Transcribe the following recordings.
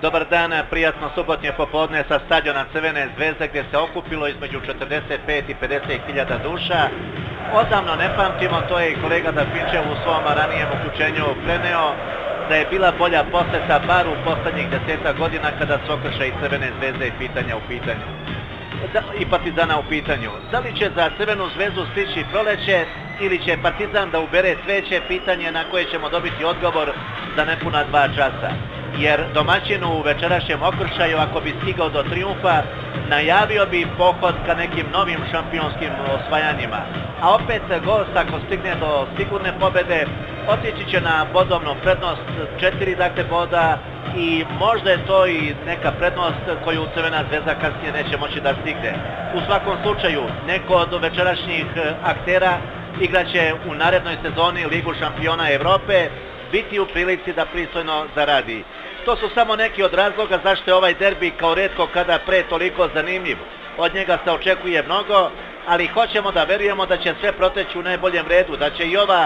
Dobar dan, prijatno subotnje popodne sa stadiona Crvene zvezde gdje se okupilo između 45 i 50 hiljada duša. Odavno ne pamtimo, to je i kolega Dapinčev u svom ranijem uključenju preneo, da je bila bolja poseta bar u posljednjih 10 godina kada su okršaj Crvene zvezde i Partizana u pitanju. Da li će za Crvenu zvezdu stići proleće ili će Partizan da ubere cveće, pitanje na koje ćemo dobiti odgovor za nepuna 2 časa. Jer domaćin u večerašnjem okršaju, ako bi stigao do trijumfa, najavio bi pohod ka nekim novim šampionskim osvajanjima. A opet gost, ako stigne do sigurne pobede, otići će na bodovnu prednost 4 boda i možda je to i neka prednost koju Crvena zvezda kasnije neće moći da stigne. U svakom slučaju, neko od večerašnjih aktera igraće u narednoj sezoni Ligu šampiona Evrope, biti u prilici da pristojno zaradi. To su samo neki od razloga zašto je ovaj derbi kao retko kada pre toliko zanimljiv. Od njega se očekuje mnogo, ali hoćemo da verujemo da će sve proteći u najboljem redu, da će i ova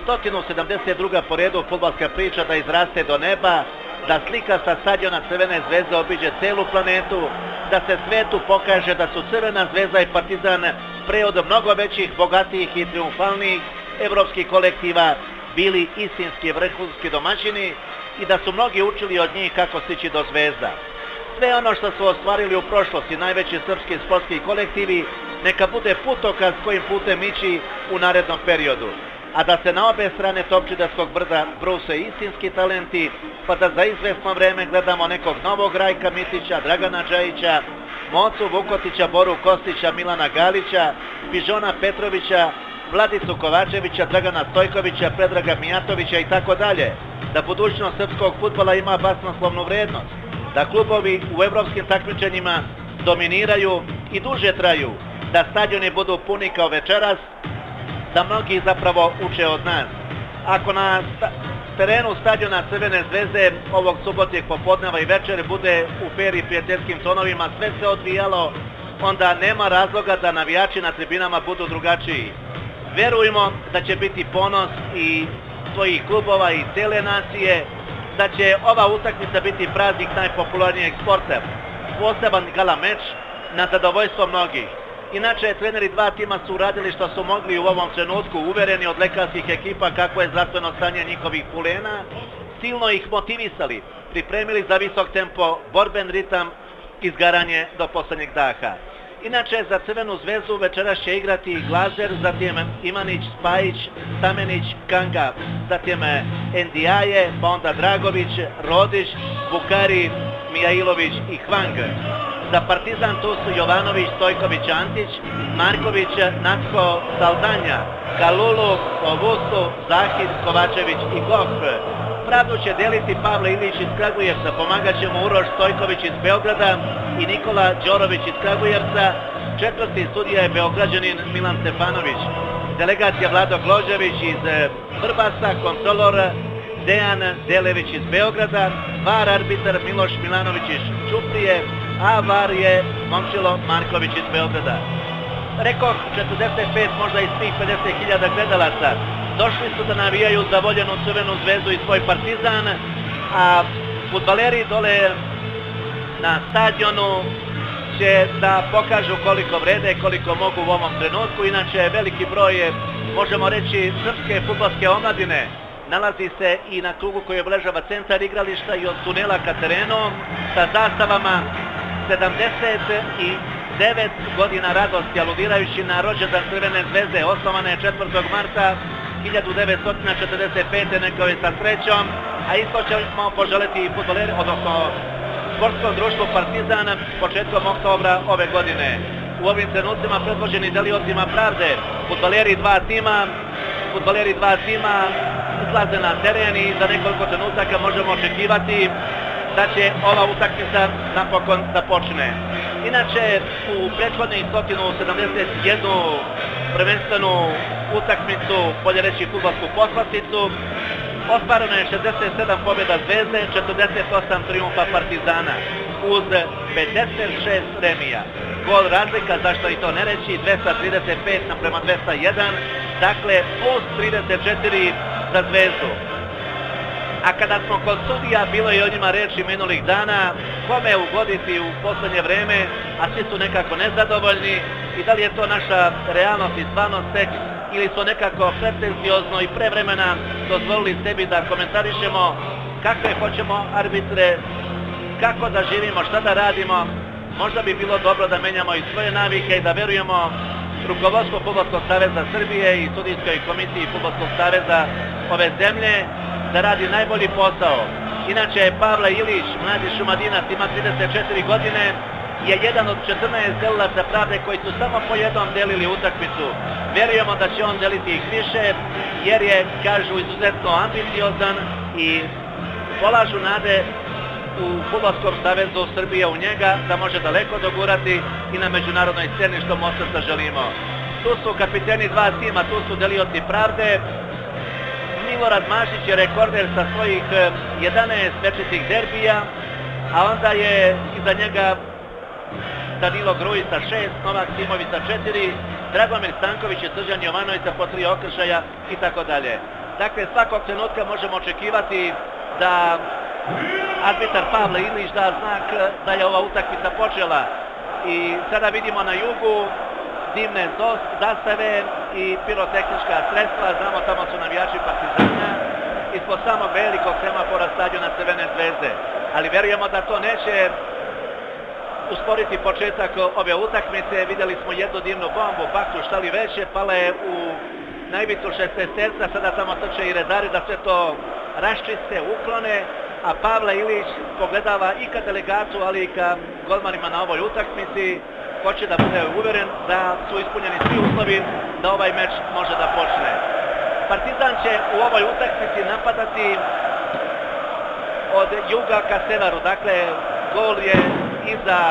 172. po redu fudbalska priča da izraste do neba, da slika sa stadiona Crvene zvezde obiđe celu planetu, da se svetu pokaže da su Crvena zvezda i Partizan pre od mnogo većih, bogatijih i triumfalnijih evropskih kolektiva bili istinski vrhunski domaćini i da su mnogi učili od njih kako stići do zvezda. Sve ono što su ostvarili u prošlosti najveći srpski sportski kolektivi neka bude putokaz kojim putem ići u narednom periodu. A da se na obe strane Topčiderskog brda bruse istinski talenti, pa da za izvesno vreme gledamo nekog novog Rajka Mitića, Dragana Džajića, Mocu Vukotića, Boru Kostića, Milana Galića, Pižona Petrovića, Vladicu Kovačevića, Dragana Stojkovića, Predraga Mijatovića i tako dalje. Da budućnost srpskog fudbala ima basnoslovnu vrednost, da klubovi u evropskim takmičenjima dominiraju i duže traju, da stadioni budu puni kao večeras, da mnogi zapravo uče od nas. Ako na terenu stadiona Crvene zvezde ovog subotnjeg popodneva i večer bude u fer i prijateljskim tonovima sve se odvijalo, onda nema razloga da navijači na tribinama budu drugačiji. Verujemo da će biti ponos i svojih klubova i cele nacije, da će ova utakmica biti praznik najpopularnijeg sporta, poseban gala meč na zadovoljstvo mnogih. Inače, treneri 2 tima su uradili što su mogli u ovom trenutku, uvereni od lekarskih ekipa kako je zdravstveno stanje njihovih pulena, silno ih motivisali, pripremili za visok tempo, borben ritam, izgaranje do poslednjeg daha. Inače, za Crvenu zvezdu večeras će igrati Glazer, zatim Imanić, Spajić, Stamenić, Kanga, zatim Endijaje, pa onda Dragović, Rodić, Bukari, Mijailović i Hvang. Za Partizan tu su Jovanović, Stojković, Antić, Marković, Natko, Saldanja, Kalulu, Ovustu, Zahid, Kovačević i Goh. Pravdu će deliti Pavle Ilić iz Kragujevca, pomagat će mu Uroš Stojković iz Beograda i Nikola Đorović iz Kragujevca. Četvrti sudija je Beograđanin Milan Stefanović. Delegacija Vlado Glođević iz Vrbasa, kontrolor Dejan Delević iz Beograda, VAR arbitar Miloš Milanović iz Ćuprije, a VAR je Momčilo Marković iz Beograda. Rekoh, 45, možda i svih 50.000 gledalaca došli su da navijaju za voljenu Crvenu zvezdu i svoj Partizan, a fudbaleri dole na stadionu će da pokažu koliko vrede, koliko mogu u ovom trenutku. Inače, veliki broj, možemo reći, srpske fudbalske omladine nalazi se i na krugu koji obležava centar igrališta i od tunela ka terenu sa zastavama 79 godina radosti, aludirajući na rođendan Crvene zvezde, osnovane 4. marta 1945. Neko je sa srećom, a isto ćemo poželiti i fudbaleri, odnosno sportskom društvu Partizan početkom oktobra ove godine. U ovim trenucima predvođeni deliocima pravde, fudbaleri 2 tima izlaze na teren i za nekoliko trenutaka možemo očekivati da će ova utakmica napokon da počne. Inače, u prethodnih 171 prvenstvenu utakmicu, bolje reći fudbalsku poslasticu, ostvareno je 67 pobjeda Zvezde, 48 triumfa Partizana, uz 56 remija. Gol razlika, zašto i to ne reći, 235:201, dakle plus 34 za Zvezdu. A kada smo kod sudija, bilo je o njima reči minulih dana, kome ugoditi u posljednje vreme, a svi su nekako nezadovoljni, i da li je to naša realnost i stvarnost tek, ili su nekako pretenziozno i prevremena dozvolili sebi da komentarišemo kakve hoćemo arbitre, kako da živimo, šta da radimo. Možda bi bilo dobro da menjamo i svoje navike i da verujemo rukovodstvo Fudbalskog saveza Srbije i sudijskoj komisiji Fudbalskog saveza ove zemlje da radi najbolji posao. Inače, Pavle Ilić, mladi Šumadinac, ima 34 godine, je jedan od 14 delilaca pravde koji su samo po jednom delili utakmicu. Vjerujemo da će on deliti ih više, jer je, kažu, izuzetno ambiciozan i polažu nade u Fudbalskom savezu Srbije u njega da može daleko dogurati i na međunarodnoj sceni, što mu od srca želimo. Tu su kapiteni dva tima, tu su delioci pravde. Milorad Mašić je rekorder sa svojih 11 večitih derbija, a onda je iza njega Danilo Grujić sa 6, Novak Simović sa 4, Dragomir Stanković i Srđan Jovanović sa po 3 okršaja i tako dalje. Dakle, svakog trenutka možemo očekivati da arbitar Pavle Ilić da znak da je ova utakmica počela. I sada vidimo na jugu dimne zastave i pirotehnička sredstva, znamo tamo su navijači Partizana, ispod samog velikog semafora stadiona Crvene zvezde. Ali verujemo da to neće usporiti početak ove utakmice. Vidjeli smo jednu dimnu bombu, baktu, šta li veće, pala je u najbitu šestesterca, sada tamo trče i redari da sve to raščiste, uklone, a Pavle Ilić pogledava i ka delegatu, ali i ka golmanima na ovoj utakmici. Hoće da bude uveren da su ispunjeni svi uslovi da ovaj meč može da počne. Partizan će u ovoj utakmici napadati od juga ka severu, dakle gol je iza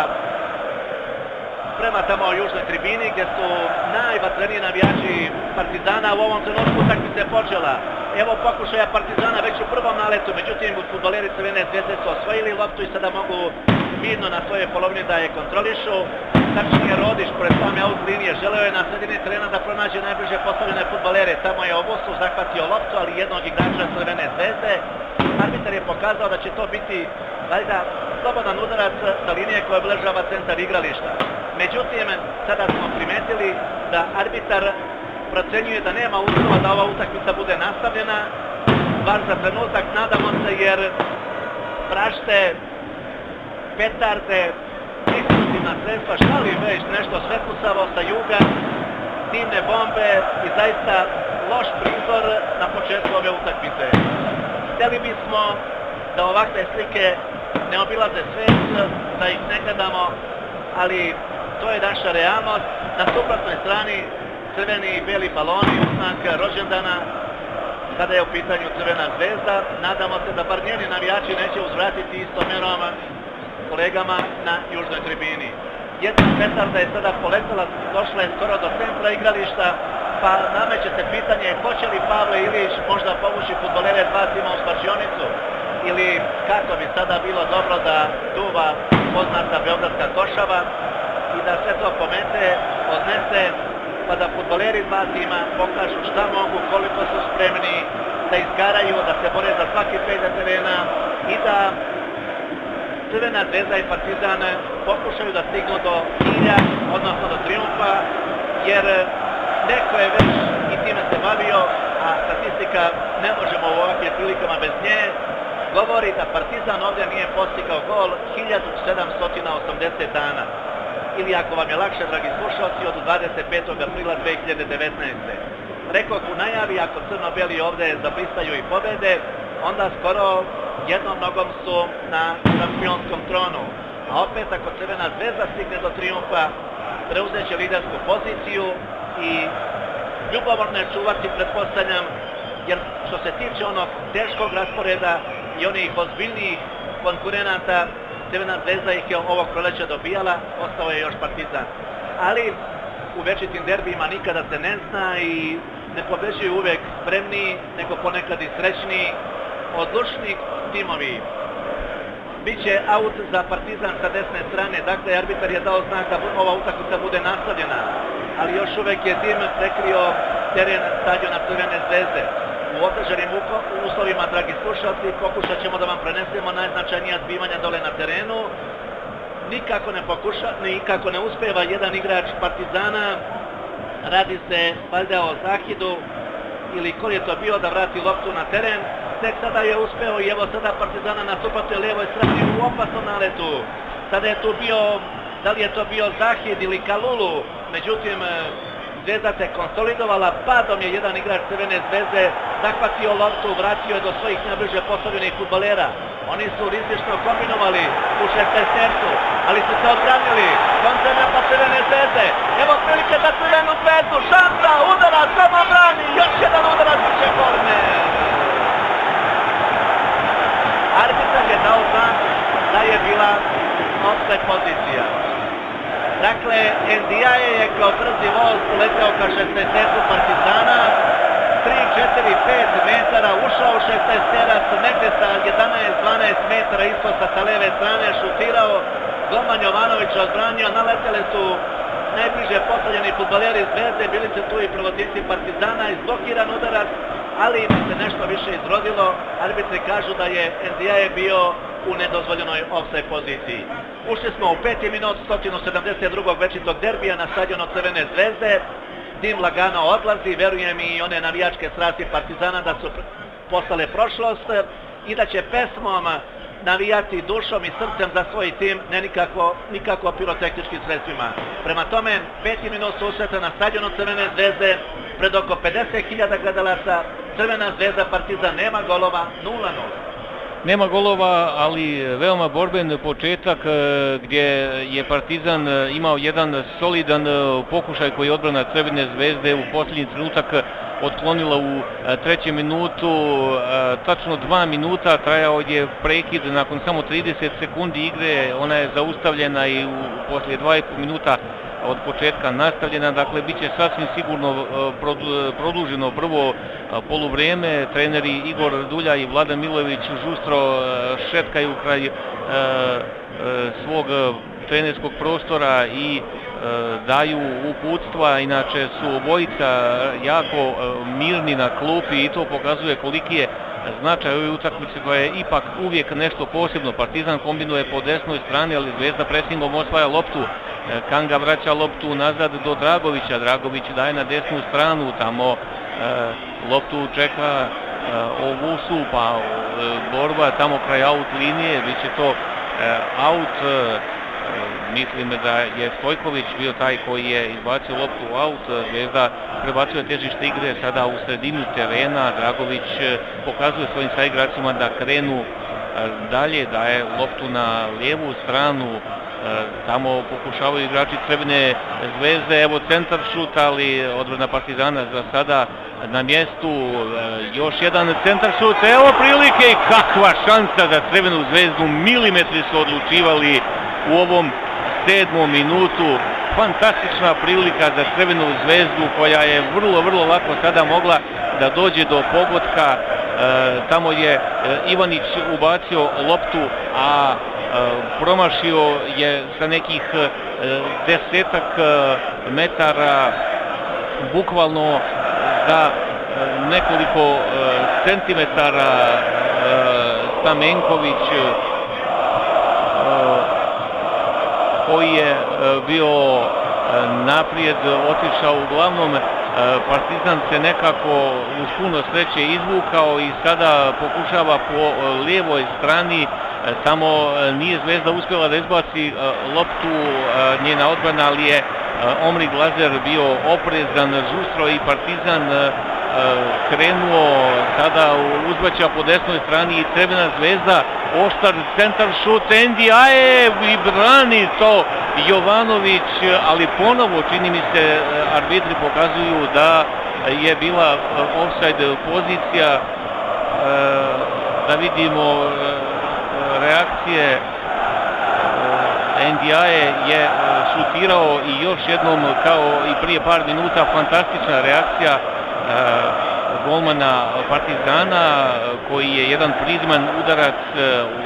prema tamo južnoj tribini gdje su najvatreniji navijači Partizana. U ovom trenutku utakmica je počela. Evo pokušaja Partizana već u prvom naletu, međutim fudbaleri Crvene zvezde su osvojili loptu i sada mogu mirno na svoje polovini da je kontrolišu. Tačnije Rodić pored same out linije želeo je na sredini terena da pronađe najbliže postavljene fudbalere. Tamo je Obusu zahvatio loptu, ali jednog igrača Crvene zvezde. Arbitar je pokazao da će to biti valjda slobodan udarac sa linije koja obilježava centar igrališta. Međutim, sada smo primetili da arbitar procenjuje da nema uslova da ova utakmica bude nastavljena. Bar za trenutak, nadamo se, jer prašte, petarde, eksplozivna sredstva, šta li već nešto svetlosavo sa juga, dimne bombe i zaista loš prizor na početku ove utakmice. Htjeli bismo da ovakve slike ne obilaze svet, da ih ne gledamo, ali to je naša realnost. Na suprotnoj strani crveni i beli baloni u znak rođendana kada je u pitanju Crvena zvezda. Nadamo se da bar njeni navijači neće uzvratiti istom merom kolegama na južnoj tribini. Jedna petarda je sada poletala, došla je skoro do centra igrališta, pa nameće se pitanje hoće li Pavle Ilić možda povući fudbalere dva tima u slačionicu, ili kako bi sada bilo dobro da duva poznata beogradska košava i da sve to pomete, odnese, pa da fudbaleri dva tima pokažu šta mogu, koliko su spremni, da izgaraju, da se bore za svaki pet terena i da Crvena zvezda i Partizan pokušaju da stignu do cilja, odnosno do triumfa, jer neko je već i time se bavio, a statistika ne možemo u ovakvim prilikama bez nje, govori da Partizan ovdje nije postigao gol 1780 dana. Ili ako vam je lakše, dragi slušalci, od 25. aprila 2019. Rekoh u najavi, ako crno-beli ovdje zablistaju i pobede, onda skoro jednom nogom su na šampionskom tronu. A opet, ako Crvena zvezda stigne do triumfa, preuzeće lidersku poziciju i ljubomorno je čuvati, pretpostavljam, jer što se tiče onog teškog rasporeda i onih ozbiljnijih konkurenata, Crvena zvezda ih je ovog proleća dobijala, ostao je još Partizan. Ali u večitim derbijima nikada se ne zna i ne pobeđuju uvek spremniji, nego ponekad i srećniji, odlučni timovi. Biće aut za Partizan sa desne strane, dakle arbitar je dao znak da ova utakmica bude nastavljena, ali još uvek je dim prekrio teren stadiona Crvene zvezde. U U otežanim uslovima, dragi slušalci, pokušat ćemo da vam prenesemo najznačajnija zbivanja dole na terenu. Nikako ne uspeva jedan igrač Partizana, radi se valjda o Zahidu ili ko je to bio, da vrati loptu na teren. Tek sada je uspeo i evo sada Partizana na suprotnoj lijevoj strani u opasnom naletu. Sada je tu bio, da li je to bio Zahid ili Kalulu, međutim Zvezda se konsolidovala, padom je jedan igrač Crvene Zvezde zahvatio loptu, vratio je do svojih najbliže postavljenih fudbalera. Oni su rizično kombinovali u 16-tercu, ali su se odbranili. Kontranapad Crvene Zvezde, evo prilike za Crvenu Zvezdu, šansa, udarac, samo brani, još jedan udarac, biće korner. Arbitar je dao znak da je bila offside pozicija. Dakle, Ndiaye je kao brzi voz leteo ka 16-tercu Partizana, 3, 4, 5 metara, ušao u 16-terac, negde sa 11-12 metara ispod sa leve strane, šutirao, golman Jovanović odbranio, naletele su najbliže postavljeni fudbaleri Zvezde, bili su tu i prvotimci Partizana, izblokiran udarac, ali bi se nešto više izrodilo. Arbitri kažu da je Ndiaye bio u nedozvoljenoj offside poziciji. Ušli smo u 5. minut 172. večitog derbija na stadionu Crvene Zvezde. Dim lagano odlazi, verujem i one navijačke strasti Partizana da su postale prošlost i da će pesmom navijati dušom i srcem za svoj tim, ne nikako pirotehničkim sredstvima. Prema tome, 5. minut susreta na stadionu Crvene Zvezde pred oko 50.000 gledalaca. Crvena Zvezda, Partizan nema golova, 0-0. Nema golova, ali veoma borben početak gdje je Partizan imao jedan solidan pokušaj koji je odbrana Crvene Zvezde u posljednji trenutak otklonila u 3. minutu. Tačno 2 minuta trajao je prekid, nakon samo 30 sekundi igre ona je zaustavljena i poslije 2,5 minuta od početka nastavljena, dakle bit će sasvim sigurno produženo prvo poluvrijeme. Treneri Igor Dulja i Vladan Milojević žustro šetkaju kraj svog trenerskog prostora i daju uputstva, inače su obojica jako mirni na klupi i to pokazuje koliki je značaj ove utakmice koja je ipak uvijek nešto posebno. Partizan kombinuje po desnoj strani, ali Zvezda presingom osvaja loptu. Kanga vraća loptu nazad do Dragovića, Dragović daje na desnu stranu, tamo loptu čeka Ovusu, pa borba tamo kraj out linije, bit će to out. Mislim da je Stojković bio taj koji je izbacio loptu u out. Zvezda prebacuje težište igre sada u sredinu terena. Dragović pokazuje svojim saigracima da krenu dalje, daje loptu na lijevu stranu. Tamo pokušavaju igrači Crvene Zvezde, evo centar šut, ali odbrana Partizana za sada na mjestu. Još jedan centar šut, evo prilike i kakva šansa za Crvenu Zvezdu, milimetri su odlučivali u ovom 7. minutu. Fantastična prilika za Crvenu Zvezdu koja je vrlo lako sada mogla da dođe do pogotka. Tamo je Ivanić ubacio loptu, a promašio je sa nekih 10 metara, bukvalno za nekoliko centimetara. Stamenković koji je bio naprijed otišao. Uglavnom Partizan se nekako uz puno sreće izvukao i sada pokušava po lijevoj strani. Tamo nije Zvezda uspjela da izbaci loptu, njena odbrana, ali je Omri Glazer bio oprezan žustro i Partizan krenuo sada uzvraća po desnoj strani i Crvena Zvezda, oštar centar šut, Ndiaye i brani to Jovanović, ali ponovo čini mi se arbitri pokazuju da je bila offside pozicija. Da vidimo reakcije. Ndiaye je šutirao i još jednom kao i prije par minuta fantastična reakcija golmana Partizana koji je jedan prizman udarac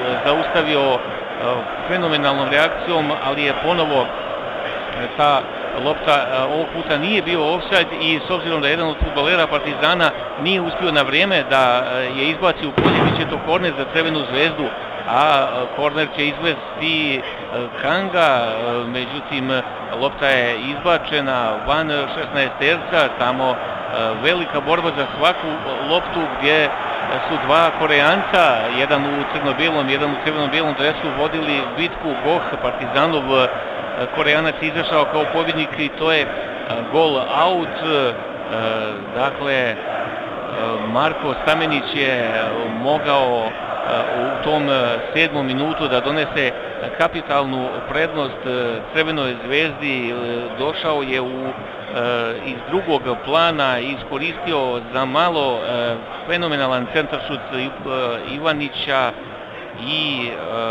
zaustavio fenomenalnom reakcijom, ali je ponovo ta lopta ovog puta nije bio ofsajd i s obzirom da jedan od fudbalera Partizana nije uspio na vrijeme da je izbaci u polje, bit će to korner za Crvenu zvezdu, a korner će izvesti Kanga, međutim lopta je izbačena van 16-terca, tamo velika borba za svaku loptu gdje su dva Korejanca, jedan u crno-bijelom, jedan u crveno-bijelom dresu vodili bitku. Goh, Partizanov Korejanac izašao kao pobjednik i to je gol out. Dakle, Marko Stamenić je mogao u tom 7. minutu da donese kapitalnu prednost Crvenoj zvezdi, došao je iz drugog plana i iskoristio za malo fenomenalan centaršut Ivanića i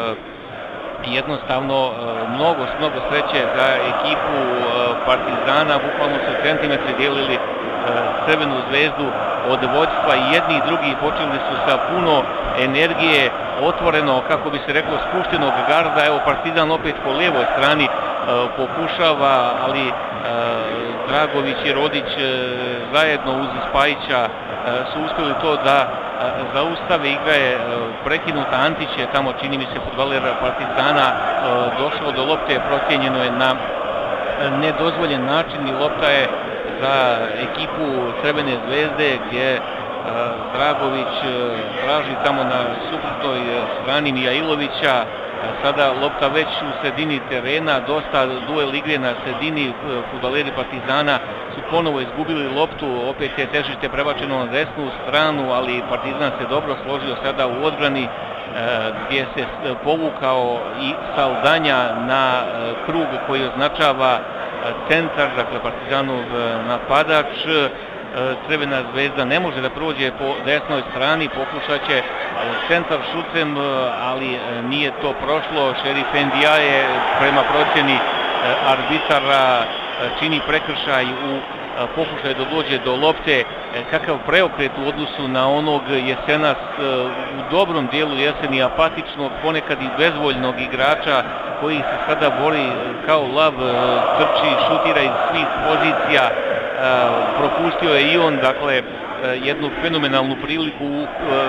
jednostavno mnogo sreće za ekipu Partizana, bukvalno su centimetri dijelili Crvenu zvezdu od vođstva i jedni i drugi počeli su sa puno energije, otvoreno, kako bi se reklo, spuštenog garda. Evo Partizan opet po lijevoj strani pokušava, ali Dragović i Rodić zajedno uz Spajića su uspjeli to da zaustave. Igra je prekinuta, Antić je tamo, čini mi se, fudbaler Partizana došao do lopte, procijenjeno je na nedozvoljen način i lopta je za ekipu Crvene zvezde gdje Dragović traži tamo na suprotnoj strani Mijailovića. Sada lopta već u sredini terena, dosta duel igre na sredini, fudbaleri Partizana su ponovo izgubili loptu, opet je težište prebačeno na desnu stranu, ali Partizan se dobro složio sada u odbrani gdje se povukao i Saldanja na krug koji označava centar, dakle Partizanov napadač. Crvena zvezda ne može da prođe po desnoj strani, pokušat će centar šutem, ali nije to prošlo. Šerif Endiaje prema procjeni arbitara čini prekršaj u pokušaju da dođe do lopte. Kakav preokret u odnosu na onog jesenas, u dobrom dijelu jeseni apatičnog, ponekad i bezvoljnog igrača koji se sada bori kao lav, trči, šutira iz svih pozicija. Propustio je i on, dakle, jednu fenomenalnu priliku u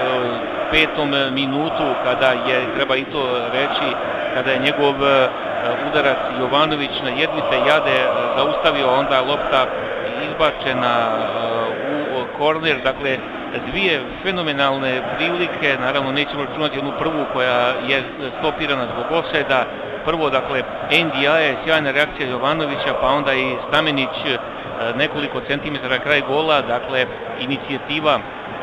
5. minutu, kada je, treba i to reći, kada je njegov udarac Jovanović na jedvice jade zaustavio, onda lopta izbačena u korner. Dakle, dvije fenomenalne prilike, naravno nećemo računati jednu prvu koja je stopirana zbog ofsajda. Prvo, dakle, Endiaje, sjajna reakcija Jovanovića, pa onda i Stamenić nekoliko centimetara kraj gola, dakle inicijativa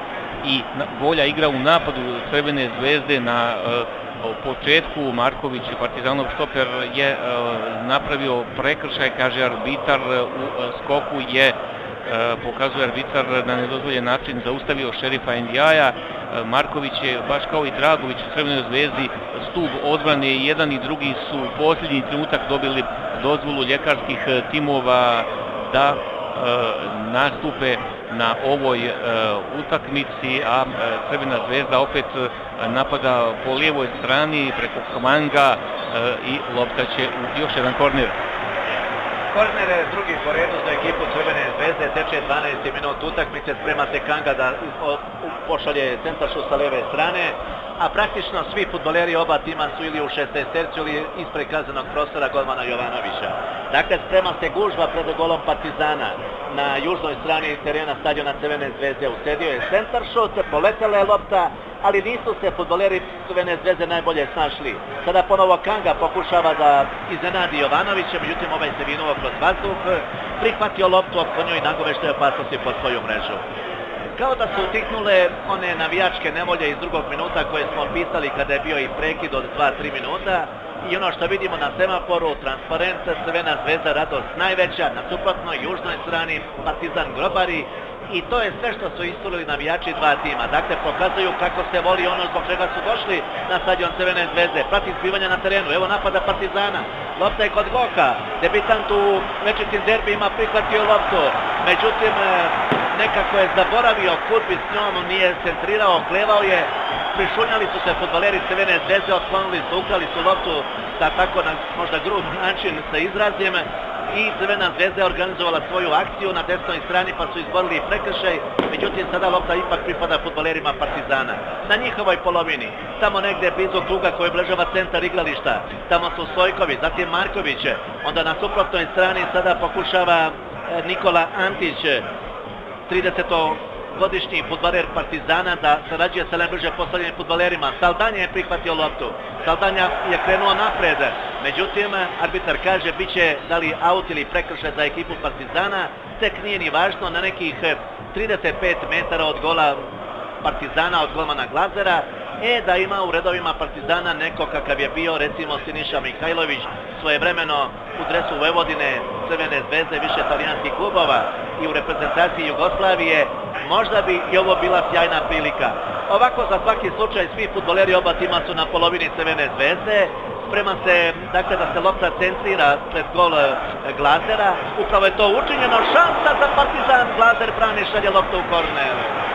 i bolja igra u napadu Crvene zvezde. Na početku Marković, Partizanov štoper, je napravio prekršaj, kaže arbitar, u skoku je, pokazuje arbitar, na nedozvoljen način zaustavio Šerifa Endiaja. Marković je, baš kao i Dragović u Crvenoj zvezdi, stup odbrane, i jedan i drugi su u posljednji trenutak dobili dozvolu ljekarskih timova da nastupe na ovoj utakmici, a Crvena zvezda opet napada po lijevoj strani preko Kamanga i lopta će u još jedan korner. Korner je drugi po redu za ekipu Crvene zvezde, teče 12. minut utakmice, sprema se Kanga da pošalje centaršut sa lijeve strane, a praktično svi fudbaleri oba tima su ili u 16-tercu ili ispred kaznenog prostora golmana Jovanovića. Dakle, sprema se gužva pred golom Partizana na južnoj strani terena stadiona Crvene zvezde. Usledio je centaršut, poletela je lopta, ali nisu se fudbaleri Crvene zvezde najbolje snašli. Sada ponovo Kanga pokušava da iznenadi Jovanovića, međutim ovaj se vinuo kroz vazduh, prihvatio loptu, otklonio i nagoveštio opasnosti pod svoju mrežu. Kao da su utihnule one navijačke nevolje iz drugog minuta koje smo opisali kada je bio i prekid od 2-3 minuta, i ono što vidimo na semaforu, transparent, Crvena zvezda radost najveća, na suprotnoj južnoj strani Partizan grobari, i to je sve što su isturili navijači dva tima. Dakle, pokazuju kako se voli ono zbog čega su došli na stadion Crvene zvezde, prati zbivanja na terenu. Evo napada Partizana, lopta je kod Goka, debitant u večitim derbijima prihvatio loptu, međutim nekako je zaboravio kud bi s njom, nije centrirao, klevao je, prišunjali su se fudbaleri Crvene zvezde, otklonili su, ukrali su loptu, da tako na možda grub način se izrazim, i Crvena zvezda je organizovala svoju akciju na desnoj strani pa su izborili prekršaj, međutim sada lopta ipak pripada fudbalerima Partizana. Na njihovoj polovini, tamo negdje blizu kruga koji obležava centar igrališta, tamo su Stojković, zatim Marković, onda na suprotnoj strani sada pokušava Nikola Antić, 30-godišnji fudbaler Partizana, da sarađuje sa najbrže postavljenim fudbalerima. Saldanja je prihvatio loptu, Saldanja je krenuo napred, međutim arbitar kaže bit će da li aut ili prekršaj za ekipu Partizana, tek nije ni važno, na nekih 35 metara od gola Partizana, od golmana Glazera, da ima u redovima Partizana neko kakav je bio recimo Siniša Mihajlović svojevremeno u dresu Vojvodine, Crvene zvezde, više talijanskih klubova i u reprezentaciji Jugoslavije, možda bi i ovo bila sjajna prilika. Ovako za svaki slučaj svi fudbaleri oba tima su na polovini Crvene zvezde, sprema se dakle da se lopta centrira pred gol Glazera, upravo je to učinjeno, šansa za Partizan, Glazer brani, šalje loptu u korner.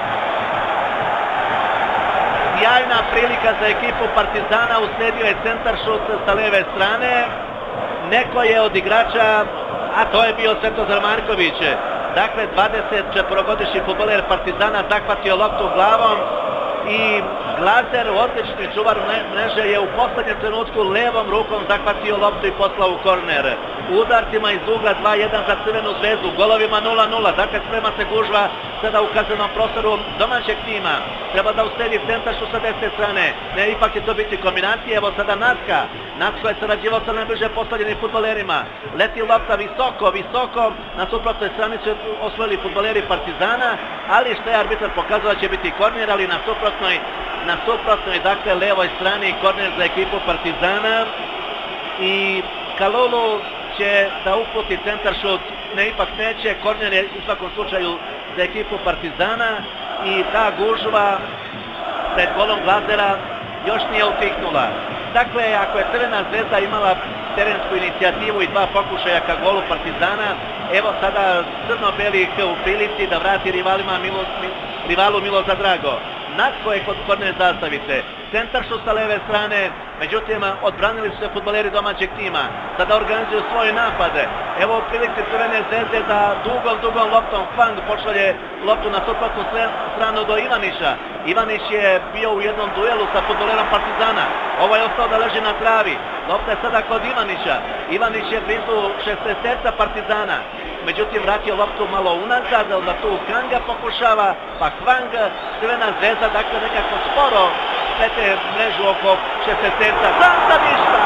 Sjajna prilika za ekipu Partizana, usledio je centar šut sa leve strane, neko je od igrača, a to je bio Svetozar Marković, dakle 24-godišnji fudbaler Partizana zahvatio loptu glavom i Glazer, odlični čuvar mreže, je u poslednjem trenutku levom rukom zahvatio loptu i poslao u korner. U udarcima iz ugla 2-1 za Crvenu zvezdu, golovima 0-0, dakle sprema se gužva sada u kaznenom prostoru domaćeg tima. Treba da usledi centaršu sa desne strane, ne, ipak će to biti kombinacija, evo sada Natka. Natko je sarađivao sa najbliže postavljenim fudbalerima, leti lopta visoko, visoko, na suprotnoj strani su osvojili fudbaleri Partizana, ali što je arbitar pokazao da će biti korner, ali na suprotnoj, dakle, levoj strani korner za ekipu Partizana i Kalulu će da uputi centar šut, ne, ipak neće, korner je u svakom slučaju za ekipu Partizana i ta gužva pred golom Glazera još nije utihnula. Dakle, ako je Crvena zvezda imala terensku inicijativu i dva pokušaja ka golu Partizana, evo sada crno-belih u prilici da vrati rivalu Milo za drago. Natko je kod korner zastavice, centaršu sa leve strane, međutim odbranili su se fudbaleri domaćeg tima, sada organizuju svoje napade. Evo u prilici Crvene zvezde da dugom loptom Hwang pošalje loptu na suprotnu stranu do Ivaniša. Ivaniš je bio u jednom duelu sa fudbalerom Partizana, ovo je ostao da leži na travi, lopta je sada kod Ivaniša. Ivaniš je blizu 60 Partizana, međutim vratio loptu malo unazad, da tu Kanga pokušava, pa Hwang, Crvena zvezda, dakle nekako sporo plete mrežu oko 60-a, za ništa!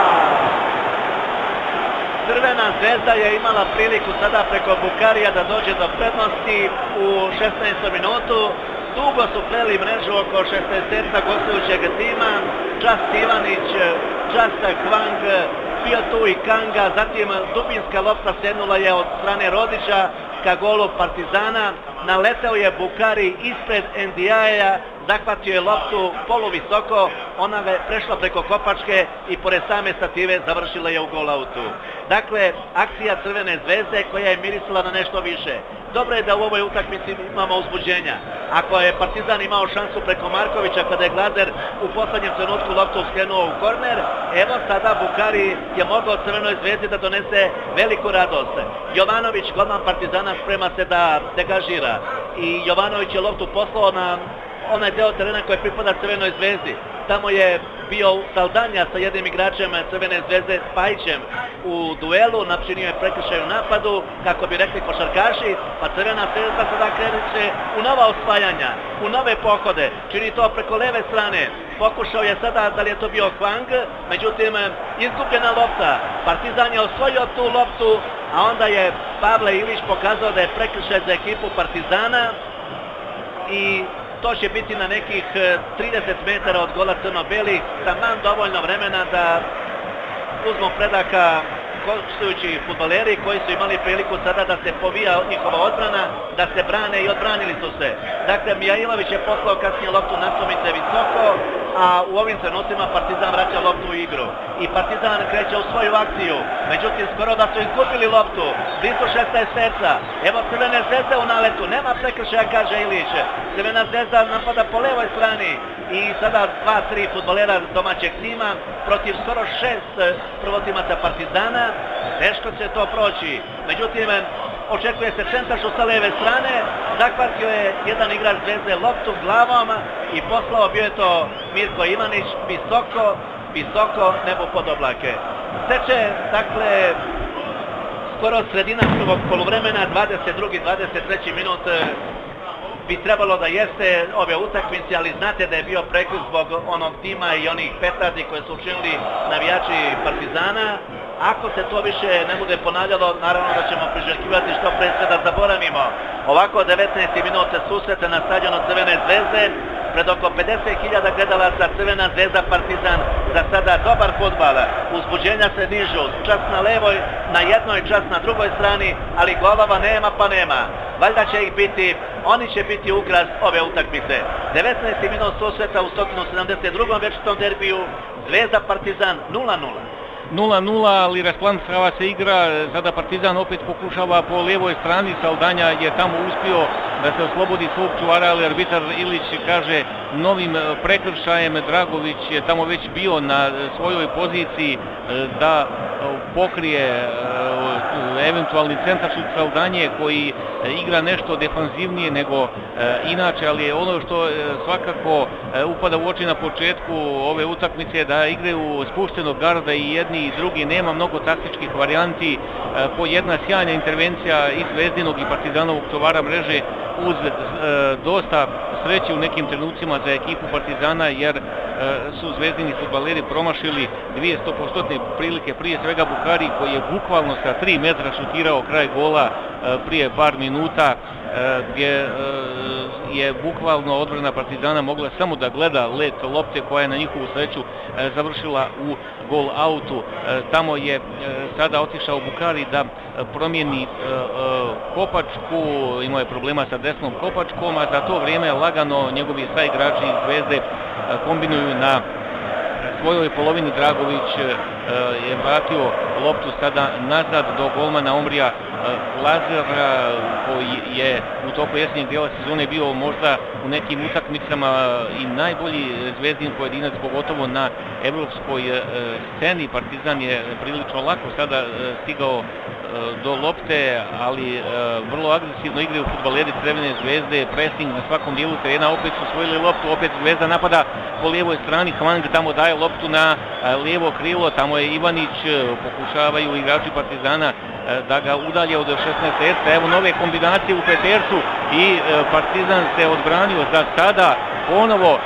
Crvena zvezda je imala priliku sada preko Bukarija da dođe do prednosti u 16. minutu, dugo su pleli mrežu oko 60-a gostujućeg tima, čast Ivanić, čast Hwang, bio tu i Kanga, zatim dubinska lopta sjednula je od strane Rodića ka golu Partizana, naleteo je Bukari ispred Ndiaja, zahvatio je loptu poluvisoko, ona je prešla preko kopačke i pored same stative završila je u gol autu. Dakle, akcija Crvene zvezde koja je mirisala na nešto više. Dobro je da u ovoj utakmici imamo uzbuđenja. Ako je Partizan imao šansu preko Markovića kada je Glazer u poslednjem trenutku loptu skrenuo u korner, evo sada Bukari je mogao Crvenoj zvezdi da donese veliku radost. Jovanović, golman Partizana, sprema se da degažira i Jovanović je loptu poslao na onaj deo terena koji pripada Crvenoj zvezdi. Tamo je bio Saldanja sa jednim igračem Crvene zvezde, Spajićem, u duelu, načinio je prekršaj u napadu, kako bi rekli košarkaši, pa Crvena zvezda sada kreće u nova osvajanja, u nove pohode, čini to preko leve strane. Pokušao je sada, da li je to bio Hwang, međutim izgubljena lopta, Partizan je osvojio tu loptu, a onda je Pavle Ilić pokazao da je prekršaj za ekipu Partizana i to će biti na nekih 30 metara od gola crno-belih, taman dovoljno vremena da uzmu predaka gostujući fudbaleri koji su imali priliku sada da se povija njihova odbrana, da se brane i odbranili su se. Dakle, Mijailović je poslao kasnije loptu naslomice visoko, a u ovim trenucima Partizan vraća loptu u igru. I Partizan kreće u svoju akciju, međutim skoro da su izgubili loptu, blizu 16 terca. Evo Crvene zvezde u naletu, nema prekršaja, kaže Ilić. Crvena zvezda napada po levoj strani i sada 2-3 fudbalera domaćeg tima protiv skoro 6 prvotimaca Partizana. teško će to proći. Međutim, očekuje se centaršu sa leve strane, zahvatio je jedan igrač Zvezde loptu glavom i poslao, bio je to Mirko Ivanić, visoko nebo pod oblake. Teče, dakle, skoro sredina prvog poluvremena, 22. 23. minut bi trebalo da jeste ove utakmice, ali znate da je bio prekid zbog onog tima i onih petardi koje su učinili navijači Partizana. Ako se to više ne bude ponavljalo, naravno da ćemo priželjkivati što pre sve da zaboravimo. Ovako 19. minut susreta na stadionu Crvene Zvezde, pred oko 50.000 gledalaca. Crvena Zvezda Partizan, za sada dobar fudbal, uzbuđenja se dižu, čas na levoj, na jednoj, čas na drugoj strani, ali golova nema pa nema. Valjda će ih biti, oni će biti ukras ove utakmice. 19. minut susreta u 172. večitom derbiju, Zvezda Partizan 0:0. 0:0, ali rasplamsava se igra, sada Partizan opet pokušava po lijevoj strani, Saldanja je tamo uspio da se oslobodi svog čuvara, ali arbitar Ilić kaže novim prekršajem. Dragović je tamo već bio na svojoj poziciji da pokrije eventualni centaršut Saldanje koji igra nešto defanzivnije nego inače, ali je ono što svakako upada u oči na početku ove utakmice da igraju spuštenog garda i jedni i drugi, nema mnogo taktičkih varijanti, po jedna sjajna intervencija iz Zvezdinog i Partizanovog čuvara mreže uz dosta sreće u nekim trenucima za ekipu Partizana, jer su zvezdini fudbaleri promašili 200% prilike, prije svega Bukari koji je bukvalno sa 3 metra šutirao kraj gola prije par minuta, gdje je bukvalno odbrana Partizana mogla samo da gleda let lopte koja je na njihovu sreću završila u gol autu. Tamo je sada otišao Bukari da promijeni kopačku, imao je problema sa desnom kopačkom, a za to vrijeme lagano njegovi saigrači iz Zvezde kombinuju na svojoj polovini. Dragović je vratio loptu sada nazad do golmana Omrija Lazara, koji je u toku jesenjeg dijela sezone bio možda u nekim utakmicama i najbolji zvezdin pojedinac, pogotovo na evropskoj sceni. Partizan je prilično lako sada stigao do lopte, ali vrlo agresivno igraju fudbaleri Crvene Zvezde, pressing na svakom dijelu terena, opet su osvojili loptu, opet Zvezda napada po lijevoj strani, Hwang tamo daje loptu na lijevo krilo, tamo je Ivanić, pokušavaju igrači Partizana da ga udalje od 16 terca. Evo nove kombinacije u petercu i Partizan se odbranio za sada, ponovo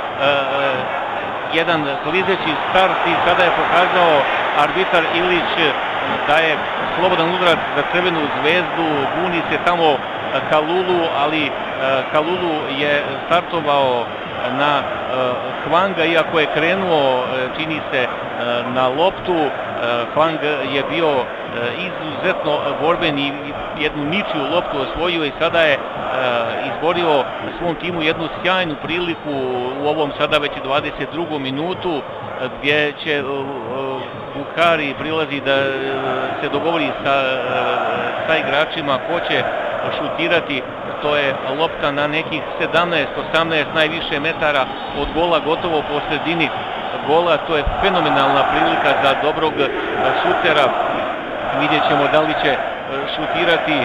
jedan klizeći start i sada je pokazao arbitar Ilić da je slobodan udarac za Crvenu Zvezdu. Buni se tamo Kalulu, ali Kalulu je startovao na Hwanga, iako je krenuo, čini se, na loptu. Hwang je bio izuzetno borben i jednu ničiju loptu osvojio i sada je izborio svom timu jednu sjajnu priliku u ovom sada već 22. minutu, gdje će Bukari prilazi da se dogovori sa igračima ko će šutirati. To je lopta na nekih 17-18 najviše metara od gola, gotovo po sredini gola. To je fenomenalna prilika za dobrog šutera. Vidjet ćemo da li će šutirati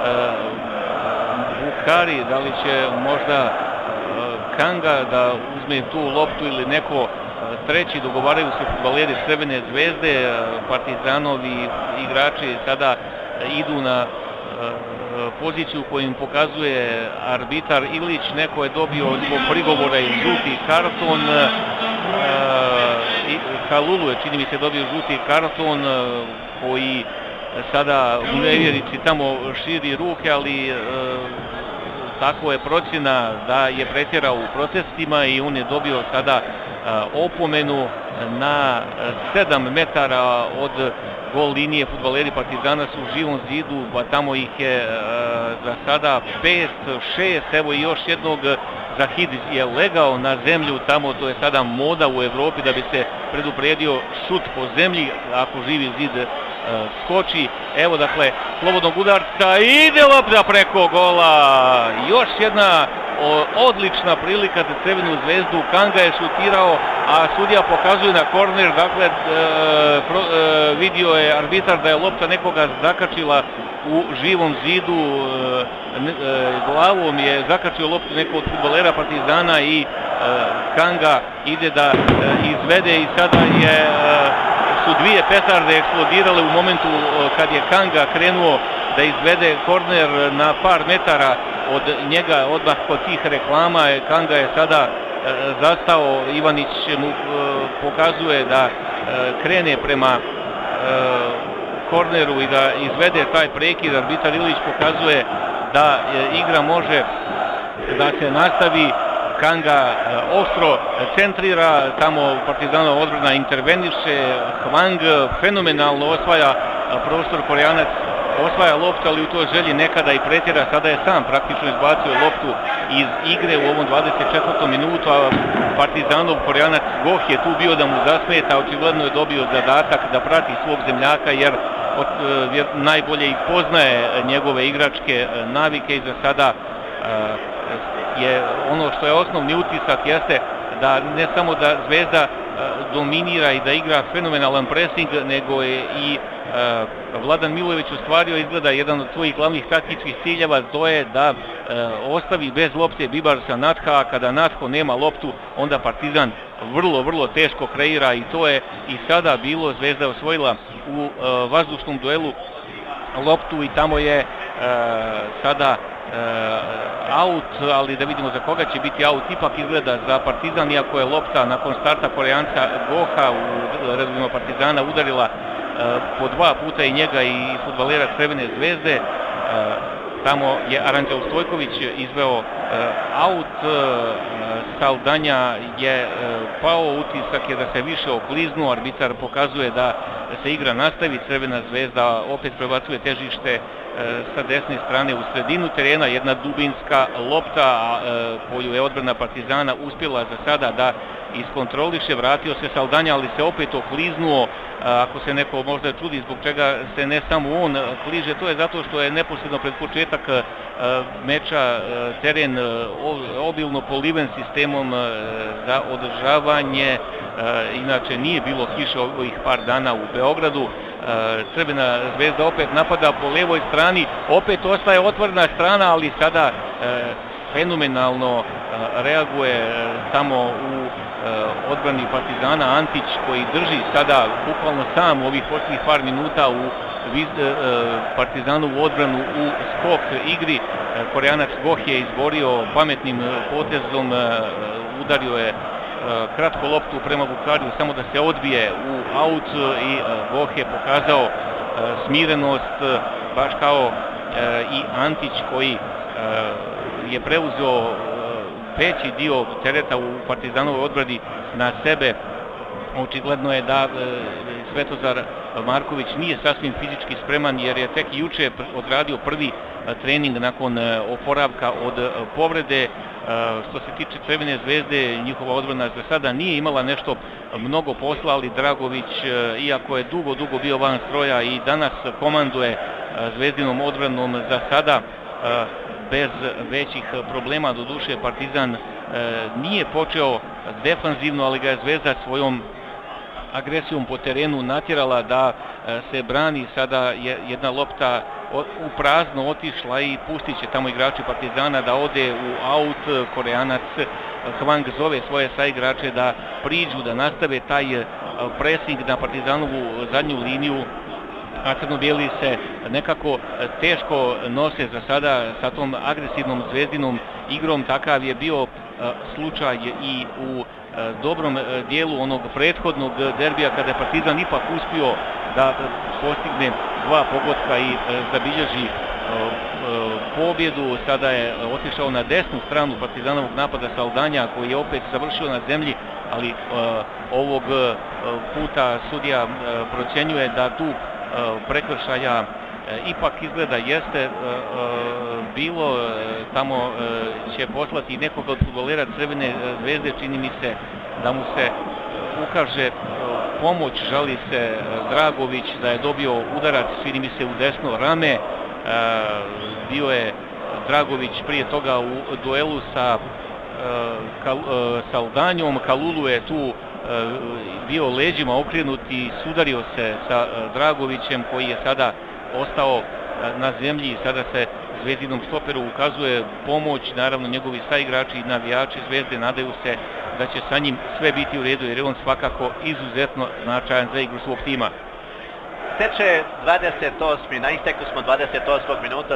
Bukari, da li će možda Kanga da uzme tu loptu ili neko treći. Dogovaraju se fudbaleri Crvene Zvezde. Partizanovi igrači sada idu na poziciju koju im pokazuje arbitar Ilić. Neko je dobio zbog prigovora i žuti karton. Kalulu je, čini mi se, dobio žuti karton, koji sada u nevjerici tamo širi ruke, ali tako je procjena da je pretjerao u protestima i on je dobio sada opomenu na 7 metara od gol linije. Fudbaleri Partizana su u živom zidu, pa tamo ih je za sada 5, 6, evo i još jednog. Zahid je legao na zemlju tamo, to je sada moda u Evropi da bi se predupredio šut po zemlji ako živi zid skoči. Evo dakle slobodnog udarca, ide lopta preko gola, još jedna odlična prilika za Crvenu Zvezdu. Kanga je šutirao, a sudija pokazuje na korner. Dakle, vidio je arbitar da je lopta nekoga zakačila u živom zidu, glavom je zakačio loptu nekog od fudbalera Partizana i Kanga ide da izvede i sada su dvije petarde eksplodirale u momentu kad je Kanga krenuo da izvede korner na par metara od njega, odmah kod tih reklama. Kanga je sada zastao, Ivanić mu pokazuje da krene prema korneru i da izvede taj prekid. Arbitar Ilić pokazuje da igra može da se nastavi. Kanga ostro centrira, tamo Partizanova odbrana interveniše, Hwang fenomenalno osvaja prostor, Koreanac osvaja loptu, ali u toj želji nekada i pretjera, sada je sam praktično izbacio loptu iz igre u ovom 24. minutu, a Partizanov Koreanac Goh je tu bio da mu zasmeta, očigledno je dobio zadatak da prati svog zemljaka jer najbolje i poznaje njegove igračke navike i za sada je ono što je osnovni utisak jeste da ne samo da Zvezda dominira i da igra fenomenalan presing, nego je i Vladan Milojević ostvario izgleda jedan od svojih glavnih taktičkih ciljeva, to je da ostavi bez lopte Bibarsa Natha, a kada Natho nema loptu onda Partizan vrlo teško kreira i to je i sada bilo. Zvezda osvojila u vazdušnom duelu loptu i tamo je sada aut, ali da vidimo za koga će biti aut. Ipak izgleda za Partizan, iako je lopta nakon starta Koreanca Goha u redovima Partizana udarila po dva puta i njega i fudbalera Crvene Zvezde. Tamo je Aranđel Stojković izveo aut, Saldanja je pao, utisak je da se više okliznuo, arbitar pokazuje da se igra nastavi, Crvena Zvezda opet prebacuje težište sa desne strane u sredinu terena, jedna dubinska lopta koju je odbrana Partizana uspjela za sada da iskontroliše, vratio se Saldanja, ali se opet okliznuo. Ako se neko možda čudi zbog čega se ne samo on kliže, to je zato što je neposredno pred početak meča teren obilno poliven sistemom za održavanje, inače nije bilo kiše ovih par dana u Beogradu. Crvena Zvezda opet napada po levoj strani, opet ostaje otvorena strana, ali sada fenomenalno reaguje tamo u odbrani Partizana Antić, koji drži sada bukvalno sam u ovih posljednjih par minuta u Partizanovu odbranu u skok igri. Koreanac Goh je izborio pametnim potezom, udario je kratko loptu prema Vukariju, samo da se odbije u aut i Goh je pokazao smirenost, baš kao i Antić koji je preuzeo veći dio tereta u Partizanovoj odbrani na sebe. Očigledno je da Svetozar Marković nije sasvim fizički spreman jer je tek juče odradio prvi trening nakon oporavka od povrede. Što se tiče Crvene Zvezde, njihova odbrana za sada nije imala nešto mnogo posla, ali Dragović, iako je dugo bio van stroja i danas komanduje Zvezdinom odbranom za sada bez većih problema. Doduše Partizan nije počeo defanzivno, ali ga je Zvezda svojom agresijom po terenu natjerala da se brani. Sada je jedna lopta u prazno otišla i pustit će tamo igrači Partizana da ode u aut. Koreanac Hwang zove svoje saigrače da priđu, da nastave taj pressing na Partizanovu zadnju liniju, a crno-bijeli se nekako teško nose za sada sa tom agresivnom Zvezdinom igrom. Takav je bio slučaj i u dobrom dijelu onog prethodnog derbija kada je Partizan ipak uspio da postigne dva pogotka i zabilježi pobjedu. Sada je otišao na desnu stranu Partizanovog napada Saldanja, koji je opet završio na zemlji, ali ovog puta sudija procjenjuje da tu prekršaja ipak izgleda jeste bilo. Tamo će poslati nekoga od fudbalera Crvene Zvezde, čini mi se da mu se ukaže pomoć, žali se Dragović da je dobio udarac, čini mi se u desno rame. Bio je Dragović prije toga u duelu sa Aldanjom, Kalulu je tu bio leđima okrenut i sudario se sa Dragovićem, koji je sada ostao na zemlji i sada se Zvezdinom stoperu ukazuje pomoć. Naravno, njegovi saigrači i navijači Zvezde nadaju se da će sa njim sve biti u redu, jer je on svakako izuzetno značajan za igru svog tima. Teče 28. na isteku smo 28. minuta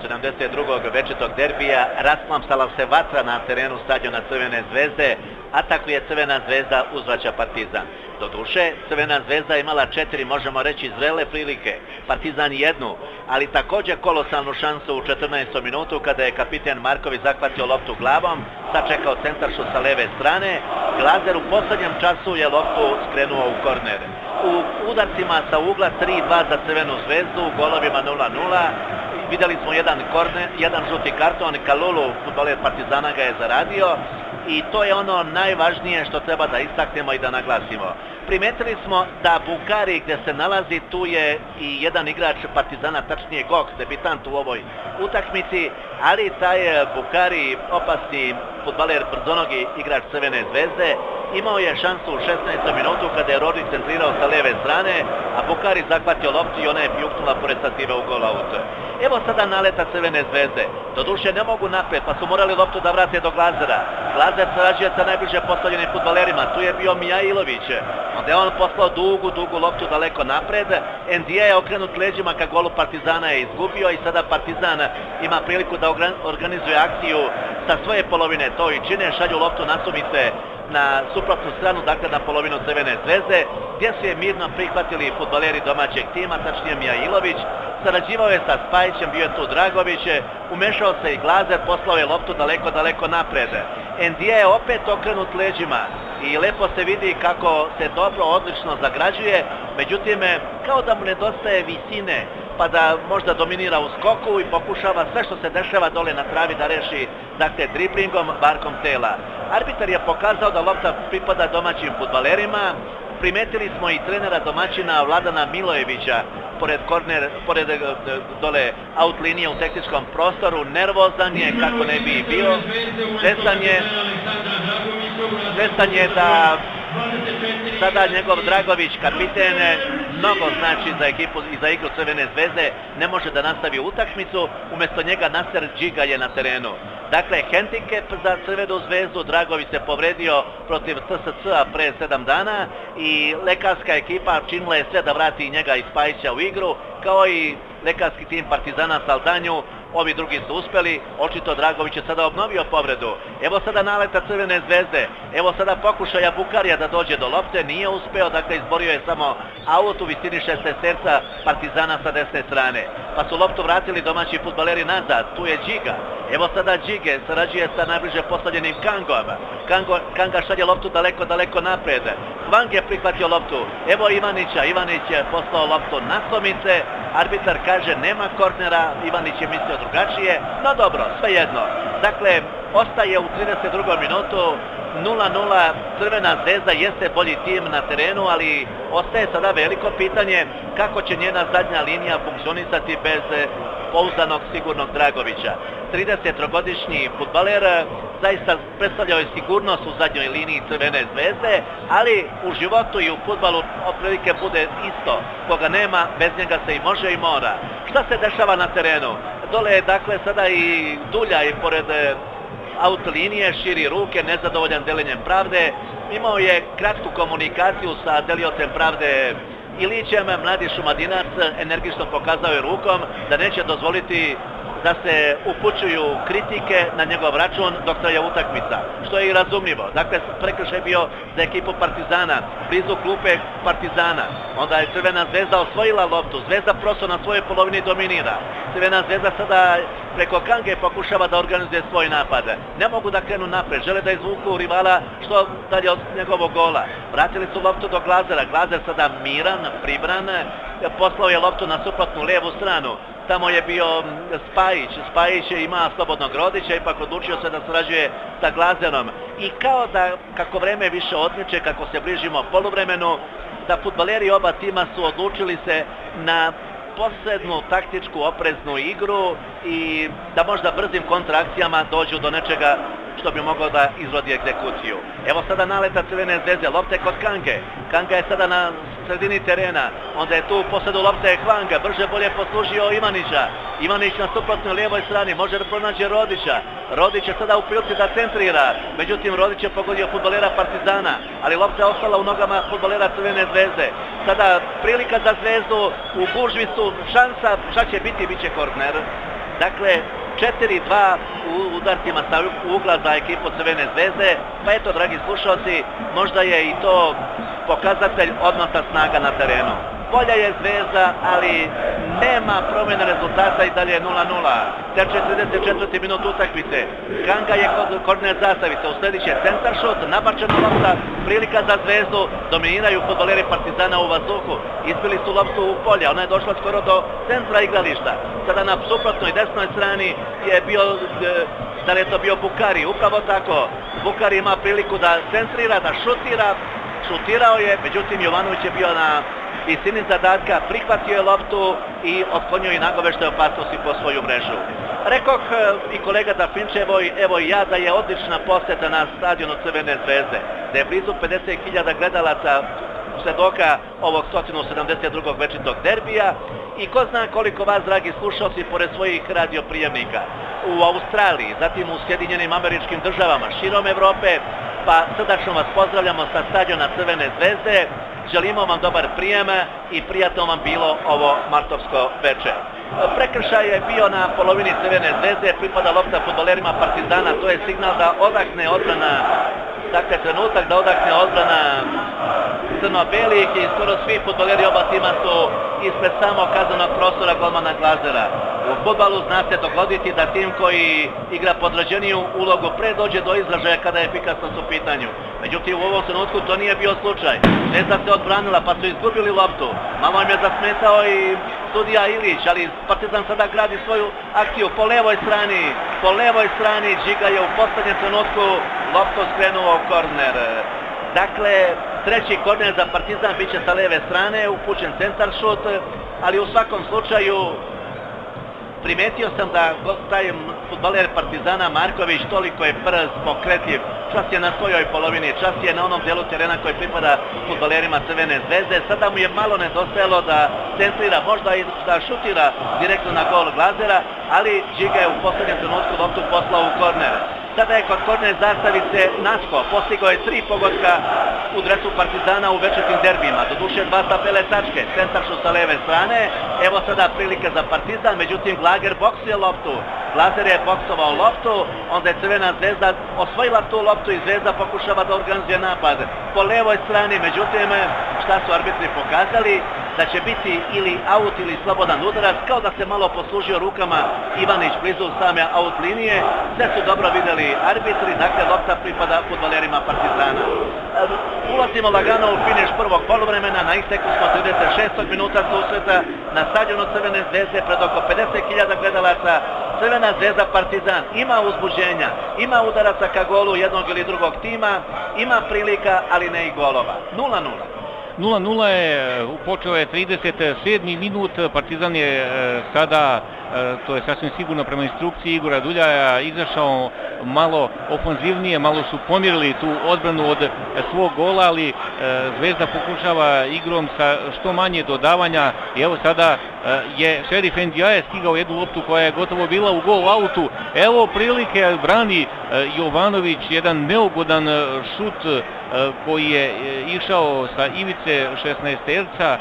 172. večitog derbija. Rasplamsala se vatra na terenu stadiona Crvene Zvezde. Atakuje Crvena Zvezda, uzvraća Partizan. Doduše, Crvena Zvezda imala 4, možemo reći, zrele prilike. Partizan 1, ali također kolosalnu šansu u 14. minutu kada je kapiten Marković zahvatio loptu glavom, sačekao centaršu sa leve strane. Glazer u posljednjem času je loptu skrenuo u korner. U udarcima sa ugla 3-2 za Crvenu Zvezdu, golovima 0-0. Vidjeli smo jedan žuti karton, Kalulu, fudbaler Partizana, ga je zaradio. I to je ono najvažnije što treba da istaknemo i da naglasimo. Primetili smo da Bukari, gdje se nalazi, tu je i jedan igrač Partizana, tačnije Gok, debitant u ovoj utakmici, ali taj Bukari, opasni fudbaler, brzonogi igrač Crvene Zvezde, imao je šansu u 16. minutu kada je Rodić centrirao sa leve strane, a Bukari zahvatio loptu i ona je pjuknula pored stativa u gol out. Evo sada naleta Crvene Zvezde. Doduše ne mogu napred, pa su morali loptu da vrate do Glazera. Glazer sarađuje sa najbliže postavljenim fudbalerima. Tu je bio Mijailović. Onda je on poslao dugu loptu daleko napred. Endija je okrenut leđima ka golu Partizana, je izgubio i sada Partizan ima priliku da organizuje akciju sa svoje polovine. To i čine, šalju loptu nasumice na suprotnu stranu, dakle na polovinu Crvene Zvezde, gdje su je mirno prihvatili fudbaleri domaćeg tima, tačnije Mijailović. Sarađivao je sa Spajićem, bio je tu Dragović, umešao se i Glazer, poslao je loptu daleko napred. Endija je opet okrenut leđima i lepo se vidi kako se dobro, odlično zagrađuje, međutim kao da mu nedostaje visine, pa da možda dominira u skoku i pokušava sve što se dešava dole na travi da reši, dakle, driblingom, barkom tela. Arbitar je pokazao da lopta pripada domaćim fudbalerima. Primetili smo i trenera domaćina Vladana Milojevića pored dole out linije u tehničkom prostoru. Nervozan je, kako ne bi bio. Svestan je da sada njegov Dragović, kapiten, mnogo znači za ekipu i za igru Crvene Zvezde, ne može da nastavi utakmicu, umjesto njega Naser Džiga je na terenu. Dakle, hendikep za Crvenu Zvezdu, Dragović se povredio protiv TSC-a pre 7 dana i lekarska ekipa činila je sve da vrati njega i Spajića u igru, kao i lekarski tim Partizana Saldanju. Ovi drugi su uspeli, očito Dragović je sada obnovio povredu. Evo sada naleta Crvene Zvezde, evo sada pokušaja Bukarija da dođe do lopte, nije uspeo, dakle izborio je samo aut u visini 6 terca Partizana sa desne strane. Pa su loptu vratili domaći fudbaleri nazad, tu je Džiga. Evo sada Džige, sarađuje sa najbliže postavljenim Kangom. Kanga šalje loptu daleko napred. Hvang je prihvatio loptu, evo Ivanića, Ivanić je poslao loptu naslomice. Arbitar kaže nema kornera, Ivanić je mislio drugačije, no dobro, svejedno. Dakle, ostaje u 32. minutu 0-0, Crvena Zvezda jeste bolji tim na terenu, ali ostaje sada veliko pitanje kako će njena zadnja linija funkcionisati bez pouzdanog, sigurnog Dragovića. 33-godišnji fudbaler zaista predstavljao je sigurnost u zadnjoj liniji Crvene Zvezde, ali u životu i u fudbalu otprilike bude isto. Koga nema, bez njega se i može i mora. Šta se dešava na terenu? Dole je dakle sada i Dulja i pored out linije, širi ruke, nezadovoljan delenjem pravde. Imao je kratku komunikaciju sa deliocem pravde Ilićem. Mladi Šumadinac energično pokazao je rukom da neće dozvoliti da se upućuju kritike na njegov račun dok traje utakmica, što je i razumljivo. Dakle, prekršaj bio za ekipu Partizana, blizu klupe Partizana. Onda je Crvena Zvezda osvojila loptu, Zvezda prosto na svojoj polovini dominira. Crvena Zvezda sada preko Kange pokušava da organizuje svoj napad. Ne mogu da krenu napred, žele da izvuku rivala što dalje od njegovog gola. Vratili su loptu do Glazera, Glazer sada miran, pribran, poslao je loptu na suprotnu levu stranu. Tamo je bio Spajić ima slobodnog Rodića, ipak odlučio se da sarađuje sa Glazerom. I kao da, kako vreme više odmiče, kako se bližimo poluvremenu, da fudbaleri oba tima su odlučili se na posrednu taktičku opreznu igru i da možda brzim kontraakcijama dođu do nečega što bi moglo da izvodi egzekuciju. Evo sada naleta Crvene zvezde, lopte kod Kange. Kanga je sada na sredini terena, onda je tu u posledu lopte Hvanga, brže bolje poslužio Ivanića. Ivanić na suprotnoj lijevoj strani, može da pronađe Rodića. Rodić je sada u prilici da centrira, međutim Rodić je pogodio fudbalera Partizana, ali lopta je ostala u nogama fudbalera Crvene zvezde. Sada prilika za Zvezdu, u gužvi su, šansa, šta će biti, bit će korner. Dakle, 4-2 u udarcima sa ugla za ekipu Crvene zvezde, pa eto, dragi slušalci, možda je i to pokazatelj odnosa snaga na terenu. Bolja je Zvezda, ali nema promjena rezultata i dalje 0-0. Teče 34. minut utakmice. Kanga je kod korner zastavice, usledi će centar šut, nabačena lopta, prilika za Zvezdu, dominiraju fudbaleri Partizana u vazduhu, izbili su loptu u polje, ona je došla skoro do centra igrališta. Sada na suprotnoj desnoj strani je bio, da li je to bio Bukari, upravo tako. Bukari ima priliku da centrira, da šutira, šutirao je, međutim Jovanović je bio na visini zadatka, prihvatio je loptu i otklonio i nagovešte opasnosti po svoju mrežu. Rekoh i kolega Dafinčevoj, evo i ja, da je odlična poseta na stadionu Crvene zvezde, da je blizu 50.000 gledalaca svedoka ovog 172. večitog derbija i ko zna koliko vas, dragi slušalci, pored svojih radioprijemnika u Australiji, zatim u Sjedinjenim Američkim Državama, širom Evrope, pa srdačno vas pozdravljamo sa stadiona Crvene zvezde. Želimo vam dobar prijem i prijatno vam bilo ovo martovsko večer. Prekršaj je bio na polovini Crvene zvezde, pripada lopta fudbalerima Partizana, to je signal da odahne odbrana, dakle trenutak da odahne odbrana crno-belih i skoro svi fudbaleri oba tima su ispred samog kaznenog prostora golmana Glazera. U fudbalu zna se dogoditi da tim koji igra podređeniju ulogu pre dođe do izražaja kada je efikasnost u pitanju. Međutim, u ovom trenutku to nije bio slučaj. Zvezda se odbranila pa su izgubili loptu. Malo im je zasmetao i sudija Ilić, ali Partizan sada gradi svoju akciju po levoj strani. Po levoj strani Džiga je u poslednjem trenutku loptu skrenuo u korner. Dakle, treći korner za Partizan bit će sa leve strane, upućen centar šut, ali u svakom slučaju primetio sam da taj fudbaler Partizana Marković toliko je brz, pokretljiv, čas je na svojoj polovini, čas je na onom delu terena koji pripada fudbalerima Crvene zvezde, sada mu je malo nedostajalo da centrira, možda i da šutira direktno na gol Glazera, ali Džiga je u posljednjem trenutku loptu poslao u korner. Sada je kod korner zastavice Nasko, postigao je 3 pogotka u dresu Partizana u večitim derbima, doduše 2 sa bele tačke, centar šut sa leve strane, evo sada prilika za Partizan, međutim Glager boksuje loptu, Glazer je boksovao loptu, onda je Crvena zvezda osvojila tu loptu i Zvezda pokušava da organizuje napad po levoj strani, međutim šta su arbitri pokazali? Da će biti ili aut ili slobodan udarac, kao da se malo poslužio rukama Ivanić blizu same aut linije, sve su dobro vidjeli arbitri, dakle lopta pripada fudbalerima Partizana. Ulazimo lagano u finiš prvog poluvremena, na isteku smo 36. minuta susreta na stadionu Crvene zvezde pred oko 50.000 gledalaca. Crvena zvezda Partizan ima uzbuđenja, ima udaraca ka golu jednog ili drugog tima, ima prilika, ali ne i golova. 0-0. 0-0 je, počeo je 37. minut, Partizan je sada, to je sasvim sigurno prema instrukciji Igora Duljaja, izašao malo ofanzivnije, malo su pomjerili tu odbranu od svog gola, ali Zvezda pokušava igrom sa što manje dodavanja i evo sada je Šerif Endiaje stigao jednu loptu koja je gotovo bila u gol autu. Evo prilike, brani Jovanović, jedan neugodan šut koji je išao sa ivice 16-terca,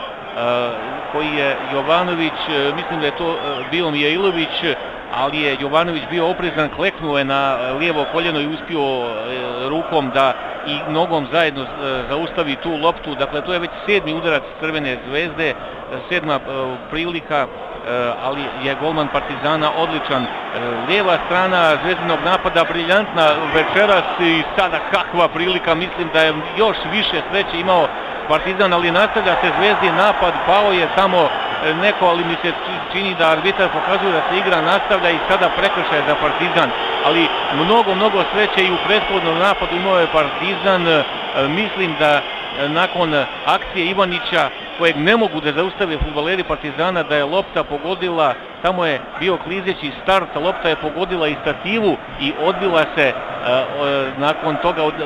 koji je Jovanović, mislim da je to bio Mijailović, ali je Jovanović bio oprezan, kleknuo je na lijevo koljeno i uspio rukom da i nogom zajedno zaustavi tu loptu. Dakle, to je već 7. udarac Crvene zvezde, 7. prilika, ali je golman Partizana odličan. Lijeva strana zvezdinog napada briljantna večeras i sada kakva prilika, mislim da je još više sreće imao Partizan, ali nastavlja se Zvezdin napad, pao je samo neko, ali mi se čini da arbitar pokazuje da se igra nastavlja i sada prekršaj za Partizan, ali mnogo sreće i u prethodnom napadu imao je Partizan. Mislim da nakon akcije Ivanića, kojeg ne mogu da zaustave fudbaleri Partizana, da je lopta pogodila, tamo je bio klizeći start, lopta je pogodila i stativu i odbila se nakon toga u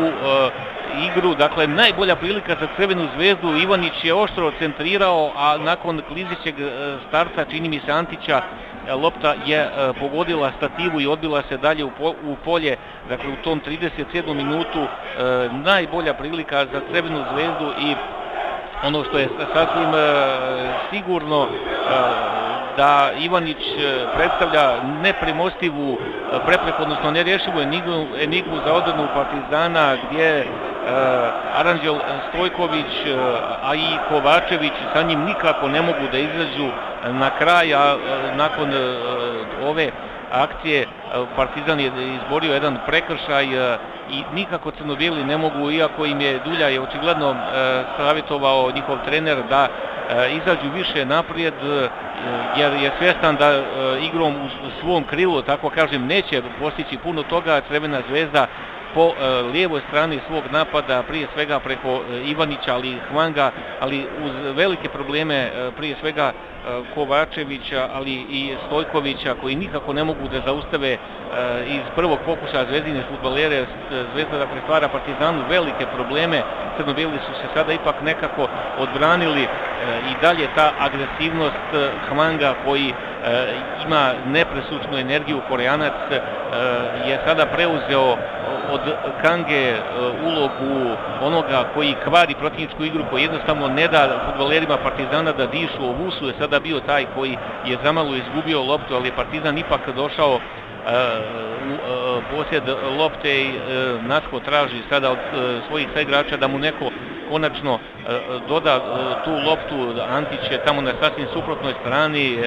igru. Dakle, najbolja prilika za Crvenu zvezdu. Ivanić je oštro centrirao, a nakon klizećeg starta, čini mi se Antića, lopta je pogodila stativu i odbila se dalje u polje. Dakle, u tom 37. minutu najbolja prilika za Crvenu zvezdu i ono što je sasvim sigurno da Ivanić predstavlja nepremostivu prepreku, odnosno nerješivu enigmu za odbranu Partizana, gdje Aranđel Stojković, a i Kovačević sa njim nikako ne mogu da izađu na kraj, a nakon ove akcije Partizan je izborio jedan prekršaj i nikako crno-bijeli ne mogu, iako im je Dulja je očigledno savjetovao njihov trener da izađu više naprijed, jer je svjestan da igrom u svom krilu, tako kažem, neće postići puno toga. Crvena zvezda po lijevoj strani svog napada, prije svega preko Ivanića, ali i Hvanga, ali uz velike probleme prije svega Kovačevića, ali i Stojkovića, koji nikako ne mogu da zaustave iz prvog pokušaja zvezdine fudbalere. Zvezda da pretvara Partizanu velike probleme. Crno-bijeli su se sada ipak nekako odbranili i dalje ta agresivnost Hvanga, koji ima nepresušnu energiju, Koreanac, je sada preuzeo od Kange ulogu onoga koji kvari protivničku igru, koji jednostavno ne da fudbalerima Partizana da dišu. Ovusu je sada bio taj koji je zamalo izgubio loptu, ali je Partizan ipak došao u posjed lopte i Natko traži sada od svojih saigrača da mu neko konačno doda tu loptu. Antić je tamo na sasvim suprotnoj strani,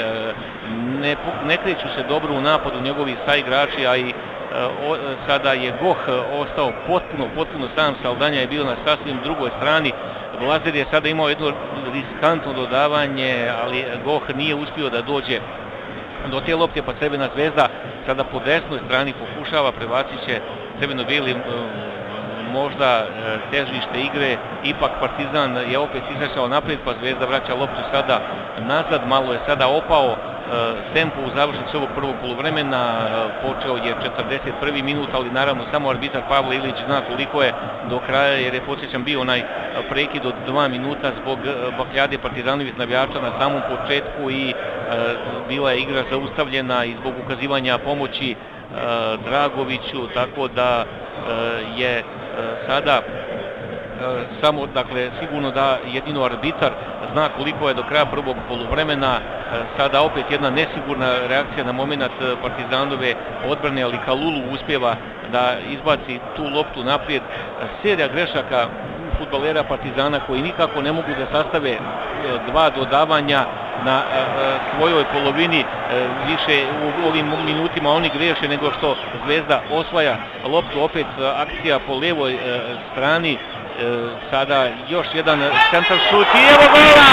ne kreću se dobro u napadu njegovi saigrači, a i sada je Goh ostao potpuno sam, Saldanja je bio na sasvim drugoj strani. Vlazer je sada imao jedno riskantno dodavanje, ali Goh nije uspio da dođe do te lopte, pa Crvena zvezda sada po desnoj strani pokušava, prebacit će crveno-bijeli možda težište igre. Ipak Partizan je opet izašao naprijed, pa Zvezda vraća loptu sada nazad. Malo je sada opao tempo u završnici ovog prvog poluvremena. Počeo je 41. minut, ali naravno samo arbitar Pavle Ilić zna koliko je do kraja, jer je, podsjećam, bio onaj prekid od 2 minuta zbog bakljade Partizanovih navijača na samom početku i bila je igra zaustavljena i zbog ukazivanja pomoći Dragoviću, tako da je sada samo, dakle, sigurno da jedino arbitar zna koliko je do kraja prvog poluvremena. Sada opet jedna nesigurna reakcija na moment Partizanove odbrane, ali Kalulu uspjeva da izbaci tu loptu naprijed. Serija grešaka fudbalera Partizana koji nikako ne mogu da sastave dva dodavanja na svojoj polovini. Više u ovim minutima oni greše nego što Zvezda osvaja loptu. Opet akcija po lijevoj strani. Sada još jedan centar šut i evo gola!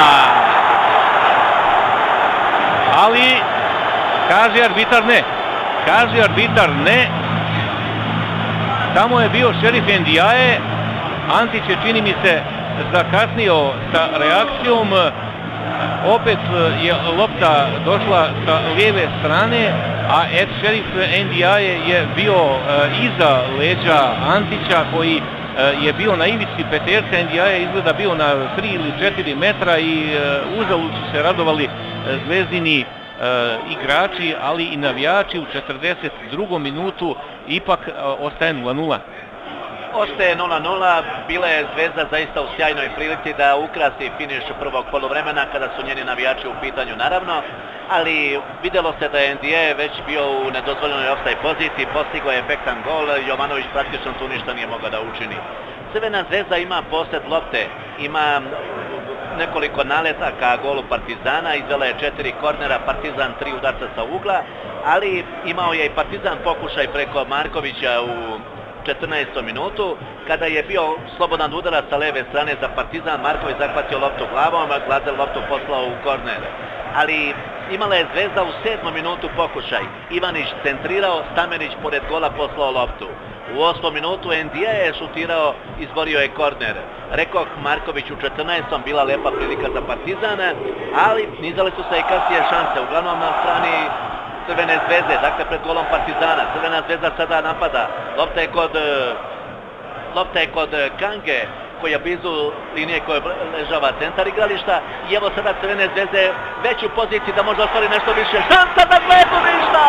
Ali kaže arbitar ne. Tamo je bio Šerif Endiaje. Antić je, čini mi se, zakasnio sa reakcijom. Opet je lopta došla sa lijeve strane, a Šerif Endiaje je bio iza leđa Antića, koji je bio na ivici peterca. Endiaje je izgleda bio na 3 ili 4 metra i uzalud su se radovali zvezdini igrači, ali i navijači. U 42. minutu ipak ostaje 0:0. Ostaje 0:0, bila je Zvezda zaista u sjajnoj prilici da ukrasi finiš prvog poluvremena kada su njeni navijači u pitanju, naravno, ali vidjelo se da je Endiaje već bio u nedozvoljenoj offside poziciji, postigao je efektan gol, Jovanović praktično tu ništa nije mogao da učini. Crvena Zvezda ima posjed lopte, ima nekoliko naleta ka golu Partizana, izvela je 4 kornera, Partizan 3 udarca sa ugla, ali imao je i Partizan pokušaj preko Markovića u 14. minutu, kada je bio slobodan udarac sa leve strane za Partizan. Marković zahvatio loptu glavom, a Glazer loptu poslao u korner. Ali imala je Zvezda u 7. minutu pokušaj. Ivanić centrirao, Stamenić pored gola poslao loptu. U 8. minutu Endija je šutirao, izborio je korner. Rekoh, Marković u 14. bila lepa prilika za Partizan, ali nizale su se i kasnije šanse, uglavnom na strani Crvene Zvezde, dakle pred golom Partizana. Crvena Zvezda sada napada, lopta je kod Kange, koji je blizu linije koje ležava centar igrališta, i evo sada Crvene Zvezde već u poziciji da može ostvari nešto više. Šansa za Zvezdu, ništa!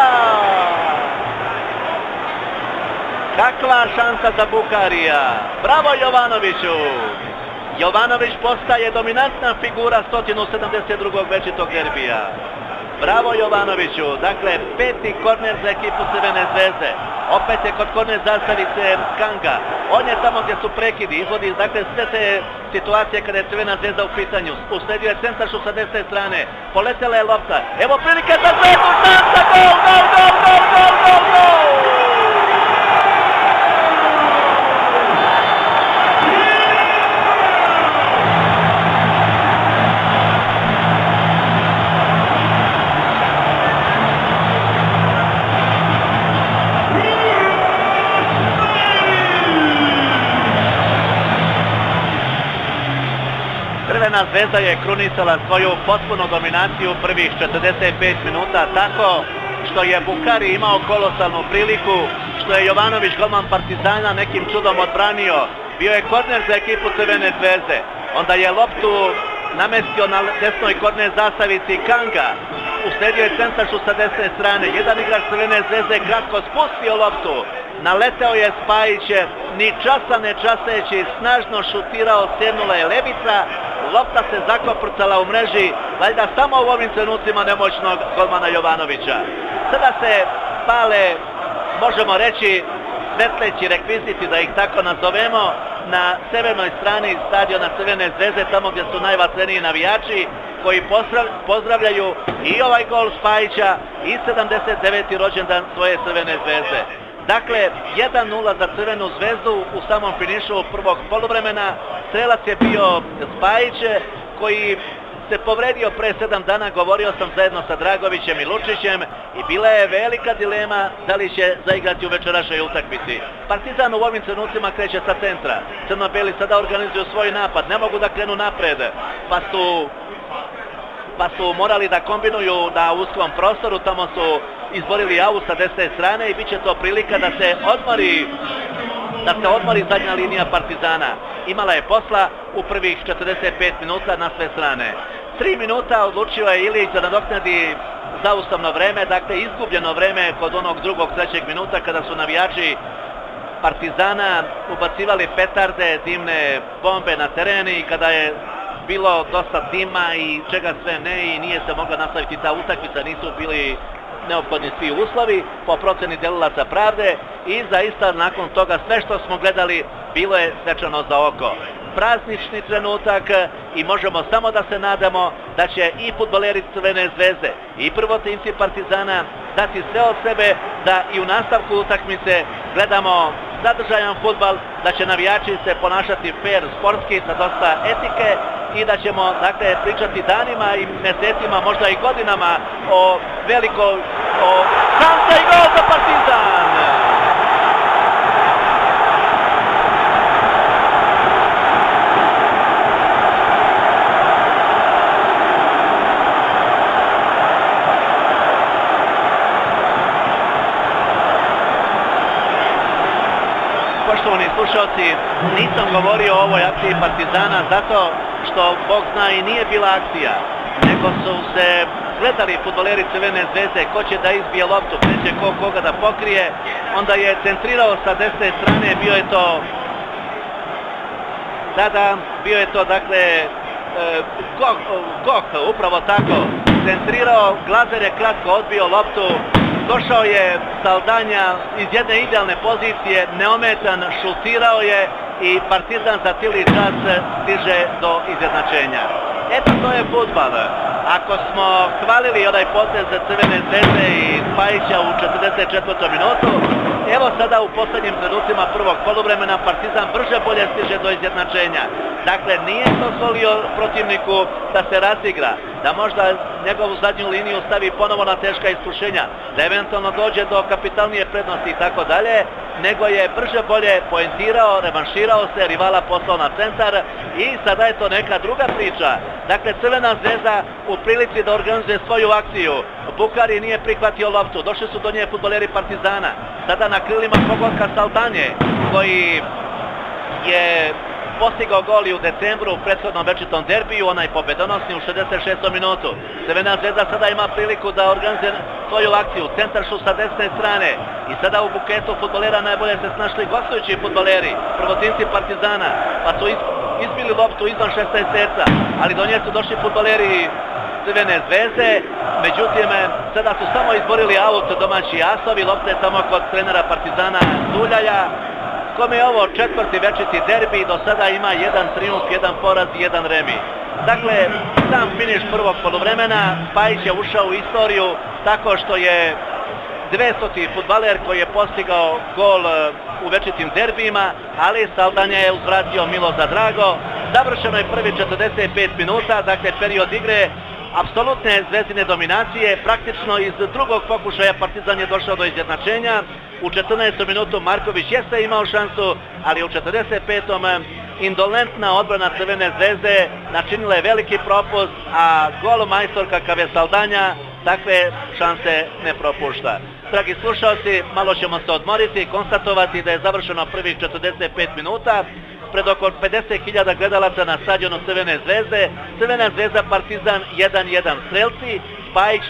Kakva šansa za Bukarija! Bravo Jovanoviću! Jovanović postaje dominantna figura 172. večitog derbija. Bravo Jovanoviću, dakle 5. korner za ekipu Crvene Zvezde. Opet je kod korner zastavice Kanga. On je tamo gdje su prekidi, izvodi dakle sve te situacije kada je Crvena Zvezda u pitanju. Usledio je centaršu sa desne strane. Poletela je lopta. Evo prilika za Zvezdu, šansa, gol, gol, gol, gol, gol, gol, gol! Crvena Zvezda je krunisala svoju potpunu dominaciju prvih 45 minuta tako što je Bukari imao kolosalnu priliku, što je Jovanović, golman Partizana, nekim čudom odbranio. Bio je korner za ekipu Crvene Zvezde. Onda je loptu namestio na desnoj korner zastavici Kanga. Usledio je centaršu sa desne strane. Jedan igrač Crvene Zvezde kratko spustio loptu. Naleteo je Spajić, ni časa ne časeći, snažno šutirao, sjednula je levica. Lopta se zakoprcala u mreži, valjda samo u ovim trenucima nemoćnog golmana Jovanovića. Sada se pale, možemo reći, svetleći rekviziti, da ih tako nazovemo, na severnoj strani stadiona Crvene Zvezde, tamo gdje su najvatreniji navijači, koji pozdravljaju i ovaj gol Spajića i 79. rođendan svoje Crvene Zvezde. Dakle, 1:0 za Crvenu Zvezdu u samom finišu prvog poluvremena. Strelac je bio Spajić, koji se povredio pre 7 dana, govorio sam zajedno sa Dragovićem i Lučićem, i bila je velika dilema da li će zaigrati u večerašnjoj utakmici. Partizan u ovim trenucima kreće sa centra. Crno-beli sada organizuju svoj napad, ne mogu da krenu napred, pa su morali da kombinuju na uskom prostoru, tamo su izborili aut sa desne strane i bit će to prilika da se odmori zadnja linija Partizana. Imala je posla u prvih 45 minuta na sve strane. 3 minuta odlučio je Ilić da nadoknadi zaustavno vreme, dakle izgubljeno vreme kod onog drugog, 3. minuta kada su navijači Partizana ubacivali petarde, dimne bombe na tereni i kada je bilo dosta dima i čega sve ne i nije se mogla nastaviti ta utakmica, nisu bili neophodni svi uslovi po proceni delilaca pravde i zaista nakon toga sve što smo gledali bilo je svečano za oko. Praznični trenutak i možemo samo da se nadamo da će i fudbaleri Crvene Zvezde i prvotimci Partizana dati sve od sebe da i u nastavku utakmice gledamo sadržajan fudbal, da će navijači se ponašati fair, sportski, sa dosta etike i da ćemo dakle pričati danima i mesecima, možda i godinama o velikoj šansa i gol za Partizan! Poštovani slušalci, nisam govorio o ovoj akciji Partizana zato što, Bog zna, i nije bila akcija, nego su se gledali fudbaleri Crvene Zvezde ko će da izbije loptu, kreće koga da pokrije, onda je centrirao sa desne strane, bio je to dakle Goh, upravo tako, centrirao, Glazer je kratko odbio loptu, došao je Saldanja iz jedne idealne pozicije, neometan, šutirao je i Partizan za cijeli čas stiže do izjednačenja. Eto, to je fudbal. Ako smo hvalili onaj potez za Crvene Zvezde i Spajića u 44. minutu, evo sada u posljednjim trenucima prvog poluvremena Partizan brže bolje stiže do izjednačenja. Dakle, nije dozvolio protivniku da se razigra, da možda njegovu zadnju liniju stavi ponovo na teška iskušenja, da eventualno dođe do kapitalnije prednosti i tako dalje, nego je brže bolje poentirao, revanširao se, rivala poslao na centar i sada je to neka druga priča. Dakle, Crvena Zvezda u prilici da organizuje svoju akciju. Bukari nije prihvatio loptu, došli su do nje fudbaleri Partizana. Sada na krilima pogotka Saldanje, koji je postigao gol i u decembru u prethodnom večitom derbiju, onaj pobedonosni u 66. minutu. Crvena Zvezda sada ima priliku da organizuje svoju akciju, centaršu sa desne strane i sada u buketu fudbalera najbolje se snašli gostujući fudbaleri, prvotimci Partizana, pa su izbili loptu izvan 16 terca, ali do nje su došli fudbaleri Crvene Zvezde, međutim sada su samo izborili aut domaći asovi, lopta je samo kod trenera Partizana Duljaja, kome je ovo četvrti večiti derbi, do sada ima jedan trijumf, jedan poraz i jedan remi. Dakle, sam finiš prvog poluvremena, Spajić je ušao u istoriju tako što je 200. fudbaler koji je postigao gol u večitim derbijima, ali Saldanja je uzvratio milo za drago. Završeno je prvi 45 minuta, dakle period igre apsolutne Zvezdine dominacije, praktično iz drugog pokušaja Partizan je došao do izjednačenja. U 14. minutu Marković jeste imao šansu, ali u 45. indolentna odbrana Crvene Zvezde načinila je veliki propust, a gol majstor kakav je Saldanja takve šanse ne propušta. Dragi slušalci, malo ćemo se odmoriti i konstatovati da je završeno prvih 45 minuta pred oko 50.000 gledalaca na stadionu Crvene Zvezde. Crvena Zvezda Partizan 1-1 strelci, Spajić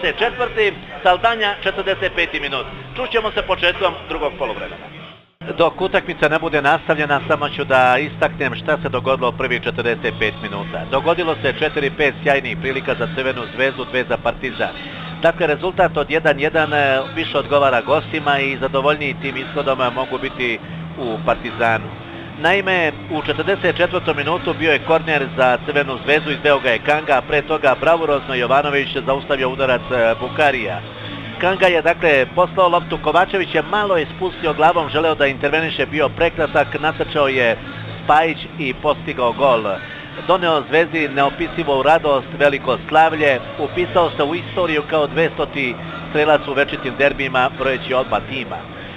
44. Saldanja 45. minut. Čućemo se početkom drugog poluvremena. Dok utakmica ne bude nastavljena, samo ću da istaknem šta se dogodilo u prvih 45 minuta. Dogodilo se 4-5 sjajnih prilika za Crvenu Zvezdu, 2 za Partizan. Dakle, rezultat od 1-1 više odgovara gostima i zadovoljniji tim ishodom mogu biti u Partizanu. Naime, u 44. minutu bio je korner za Crvenu Zvezdu, izveo ga je Kanga, a pre toga bravurozno Jovanović zaustavio udarac Bukarija. Kanga je dakle poslao loptu, Kovačević je malo je spustio glavom, želeo da interveniše, bio prekrasak, natrčao je Spajić i postigao gol. Doneo Zvezdi neopisivu radost, veliko slavlje, upisao se u istoriju kao 200. strelac u večitim derbijima brojeći oba tima.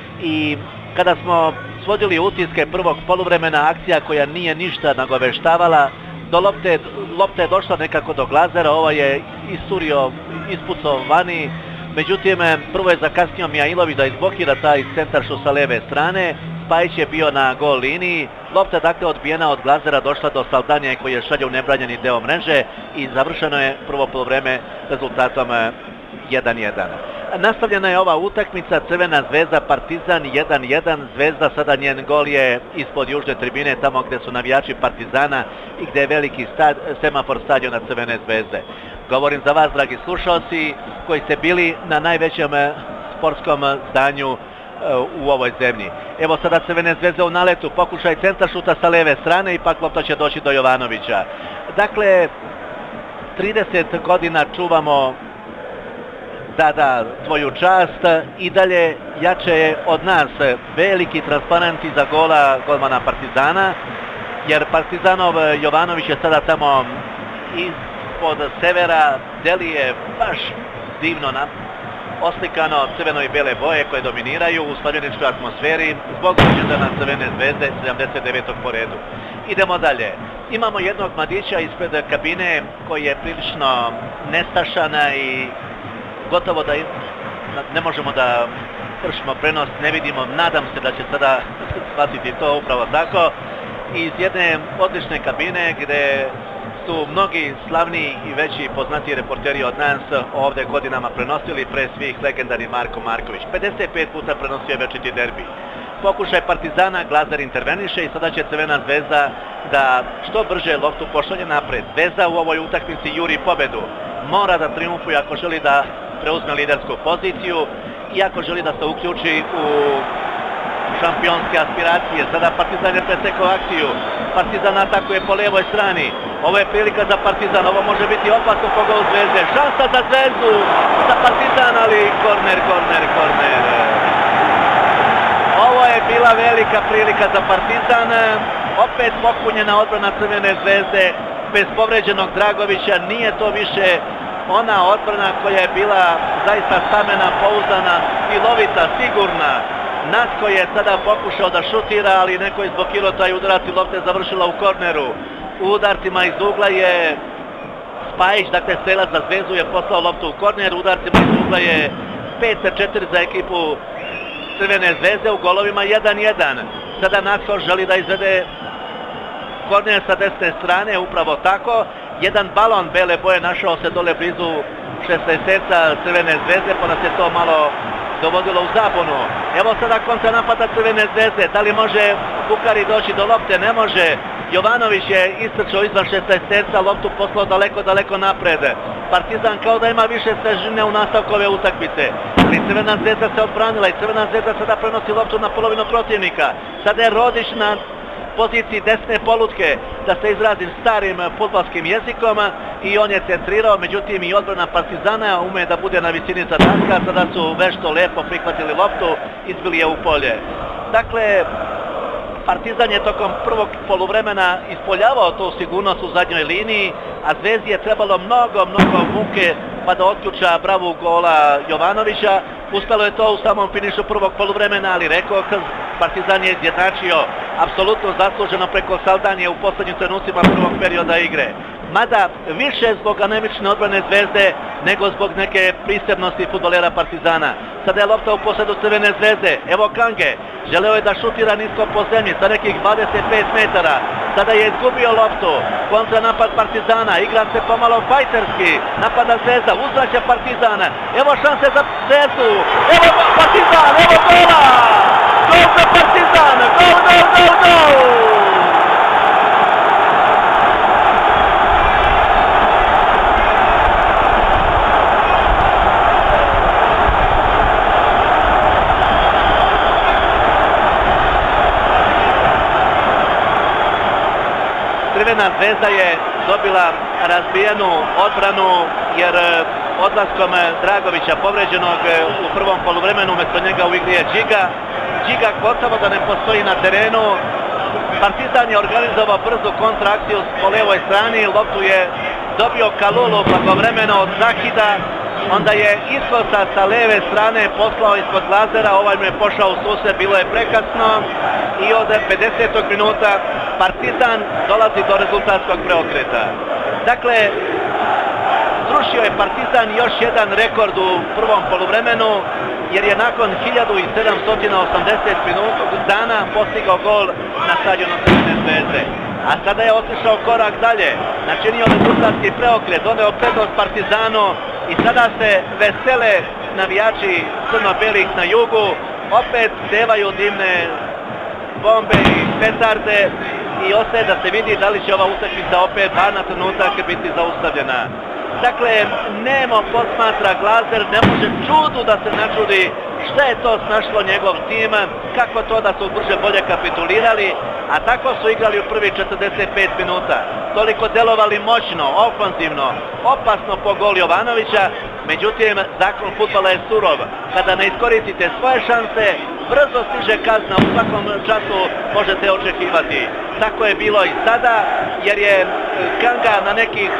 I kada smo svodili utiske prvog poluvremena, akcija koja nije ništa nagoveštavala, do lopte je došla nekako do Glazera, ovo je isturio, ispucao vani, međutim prvo je zakasnio Mijailović da izblokira taj centaršu sa leve strane, Spajić je bio na gol liniji, lopta dakle odbijena od Glazera došla do Saldanje koji je šalje u nebranjeni deo mreže i završeno je prvo poluvreme rezultatom 1-1. Nastavljena je ova utakmica, Crvena Zvezda Partizan 1-1, Zvezda sada njen gol je ispod južne tribine, tamo gde su navijači Partizana i gde je veliki semafor stadiona Crvene Zvezde. Govorim za vas, dragi slušalci, koji ste bili na najvećem sportskom zdanju u ovoj zemlji. Evo sada Crvene Zvezde u naletu, pokušaj centaršuta sa leve strane, ipak lopta će doći do Jovanovića. Dakle, 30 godina čuvamo tvoju čast i dalje jače je od nas veliki transparenti za gola golmana Partizana, jer Partizanov Jovanović je sada tamo ispod severa, deli je baš divno oslikano crveno i bele boje koje dominiraju u stadioničkoj atmosferi zbog rođendana Crvene Zvezde 79. po redu. Idemo dalje. Imamo jednog mladića ispred kabine koji je prilično nestašan i gotovo da ne možemo da vršimo prenos, ne vidimo, nadam se da će sada shvatiti to upravo tako. Iz jedne odlične kabine gde su mnogi slavniji i veći poznatiji reporteri od nas ovde godinama prenosili, pre svih legendarni Marko Marković. 55 puta prenosio večiti derbi. Pokušaj Partizana, Glazer interveniše i sada će Crvena Zvezda da što brže loptu pošalje napred. Zvezda u ovoj utakmici juri pobedu. Mora da triumfuje ako želi da preuzme lidersku poziciju i ako želi da se uključi u šampionske aspiracije. Sada Partizan je presekao akciju. Partizan atakuje po levoj strani. Ovo je prilika za Partizan, ovo može biti opasno po gol Zvezde. Šansa za Zvezdu, za Partizan, ali korner. Ovo je bila velika prilika za Partizan. Opet popunjena odbrana Crvene zvezde, bez povređenog Dragovića. Nije to više ona odbrana koja je bila zaista stamena, pouzdana, silovita, sigurna. Natko je sada pokušao da šutira, ali neko je izblokirao taj udarac i lopta je završila u korneru. U udarcima iz ugla je Spajić, dakle strelac za Zvezdu, je poslao loptu u korner. U udarcima iz ugla je 5-4 za ekipu Crvene zvezde, u golovima 1-1. Sada Natko želi da izvede korner sa desne strane, upravo tako. Jedan balon bele boje našao se dole blizu 16-terca Crvene zvezde, pa nas je to malo dovodilo u zabunu. Evo sada kontranapada Crvene zvezde, da li može Bukari doći do lopte? Ne može. Jovanović je istrčao izvan 16-terca, loptu poslao daleko napred. Partizan kao da ima više svežine u nastavku ove utakmice. Ali Crvena zvezda se odbranila i Crvena zvezda sada prenosi loptu na polovinu protivnika. Sada je Rodić na poziciji desne polutke, da se izrazim starim fudbalskim jezikom, i on je centrirao, međutim i odbrana Partizana ume da bude na visini zadatka. Sada su vešto lepo prihvatili loptu, izbili je u polje. Dakle, Partizan je tokom prvog poluvremena ispoljavao tu sigurnost u zadnjoj liniji, a Zvezdi je trebalo mnogo muke pa da otključa bravu gola Jovanovića. Uspelo je to u samom finišu prvog poluvremena, ali rekao, Partizan je izjednačio apsolutno zasluženo preko Saldanije u poslednjim trenucima prvog perioda igre. Mada više zbog anemične odbrane Zvezde nego zbog neke prisebnosti fudbalera Partizana. Sada je lopta u posedu Crvene zvezde. Evo Kange, želeo je da šutira nisko po zemlji sa nekih 25 metara. Sada je izgubio loptu. Kontranapad Partizana, igra se pomalo fajterski. Napada Zvezda, uzvraća Partizana. Evo šanse za Zvezdu. Evo Partizan, evo gola! Gol za Partizan! Gol! Crvena zvezda je dobila razbijenu odbranu jer odlaskom Dragovića, povređenog u prvom poluvremenu, umjesto njega u igri je Džiga. Džiga gotovo da ne postoji na terenu. Partizan je organizovao brzu kontraakciju po levoj strani, loptu je dobio Kalulu blagovremeno od Zahida, onda je iskosa sa leve strane poslao ispod Glazera, ovaj mu je pošao u susret, bilo je prekasno i od 50. minuta Partizan dolazi do rezultatskog preokreta. Dakle, srušio je Partizan još jedan rekord u prvom poluvremenu, jer je nakon 1780 dana postigao gol na stadionu Crvene zvezde. A sada je otišao korak dalje, načinio rezultatski preokret, doneo prednost Partizanu i sada se vesele navijači crno-belih na jugu, opet sevaju dimne bombe i petarde i ostaje da se vidi da li će ova utakmica opet na trenutak biti zaustavljena. Dakle, nemo posmatra Glazer, ne može čudu da se načudi šta je to snašlo njegov tim, kako to da su brže bolje kapitulirali, a tako su igrali u prvi 45 minuta. Toliko delovali moćno, ofanzivno, opasno po gol Jovanovića, međutim, zakon fudbala je surov. Kada ne iskoristite svoje šanse, brzo stiže kazna, u svakom času možete očekivati. Tako je bilo i sada, jer je Kanga na nekih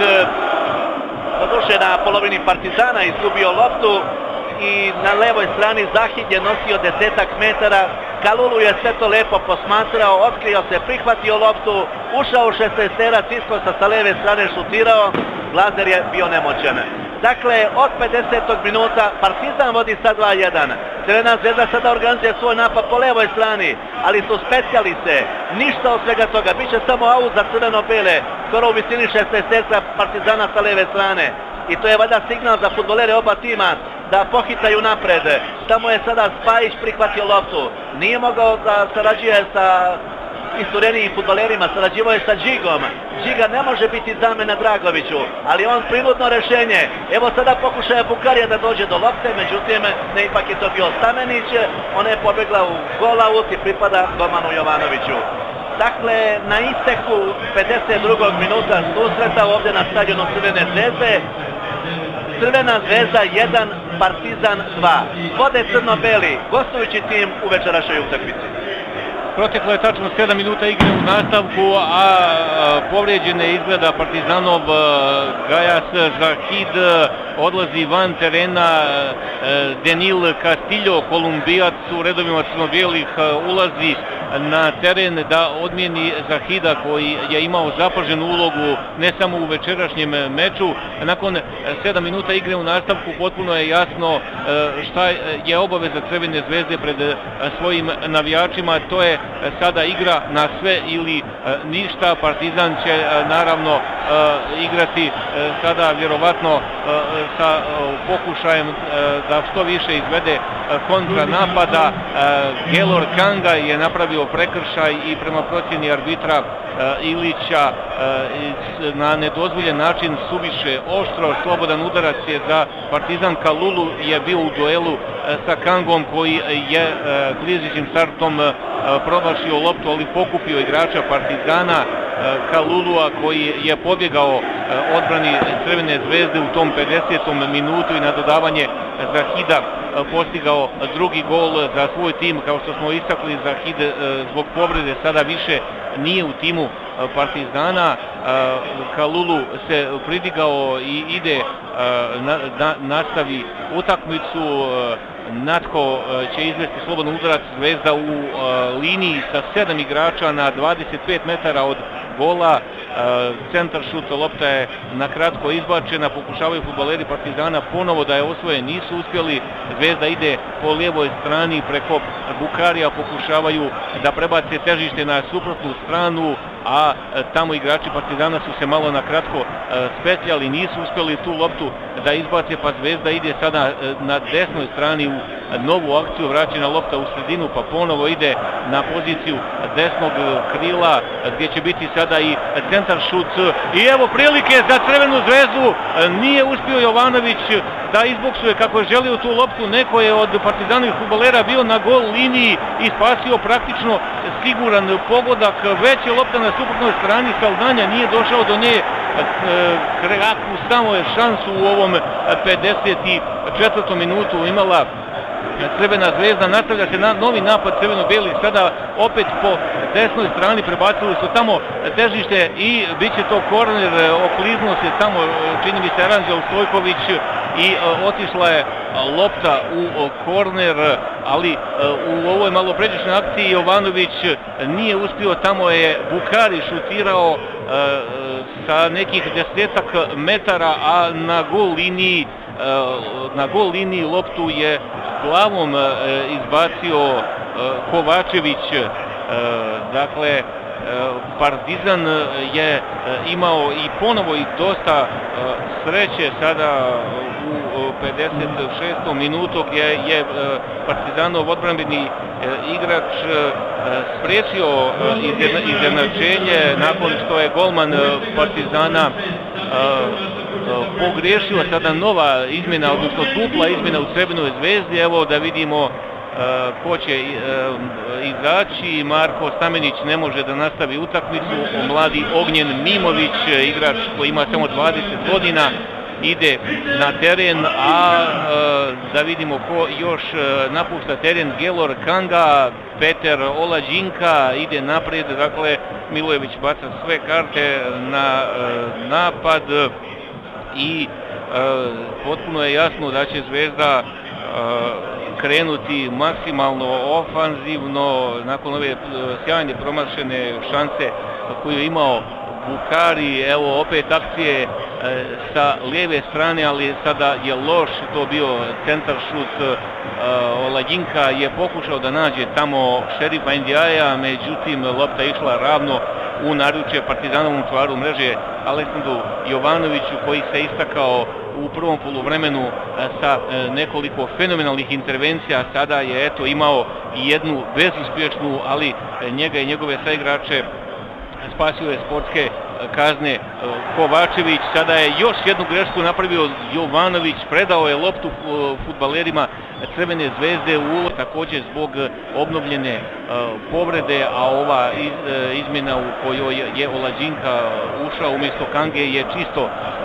doduše na polovini Partizana izgubio loptu i na levoj strani Zahid je nosio 10 metara. Kalulu je sve to lepo posmatrao, otkrio se, prihvatio loptu, ušao u 16-terac, iskosa sa leve strane šutirao, Glazer je bio nemoćan. Dakle, od 50. minuta Partizan vodi sa 2-1. Crvena zvezda sada organizuje svoj napad po levoj strani, ali su specijaliste, ništa od svega toga, bit će samo aut za crveno-bele, skoro u visini 16-terca Partizana sa leve strane. I to je valjda signal za fudbalere oba tima da pohitaju napred. Tamo je sada Spajić prihvatio loptu, nije mogao da sarađuje sa isturenijim fudbalerima, sarađivao je sa Džigom. Džiga ne može biti zamena Dragoviću, ali on prinudno rešenje. Evo sada pokušaja Bukarija da dođe do lopte, međutim, ne, ipak je to bio Stamenić, ona je pobjegla u gol aut i pripada Domanu Jovanoviću. Dakle, na isteku 52. minuta susreta ovdje na stadionu Crvene zvezde, Crvena zvezda 1, Partizan 2. Vode crno-beli, gostujući tim u večerašnjoj utakmici. Proteklo je tačno 7 minuta igre u nastavku, a povrijeđene izgleda Partizanov Gajas Zahid, odlazi van terena Denil Castillo, Kolumbijac u redovima crno-bijelih, ulazi na teren da odmijeni Zahida koji je imao zapaženu ulogu ne samo u večerašnjem meču. Nakon 7 minuta igre u nastavku potpuno je jasno šta je obaveza Crvene zvezde pred svojim navijačima. To je sada igra na sve ili ništa. Partizan će naravno igrati sada vjerovatno sa pokušajem da što više izvede kontranapada. Gelor Kanga je napravio prekršaj i prema procjeni arbitra Ilića na nedozvoljen način suviše oštro. Slobodan udarac je za Partizan. Kalulu je bio u duelu sa Kangom koji je klizećim startom promašio loptu, ali pokupio igrača Partizana Kalulua koji je pobjegao odbrani Crvene zvezde u tom 50. minutu i na dodavanje Zahida postigao drugi gol za svoj tim. Kao što smo istakli, Zahid zbog povrede sada više nije u timu Partizana. Kalulu se pridigao i ide da nastavi utakmicu. Natko će izvesti slobodan udarac. Zvezda u liniji sa 7 igrača na 25 metara od gola. Centar šut, lopta je na kratko izbačena, pokušavaju fudbaleri Partizana ponovo da je osvoje, nisu uspjeli. Zvezda ide po lijevoj strani preko Bukarija, pokušavaju da prebace težište na suprotnu stranu, a tamo igrači Partizana su se malo na kratko spetljali, nisu uspjeli tu loptu da izbace, pa Zvezda ide sada na desnoj strani u novu akciju, vraćena lopta u sredinu, pa ponovo ide na poziciju desnog krila gdje će biti sada i centar šut. I evo prilike za Crvenu zvezdu, nije uspio Jovanović da izboksuje kako je želio tu loptu. Neko je od Partizanovih fudbalera bio na gol liniji i spasio praktično siguran pogodak. Već je lopta na suprotnoj strani, Saldanja nije došao do nje. Kakvu samo je šansu u ovom 54. minutu imala Crvena zvezda. Nastavlja se novi napad crveno-bijeli, sada opet po desnoj strani, prebacili su tamo težište i bit će to korner. Okliznuo se tamo, čini mi se, Aranđel Stojković i otišla je lopta u korner, ali u ovoj malopređašnjoj akciji Jovanović nije uspio. Tamo je Bukari šutirao sa nekih 10 metara, a na gol liniji loptu je glavom izbacio Kovačević. Dakle, Partizan je imao i ponovo i dosta sreće sada u 56. minutu gdje je Partizanov odbrambeni igrač spriječio izjednačenje nakon što je golman Partizana pogriješio. Sada nova izmjena, odnosno dupla izmjena u Crvenoj zvezdi. Evo da vidimo ko će izaći. Marko Stamenić ne može da nastavi utakmicu. Mladi Ognjen Mimović, igrač koji ima samo 20 godina, ide na teren, a da vidimo ko još napušta teren. Gelor Kanga, Peter Olađinka ide naprijed. Dakle, Milojević baca sve karte na napad i potpuno je jasno da će Zvezda krenuti maksimalno ofanzivno nakon ove sjajne promašene šanse koju je imao Bukari. Evo opet akcije sa lijeve strane, ali sada je loš to bio centar šut. Olađinka je pokušao da nađe tamo Šerifa Indijaja, međutim lopta išla ravno u naručje Partizanovom čuvaru mreže Aleksandru Jovanoviću, koji se istakao u prvom poluvremenu sa nekoliko fenomenalnih intervencija. Sada je eto imao i jednu bezuspješnu, ali njega i njegove saigrače spasio je sportske kazne Kovačević. Sada je još jednu grešku napravio Jovanović, predao je loptu fudbalerima Crvene zvezde u također zbog obnovljene povrede, a ova izmjena u kojoj je Olađinka ušao umjesto Kange je čisto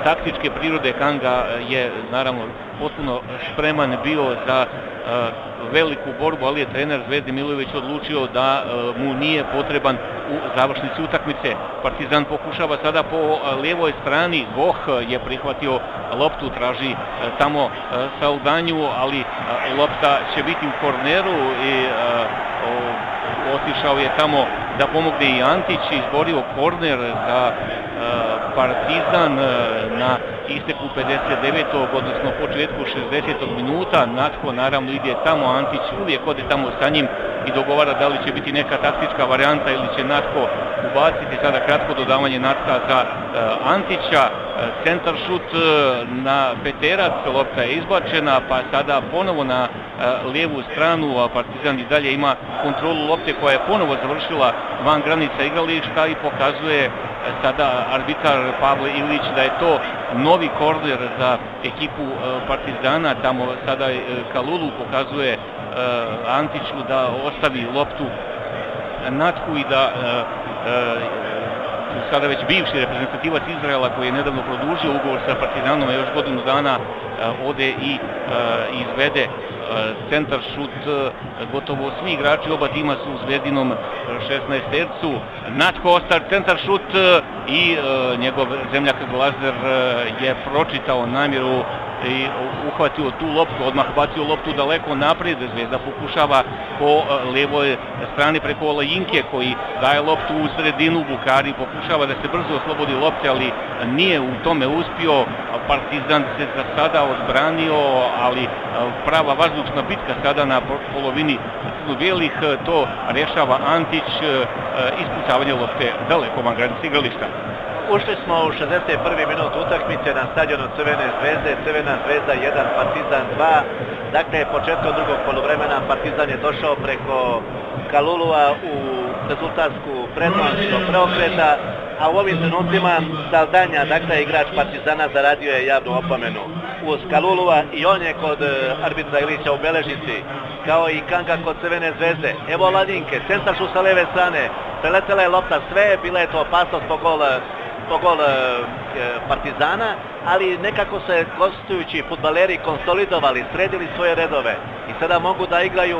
taktičke prirode Kanga je naravno potpuno spreman bio za veliku borbu, ali je trener Zvezde Milojević odlučio da mu nije potreban u završnici utakmice. Partizan pokušava sada po lijevoj strani, Goh je prihvatio loptu, traži tamo Saldanju, ali lopta će biti u korneru i otišao je tamo da pomogne i Antić, izborio korner za Partizan na isteku 59. odnosno početku 60. minuta. Natko naravno ide tamo, Antić uvijek ode tamo sa njim i dogovara da li će biti neka taktička varijanta ili će Natko ubaciti. Sada kratko dodavanje Natka za Antića, centar šut na Peterac, lopta je izbačena, pa sada ponovo na lijevu stranu, a Partizan i dalje ima kontrolu lopte koja je ponovo završila van granica igrališta i pokazuje sada arbitar Pavle Ilić da je to novi korner za ekipu Partizana. Tamo sada Kalulu pokazuje Antiću da ostavi loptu Natku i da sada već bivši reprezentativac Izraela koji je nedavno produžio ugovor sa Partizanom, a još godinu dana ode i izvede centar šut. Gotovo svi igrači oba tima su u Zvezdinom 16-tercu. Natko Ostar, centar šut i njegov zemljak Glazer je pročitao namjeru i uhvatio tu loptu, odmah bacio loptu daleko naprijed. Zvezda pokušava po lijevoj strani preko Olajinke koji daje loptu u sredinu. Bukari pokušava da se brzo oslobodi lopte, ali nije u tome uspio. Partizan se za sada odbranio, ali prava vazdušna bitka sada na polovini crno-bijelih, to rješava Antić, ispucavanje lopte daleko van granice igrališta. Ušli smo u 61. minut utakmice na stadionu Crvene Zvezde. Crvena Zvezda 1, Partizan 2. Dakle, početkom drugog poluvremena Partizan je došao preko Kalulua u rezultatsku prednost do preokreta, a u ovim trenucima Saldanja, dakle igrač Partizana, zaradio je javnu opomenu uz Kalulua i on je kod arbitra Ilića u beležnici, kao i Kanga kod Crvene Zvezde. Evo Ladinke, centar šut sa leve strane, preletela je lopta sve, bila je to opasnost po gol Partizana, ali nekako se gostujući fudbaleri konsolidovali, sredili svoje redove i sada mogu da igraju,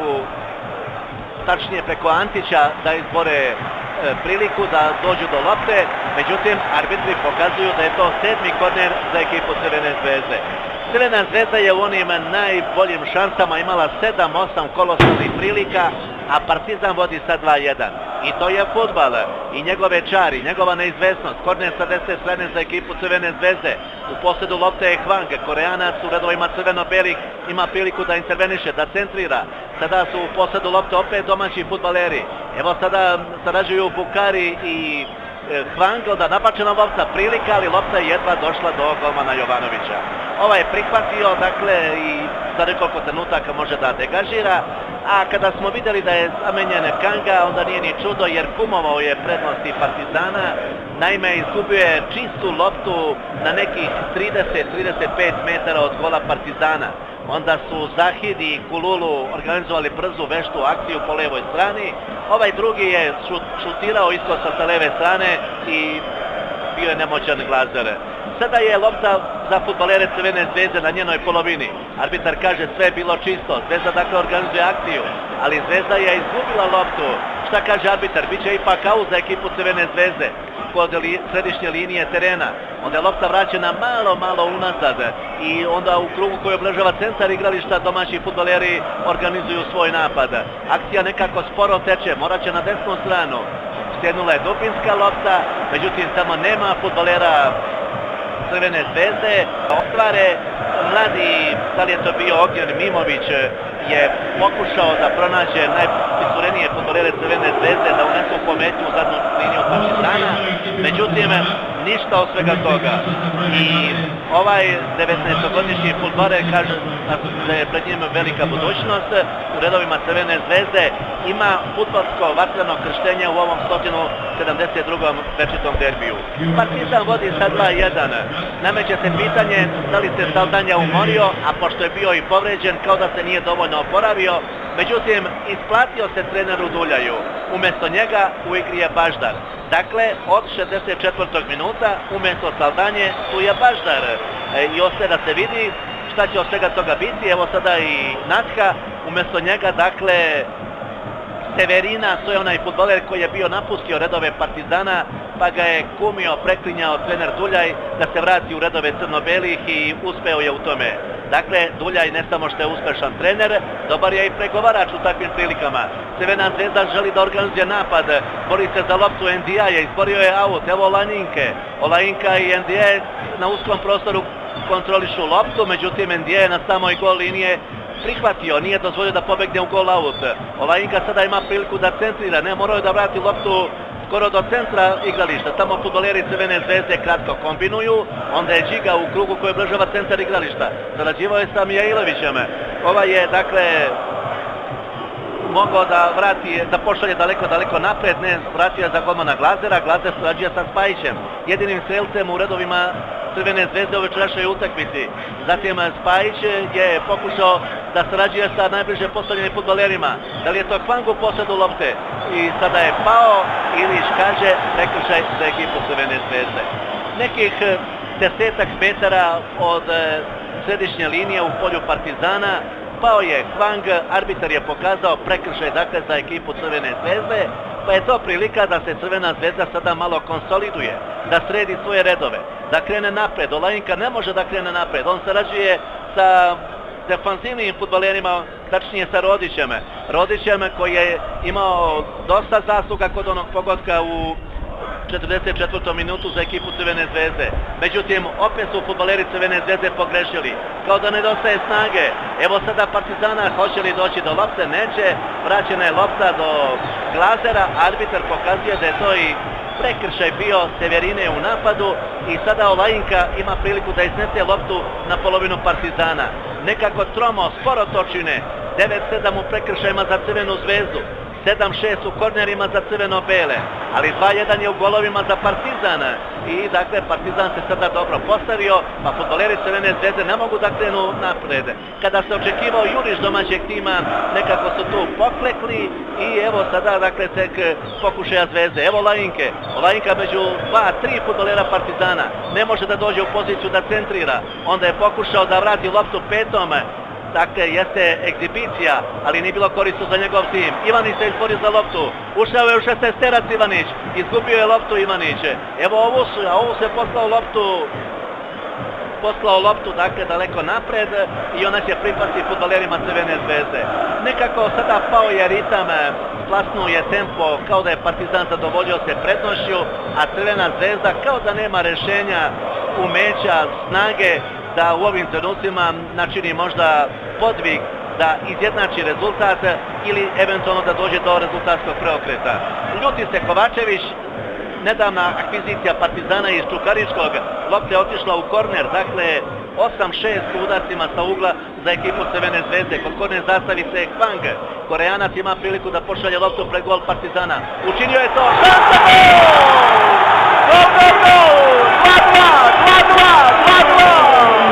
tačnije preko Antića, da izbore priliku da dođu do lopte. Međutim, arbitri pokazuju da je to 7. korner za ekipu Crvene Zvezde. Crvena Zvezda je u onim najboljim šansama imala 7-8 kolosalnih prilika, a Partizan vodi sa 2-1. I to je fudbal i njegove čari, njegova neizvesnost. Korner sa 10 strane za ekipu Crvene Zvezde. U posledu lopte je Hwang, Koreanac u redovima crveno-belih, ima priliku da interveniše, da centrira. Sada su u posledu lopte opet domaći fudbaleri. Evo sada sarađuju Bukari i Hwang, onda napačena lopta, prilika, ali lopta je jedva došla do golmana Jovanovića. Ovaj je prihvatio, dakle, i za nekoliko trenutaka može da degažira, a kada smo vidjeli da je zamenjen Kanga, onda nije ni čudo jer kumovao je prednosti Partizana. Naime, izgubio je čistu loptu na nekih 30-35 metara od gola Partizana. Onda su Zahid i Kululu organizovali brzu veštu akciju po levoj strani. Ovaj drugi je šutirao iskosa sa leve strane i bio je nemoćan Glazer. Sada je lopta za fudbalere Crvene Zvezde na njenoj polovini. Arbitar kaže sve je bilo čisto. Zvezda dakle organizuje akciju, ali Zvezda je izgubila loptu. Šta kaže arbitar? Biće ipak aut za ekipu Crvene Zvezde kod središnje linije terena. Onda je lopta vraćena malo unazad i onda u krugu koji obležava centar igrališta domaći fudbaleri organizuju svoj napad. Akcija nekako sporo teče, morat će na desnu stranu. Stjenula je dupinska lopta, međutim tamo nema fudbalera Crvene Zvezde. Ostvare mladi, da li je to bio Ognjen Mimović, je pokušao da pronađe najpisurenije fudbalere Crvene Zvezde, da unesu pometnju u zadnju liniju Partizana, međutim ništa od svega toga. I ovaj 19-godišnji fudbaler kaže da je pred njim velika budućnost u redovima Crvene Zvezde, ima fudbalsko vatreno krštenje u ovom 172. večitom derbiju. Partizan vodi sa 2-1. Nameće se pitanje da li se Saldanja umorio, a pošto je bio i povređen, kao da se nije dovoljno oporavio, međutim isplatio se treneru Duljaju. Umjesto njega u igri je Baždar. Dakle, od 64. minuta umjesto Saldanje tu je Baždar i ostaje da se vidi šta će od svega toga biti. Evo sada i Natka, umjesto njega, dakle, Severina, to je onaj fudbaler koji je bio napustio redove Partizana, pa ga je kumio, preklinjao trener Duljaj da se vrati u redove crno-belih i uspeo je u tome. Dakle, Duljaj ne samo što je uspešan trener, dobar je i pregovarač u takvim prilikama. Crvena Zvezda želi da organizuje napad, bori se za loptu, Ndiaye izborio je aut, evo Olajinke. Olajinka i Ndiaye na uskom prostoru kontrolišu loptu, međutim Ndiaye na samoj gol linije prihvatio, nije dozvolio da pobegne u gol aut. Olajinka sada ima priliku da centrira, ne morao je da vrati loptu skoro do centra igrališta, tamo fudbaleri Crvene Zvezde kratko kombinuju, onda je Điga u krugu koji obližava centar igrališta, zarađivao je sa Mijailovićem, ovaj je dakle mogao da vrati, da pošalje daleko napred, ne vratio je za golmana Glazera, Glazer surađuje sa Spajićem, jedinim strelcem u redovima Crvene Zvezde u večerašnjoj utakmici. Zatim Spajić je pokušao da sarađuje sa najbliže postavljenim fudbalerima. Da li je to Hwang u posjedu lopte? I sada je pao, Ilić kaže prekršaj za ekipu Crvene Zvezde. Nekih 10 metara od središnje linije u polju Partizana pao je Hwang, arbitar je pokazao prekršaj dakle za ekipu Crvene Zvezde, pa je to prilika da se Crvena Zvezda sada malo konsoliduje, da sredi svoje redove, da krene napred. Olajinka ne može da krene napred, on sarađuje sa defanzivnim fudbalerima, tačnije sa Rodićem koji je imao dosta zasluga kod onog pogotka u 44. minutu za ekipu Crvene Zvezde. Međutim, opet su fudbaleri Crvene Zvezde pogrešili, kao da nedostaje snage. Evo sada Partizana, hoće li doći do lopte? Neće, vraćena je lopta do Glazera, arbitar pokazuje da je to i prekršaj bio Severine u napadu i sada Olajinka ima priliku da iznese loptu na polovinu Partizana. Nekako tromo, sporo to čine, 9-7 u prekršajima za Crvenu Zvezdu, 7-6 u kornerima za crveno-bele, ali 2-1 je u golovima za Partizan i dakle Partizan se sada dobro postavio, pa fudbaleri Crvene Zvezde ne mogu da krenu napred. Kada se očekivao juriš domaćeg tima, nekako su tu poklekli i evo sada dakle tek pokušaja Zvezde. Evo Olajinka među 2-3 fudbalera Partizana, ne može da dođe u poziciju da centrira, onda je pokušao da vrati loptu petom. Dakle, jeste egzibicija, ali nije bilo korisno za njegov tim. Ivanić se izborio za loptu, ušao je u 16-terac Ivanić, izgubio je loptu Ivanić. Evo ovu se poslao loptu, dakle, daleko napred i ona će pripasti fudbalerima Crvene Zvezde. Nekako sada pao je ritam, splasnuo je tempo, kao da je Partizan zadovoljio se prednošću, a Crvena Zvezda kao da nema rešenja, umeća, snage, da u ovim trenucima načini možda podvig da izjednači rezultat ili eventualno da dođe do rezultatskog preokreta. Ljuti se Kovačević, nedavna akvizicija Partizana iz Čukaričkog, lopta je otišla u korner, dakle 8-6 udarcima sa ugla za ekipu Crvene Zvezde. Kod korner zastavi se Hwang, Koreanac ima priliku da pošalje loptu pred gol Partizana. Učinio je to, šansa, gol! Gol! 2-2!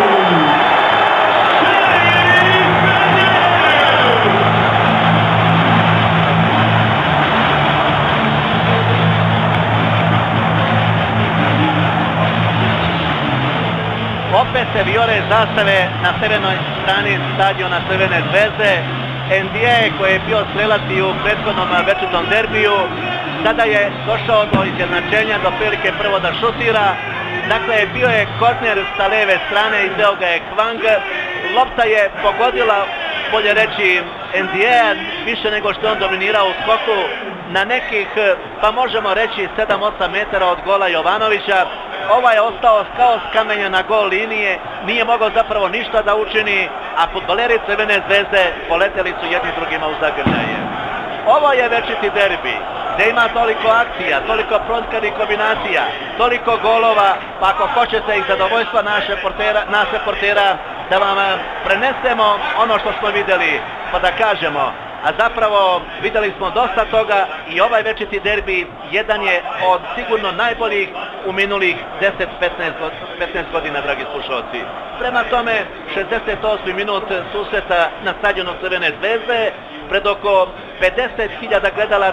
Opet se vijore zastave na severnoj strani stadiona Crvene Zvezde. Ndiaye koji je bio strelac i u prethodnom večitom derbiju, sada je došao do izjednačenja, do prilike prvo da šutira. Dakle, bio je korner sa leve strane, izveo ga je Hwang. Lopta je pogodila, bolje reći, Ndiaye više nego što on dominirao u skoku na nekih, pa možemo reći 7-8 metara od gola Jovanovića. Ovaj je ostao kao skamenjen na gol linije, nije mogao zapravo ništa da učini, a fudbaleri Crvene Zvezde poleteli su jedni drugima u zagrljaje. Ovo je večiti derbi, gdje ima toliko akcija, toliko prontkanih kombinacija, toliko golova, pa ako hoćete i zadovoljstva nas reportera, da vam prenesemo ono što smo vidjeli, pa da kažemo, a zapravo vidjeli smo dosta toga i ovaj večiti derbi jedan je od sigurno najboljih u minulih 10-15 godina, dragi slušalci. Prema tome, 68. minut susreta na stadionu Crvene Zvezde, pred oko 50.000 gledalaca,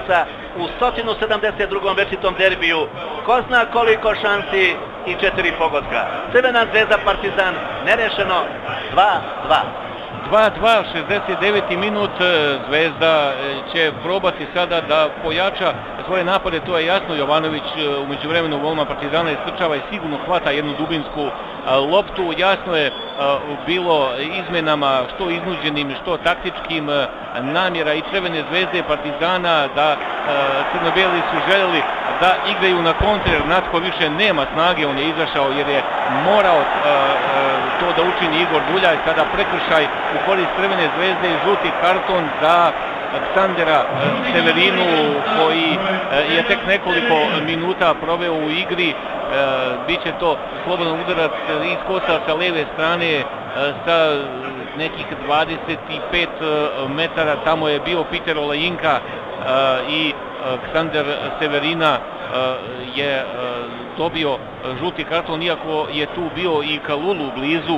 u 172. večitom derbiju, ko zna koliko šansi i 4 pogotka. Crvena zvezda Partizan nerešeno 2-2. 2-2, 69. minut, Zvezda će probati sada da pojača svoje napade, to je jasno. Jovanović u međuvremenu golman Partizana istrčava i sigurno hvata jednu dubinsku loptu. Jasno je bilo izmenama, što iznuđenim, što taktičkim, namjera i Crvene zvezde i Partizana da crno-bijeli su željeli da igraju na kontra, jer Natko više nema snage, on je izašao jer je morao to da učini Igor Duljaj. Sada prekršaj u korist Crvene zvezde i žuti karton za Ksandera Severinu, koji je tek nekoliko minuta proveo u igri. Biće to slobodan udarac iz kosa sa leve strane sa nekih 25 metara. Tamo je bio Peter Olajinka i Ksander Severina je dobio žuti karton, iako je tu bio i Kalulu blizu.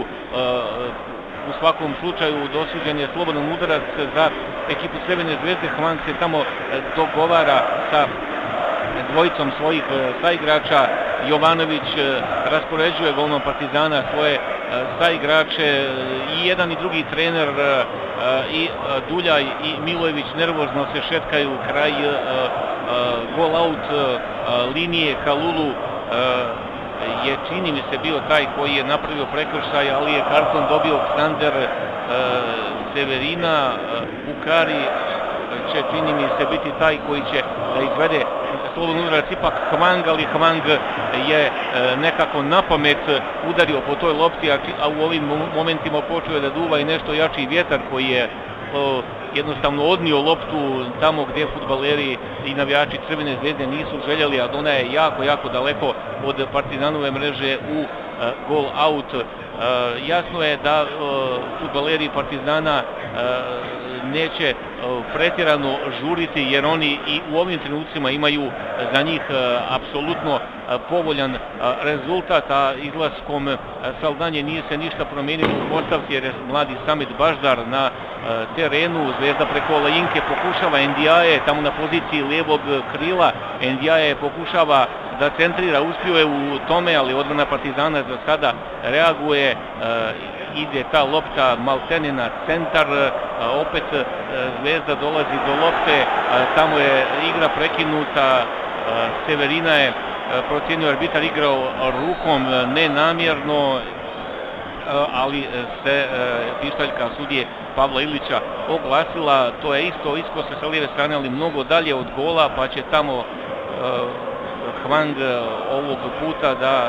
U svakom slučaju dosuđen je slobodan udarac za ekipu Crvene zvezde. Hvang se tamo dogovara sa dvojicom svojih saigrača. Jovanović raspoređuje golman Partizana svoje saigrače, i jedan i drugi trener i Duljaj i Milojević nervozno se šetkaju kraj gol out linije. Kalulu je, čini mi se, bio taj koji je napravio prekršaj, ali je karton dobio Ksander Severina. Bukari će, čini mi se, biti taj koji će da izvede slobodan udarac, ipak Hvang, ali Hvang je nekako napamet udario po toj lopti, a u ovim momentima počeo da duva i nešto jači vjetar koji je jednostavno odnio loptu tamo gdje fudbaleri i navijači Crvene zvezde nisu željeli, a ona je jako, jako daleko od Partizanove mreže u gol out. Jasno je da fudbaleri Partizana neće pretjerano žuriti, jer oni i u ovim trenucima imaju za njih apsolutno povoljan rezultat, a izlaskom Saldanje nije se ništa promijenilo u postavci, jer je mladi Samet Baždar na terenu. Zvezda preko Olajinke pokušava, Ndiaye tamo na poziciji lijevog krila, Ndiaye pokušava da centrira, uspio je u tome, ali odbrana Partizana za sada reaguje. Ide ta lopta maltene na centar, opet Zvezda dolazi do lopte, tamo je igra prekinuta. Severina je procijenio arbitar igrao rukom nenamjerno, ali se pištaljka sudije Pavla Ilića oglasila. To je isto iskose sa lijeve strane, ali mnogo dalje od gola, pa će tamo Hvang ovog puta da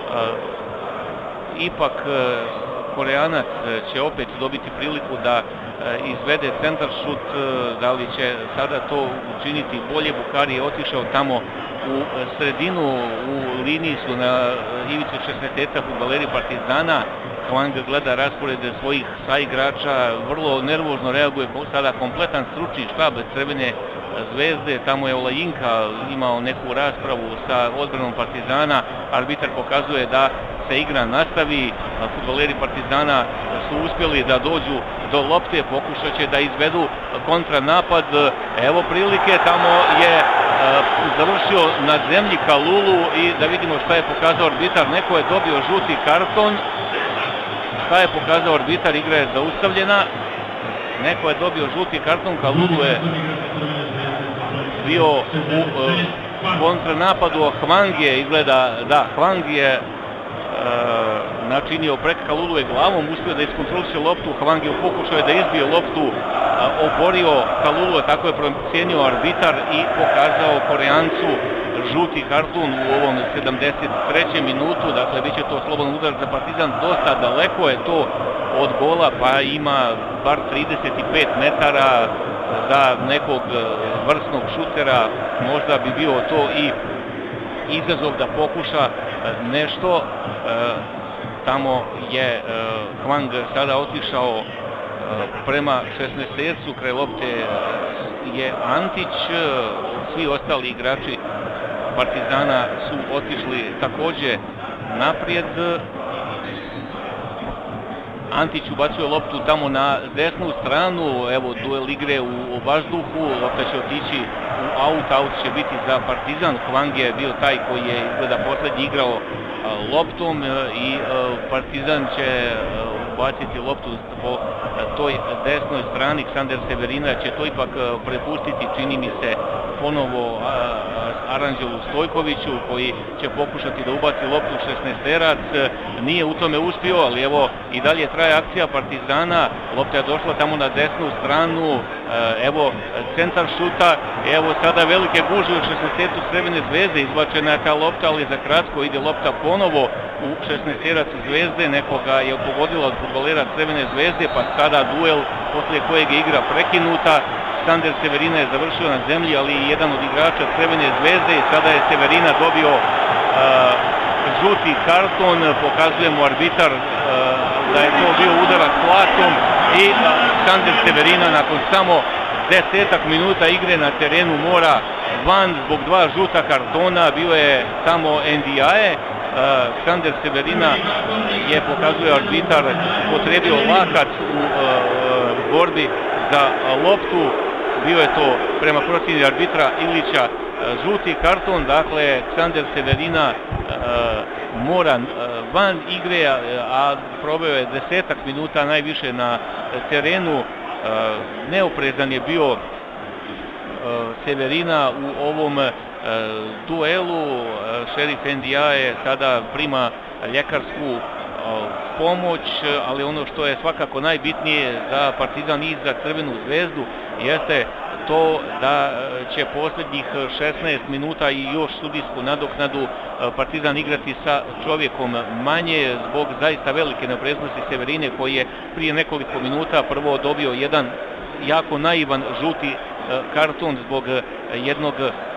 ipak Koreanac će opet dobiti priliku da izvede centar šut. Da li će sada to učiniti bolje? Bukari je otišao tamo u sredinu, u liniji su na ivici 16 fudbaleri Partizana. Hvang gleda raspored svojih saigrača, vrlo nervozno reaguje sada kompletan stručni štab Crvene zvezde. Tamo je Olajinka imao neku raspravu sa odbranom Partizana, arbitar pokazuje da se igra nastavi. Fudbaleri Partizana su uspjeli da dođu do lopte, pokušat će da izvedu kontranapad. Evo prilike, tamo je završio na zemlji Kalulu i da vidimo šta je pokazao arbitar. Neko je dobio žuti karton. Šta je pokazao arbitar? Igra je zaustavljena. Neko je dobio žuti karton, Kalulu je bio u kontranapadu, a Hvang je, izgleda, da, Hvang je načinio prek Kalulu je glavom, uspio da iskontroliše loptu. Hvang je pokušao da izbije loptu, oborio Kalulu, tako je procijenio arbitar i pokazao Koreancu žuti karton u ovom 73. minutu. Dakle, bit će to slobodan udarac za Partizan, dosta daleko je to od gola, pa ima bar 35 metara za nekog vrsnog šutera. Možda bi bio to i izazov da pokuša nešto. Tamo je Hvang sada otišao prema 16-tercu, kraj lopte je Antić, svi ostali igrači Partizana su otišli također naprijed. Antić ubacuje loptu tamo na desnu stranu, evo duel igre u vazduhu, lopta će otići u aut će biti za Partizan. Hwang je bio taj koji je izgleda poslednji igrao loptom i Partizan će ubaciti loptu po toj desnoj strani. Ksander Severina će to ipak prepustiti, čini mi se, ponovo Aranđelu Stojkoviću, koji će pokušati da ubaci loptu u 16-terac. Nije u tome uspio, ali evo i dalje traje akcija Partizana. Lopta je došla tamo na desnu stranu, evo centar šuta, evo sada velike gužve u 16-tercu Crvene Zvezde, izbačena je ta lopta, ali za kratko ide lopta ponovo u 16-terac Zvezde, nekoga je pogodila od fudbalera Crvene Zvezde, pa sada duel posle kojeg je igra prekinuta. Ksander Severina je završio na zemlji, ali i jedan od igrača Crvene Zvezde, i sada je Severina dobio žuti karton, pokazuje mu arbitar da je to bio udarac latom i Ksander Severina nakon samo 10 minuta igre na terenu mora van zbog 2 žuta kartona. Bio je tamo Ndiaye. Ksander Severina je, pokazuje arbitar, potrebio lakat u borbi za loptu. Bio je to prema procjeni arbitra Ilića žuti karton, dakle Ksander Severina mora van igre, a probao je 10 minuta najviše na terenu. Neoprezan je bio Severina u ovom duelu. Šerif Ndiaye sada prima ljekarsku pomoć, ali ono što je svakako najbitnije za Partizan i za Crvenu Zvezdu jeste to da će posljednjih 16 minuta i još sudijsku nadoknadu Partizan igrati sa čovjekom manje zbog zaista velike neopreznosti Severine, koji je prije nekoliko minuta prvo dobio jedan jako naivan žuti karton zbog jednog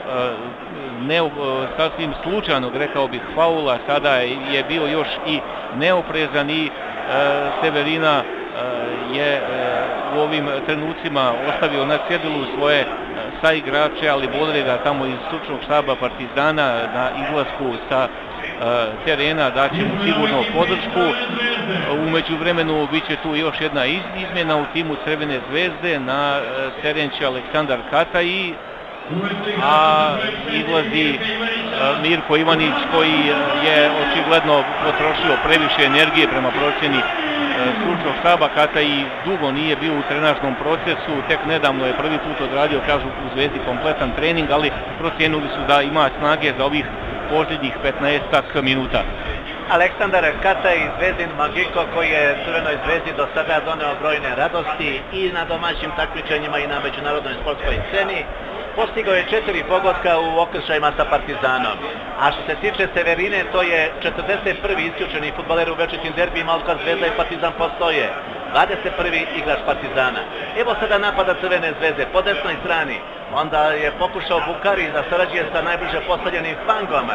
sasvim slučajnog, rekao bih, faula. Sada je bio još i neoprezan i Severina je u ovim trenucima ostavio na cjedilu svoje saigrače, ali bolje ga tamo iz stručnog štaba Partizana na izlasku sa terena daće mu sigurno podršku. U međuvremenu bit će tu još jedna izmjena u timu Crvene Zvezde. Na teren će Aleksandar Katai, a izlazi Mirko Ivanić, koji je očigledno potrošio previše energije prema procjeni stručnog štaba. Katai dugo nije bio u trenažnom procesu, tek nedavno je prvi put odradio, kažu u Zvezdi, kompletan trening, ali procijenili su da ima snage za ovih posljednjih 15 minuta. Aleksandar Katai, Zvezdin magiko, koji je Crvenoj Zvezdi do sada doneo brojne radosti i na domaćim takmičenjima i na međunarodnoj sportskoj sceni. Postigao je 4 pogotka u okršajima sa Partizanom. A što se tiče Severine, to je 41. isključeni fudbaler u večitim derbijima od kad Zvezda i Partizan postoje. 21. igrač Partizana. Evo sada napada Crvene Zvezde po desnoj strani. Onda je pokušao Bukari da sarađuje sa najbliže postavljenim Hwangom.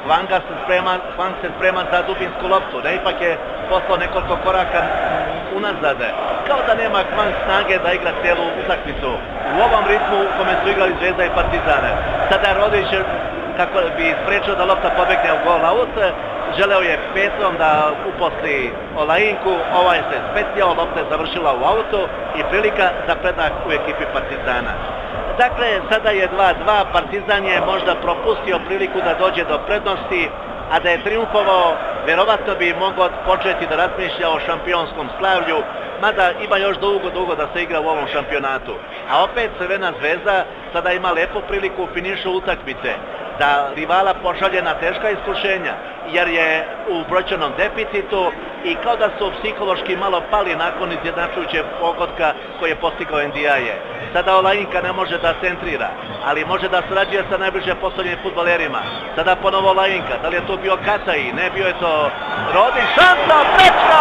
Hwang se sprema za dubinsku loptu, da ipak je poslao nekoliko koraka unazad. Kao da nema Hwang snage da igra cijelu utakmicu u ovom ritmu u kome su igrali Zvezda i Partizan. Sada Rodić, kako bi sprečio da lopta pobegne u gol out, želeo je Petrom da uposli Olajinku, ovaj se spetljao, lopta je završila u autu i prilika za predah u ekipi Partizana. Dakle, sada je 2-2, Partizan je možda propustio priliku da dođe do prednosti, a da je triumfovao, vjerovatno bi mogao početi da razmišlja o šampionskom slavlju, mada ima još dugo da se igra u ovom šampionatu. A opet Crvena Zvezda sada ima lepu priliku u finišu utakmice, da rivala pošalje na teška iskušenja, jer je u brojčanom deficitu i kao da su psihološki malo pali nakon izjednačujućeg pogotka koji je postigao Ndiaye. Sada Olajinka ne može da centrira, ali može da sarađuje sa najbliže postavljenim fudbalerima. Sada ponovo Olajinka, da li je to bio Katai? Ne, bio je to Rodić, šansa, Prečka!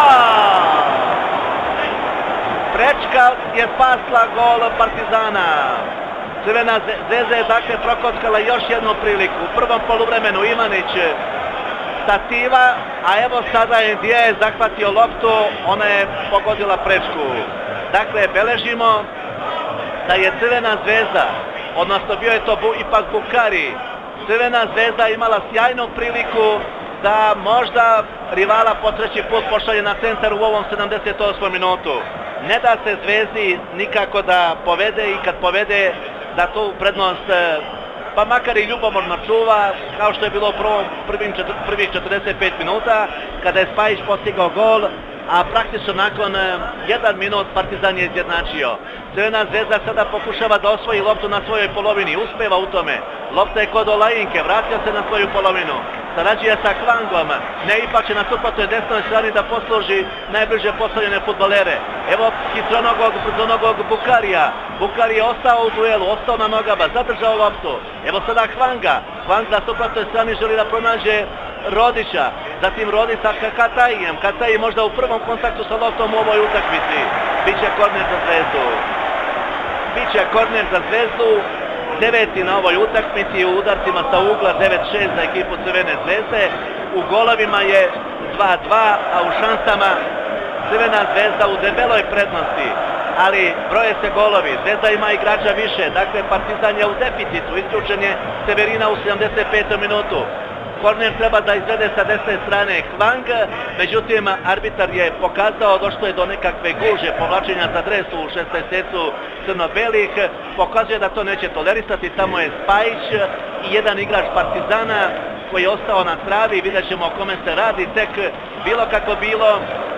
Prečka je spasla gol Partizana. Crvena Zvezda je dakle prokockala još jednu priliku. U prvom poluvremenu Ivanić stativa, a evo sada Ndiaye zahvatio loptu, ona je pogodila Prečku. Dakle, beležimo da je Crvena Zvezda, odnosno bio je to ipak Bukari, Crvena Zvezda imala sjajnu priliku da možda rivala po treći put pošalje na centar u ovom 78. minutu. Ne da se Zvezdi nikako da povede i kad povede da tu prednost pa makar i ljubomorno čuva, kao što je bilo u prvih 45 minuta kada je Spajić postigao gol, a praktično nakon 1 minut Partizan je izjednačio. Crvena Zvezda sada pokušava da osvoji loptu na svojoj polovini, uspeva u tome. Lopta je kod Olajinke, vratio se na svoju polovinu, sarađuje sa Hwangom, ne ipak će na suprotnoj desnoj strani da posluži najbliže postavljene fudbalere. Evo hitronogog, brzonogog Bukarija. Bukari je ostao u duelu, ostao na nogama, zadržao loptu. Evo sada Hwanga. Hwang na suprotnoj strani želi da pronađe Rodića, zatim Rodić sa Katajijem. Kataji možda u prvom kontaktu sa loptom u ovoj utakmici. Biće korner za Zvezdu. Biće korner za Zvezdu. 9. na ovoj utakmici, u udarcima sa ugla 9-6 za ekipu Crvene Zvezde. U golovima je 2-2, a u šansama Crvena Zvezda u debeloj prednosti. Ali broje se golovi, Zvezda ima igrača više, dakle Partizan je u deficitu, isključen je Severina u 75. minutu. Korner treba da izvede sa desne strane Hwang, međutim arbitar je pokazao, došlo je do nekakve guže povlačenja za dres u 16. crno-belih, pokazuje da to neće tolerisati, tamo je Spajić i jedan igrač Partizana koji je ostao na travi, vidjet ćemo o kome se radi, tek bilo kako bilo,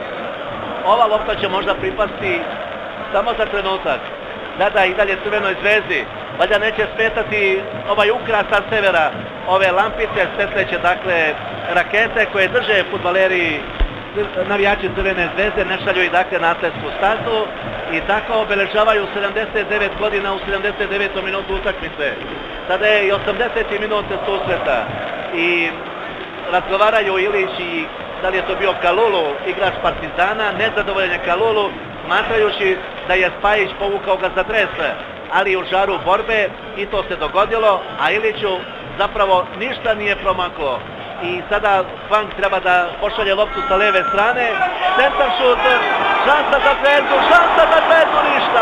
ova lopta će možda pripasti samo za trenutak. Da, i dalje Crvenoj Zvezdi. Valjda neće smetati ovaj ukras sa severa, ove lampice, svetleće, dakle, rakete koje drže fudbaleri, navijači Crvene Zvezde, ne šalju i dakle na atletsku stazu i tako obeležavaju 79 godina u 79. minutu utakmice. Sada je i 80. minut susreta i razgovaraju Ilić i da li je to bio Kalulu, igrač Partizana, nezadovoljan je Kalulu, smatrajući da je Spajić povukao ga za dres, ali u žaru borbe i to se dogodilo, a Iliću zapravo ništa nije promaklo. I sada Hwang treba da pošalje loptu sa leve strane, centar šut, šansa za Zvezdu, ništa!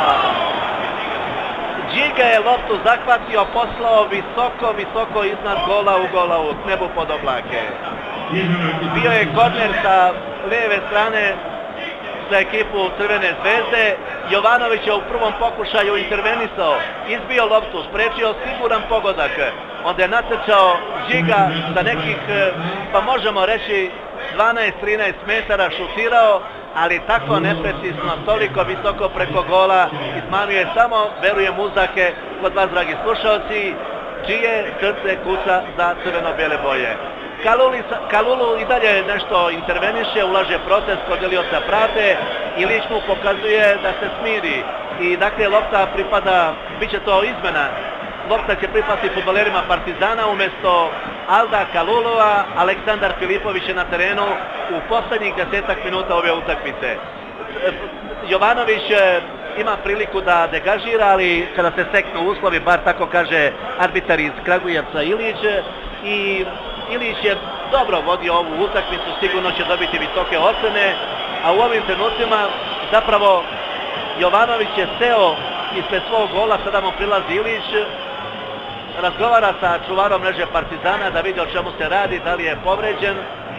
Džiga je loptu zahvatio, poslao visoko iznad gola u golaut, nebu pod oblake. Bio je korner sa leve strane za ekipu Crvene Zvezde. Jovanović je u prvom pokušaju intervenisao, izbio loptu, sprečio siguran pogodak. Onda je natrčao Džiga za nekih, pa možemo reći, 12-13 metara šutirao, ali tako neprecizno, toliko visoko preko gola, izmanjuje samo, verujem, uzake kod vas, dragi slušalci, čije srce kuca za crveno-bijele boje. Kalulu i dalje nešto interveniše, ulaže protest kod delioca pravde i Ilić mu pokazuje da se smiri. I dakle lopta pripada, bit će to izmena, lopta će pripasti fudbalerima Partizana umjesto Alda Kalulova. Aleksandar Filipović je na terenu u posljednjih 10 minuta ove utakmice. Jovanović ima priliku da degažira, ali kada se steknu uslovi, bar tako kaže arbitar iz Kragujevca Ilić, i Ilić je dobro vodio ovu utakmicu, sigurno će dobiti visoke ocene, a u ovim trenucima zapravo Jovanović je seo ispred svog gola, sada mu prilazi Ilić, razgovara sa čuvarom mreže Partizana da vidi o čemu se radi, da li je povređen,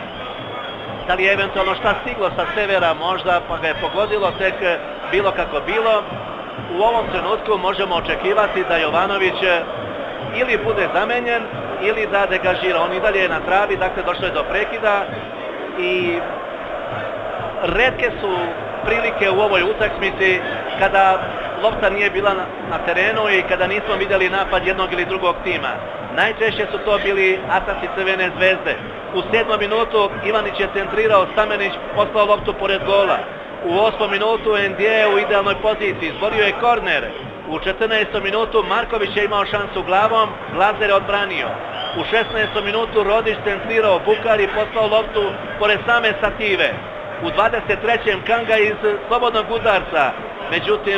da li je eventualno šta stiglo sa severa možda pa ga je pogodilo, tek bilo kako bilo. U ovom trenutku možemo očekivati da Jovanović ili bude zamenjen ili da degažira. On i dalje je na travi, dakle došlo je do prekida i retke su prilike u ovoj utakmici kada lopta nije bila na terenu i kada nismo vidjeli napad jednog ili drugog tima. Najčešće su to bili ataci Crvene Zvezde. U 7. minutu Ivanić je centrirao, Stamenić poslao loptu pored gola. U 8. minutu Endije u idealnoj poziciji, izborio je korner. U 14. minutu Marković je imao šansu glavom, Glazer je odbranio. U 16. minutu Rodić centrirao, Bukari poslao loptu pored same stative. U 23. Kanga iz slobodnog udarca, međutim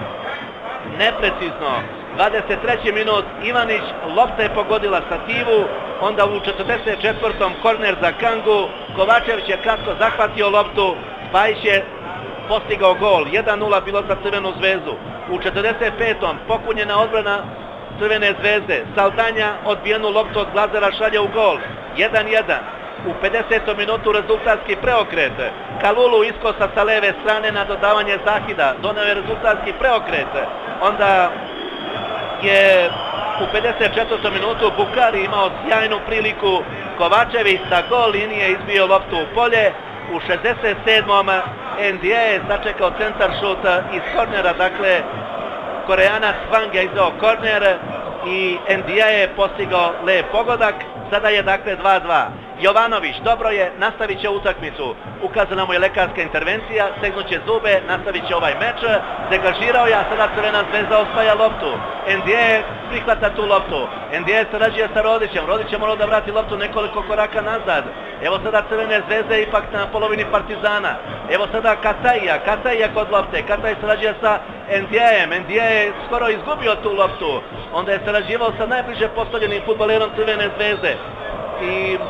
neprecizno. 23. minut Ivanić, lopta je pogodila stativu, onda u 44. korner za Kangu, Kovačević je kratko zahvatio loptu, Spajić je postigao gol, 1-0 bilo za Crvenu Zvezdu. U 45. popunjena odbrana Crvene Zvezde, Saldanja odbijenu loptu od Glazera šalje u gol, 1-1. U 50. minutu rezultatski preokret. Kalulu iskosa sa leve strane na dodavanje Zahida. Doneo je rezultatski preokret. Onda je u 54. minutu Bukari imao sjajnu priliku. Kovačević sa gol linije izbio loptu u polje. U 67. Ndije je sačekao centar šut iz kornera, dakle Koreanac Hwang je izdao korner i Ndije je postigao lep pogodak. Sada je dakle 2-2. Jovanović, dobro je, nastavit će utakmicu. Ukazana mu je lekarska intervencija, stegnuće zube, nastavit će ovaj meč. Degažirao je, a sada Crvena Zvezda osvaja loptu. Ndije prihvata tu loptu. Ndije sarađuje sa Rodićem. Rodić je morao da vrati loptu nekoliko koraka nazad. Evo sada Crvene Zvezde ipak na polovini Partizana. Evo sada Katajija kod lopte. Kataj sarađuje sa Ndijejem. Ndije je skoro izgubio tu loptu. Onda je sarađivao sa najbliže postavljenim fudbalerom Crvene Zvezde. I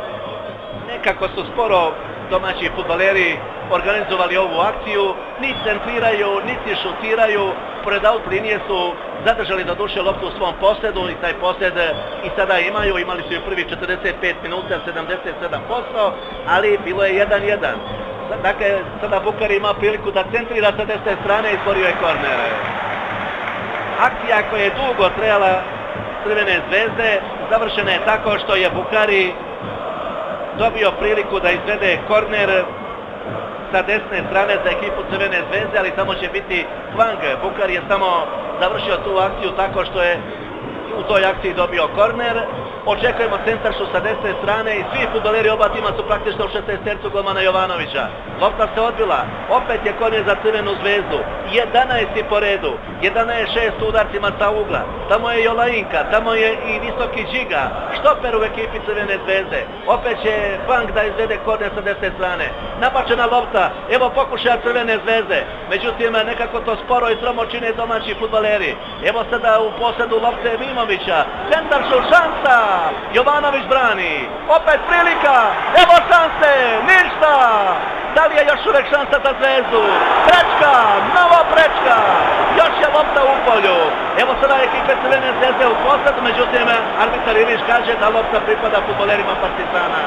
nekako su sporo domaći fudbaleri organizovali ovu akciju, niti centriraju, niti šutiraju, pored aut linije su zadržali do duše loptu u svom posjedu i taj posjed i sada imaju, imali su i prvi 45 minuta, 77%, ali bilo je 1-1. Dakle, sada Bukari ima priliku da centrira sa desne strane i izborio je korner. Akcija koja je dugo trajala Crvene Zvezde završena je tako što je Bukari dobio priliku da izvede korner sa desne strane za ekipu Crvene Zvezde, ali samo će biti Hwang. Bukari je samo završio tu akciju tako što je u toj akciji dobio korner. Očekujemo centaršu sa desne strane i svi fudbaleri oba tima su praktično u 16 golmana Jovanovića. Lopta se odbila, opet je korner za Crvenu Zvezdu. 11. po redu, 11-6 udarcima sa ugla. Tamo je Jolajinka, tamo je i visoki Džiga, štoper u ekipi Crvene Zvezde. Opet će Hwang da izvede korner sa desne strane. Nabačena lopta, evo pokušaja Crvene Zvezde. Međutim, nekako to sporo i tromo čine domaći fudbaleri. Evo sada u posjedu lopte Mimovića. Centaršu, šansa! Jovanović brani, opet prilika, evo šanse, ništa! Da li je još uvek šansa za Zvezdu? Prečka, nova prečka, još je lopta u polju. Evo sada ekipe Crvene Zvezde u posjedu, međutim, arbitar Ilić kaže da lopta pripada fudbalerima Partizana.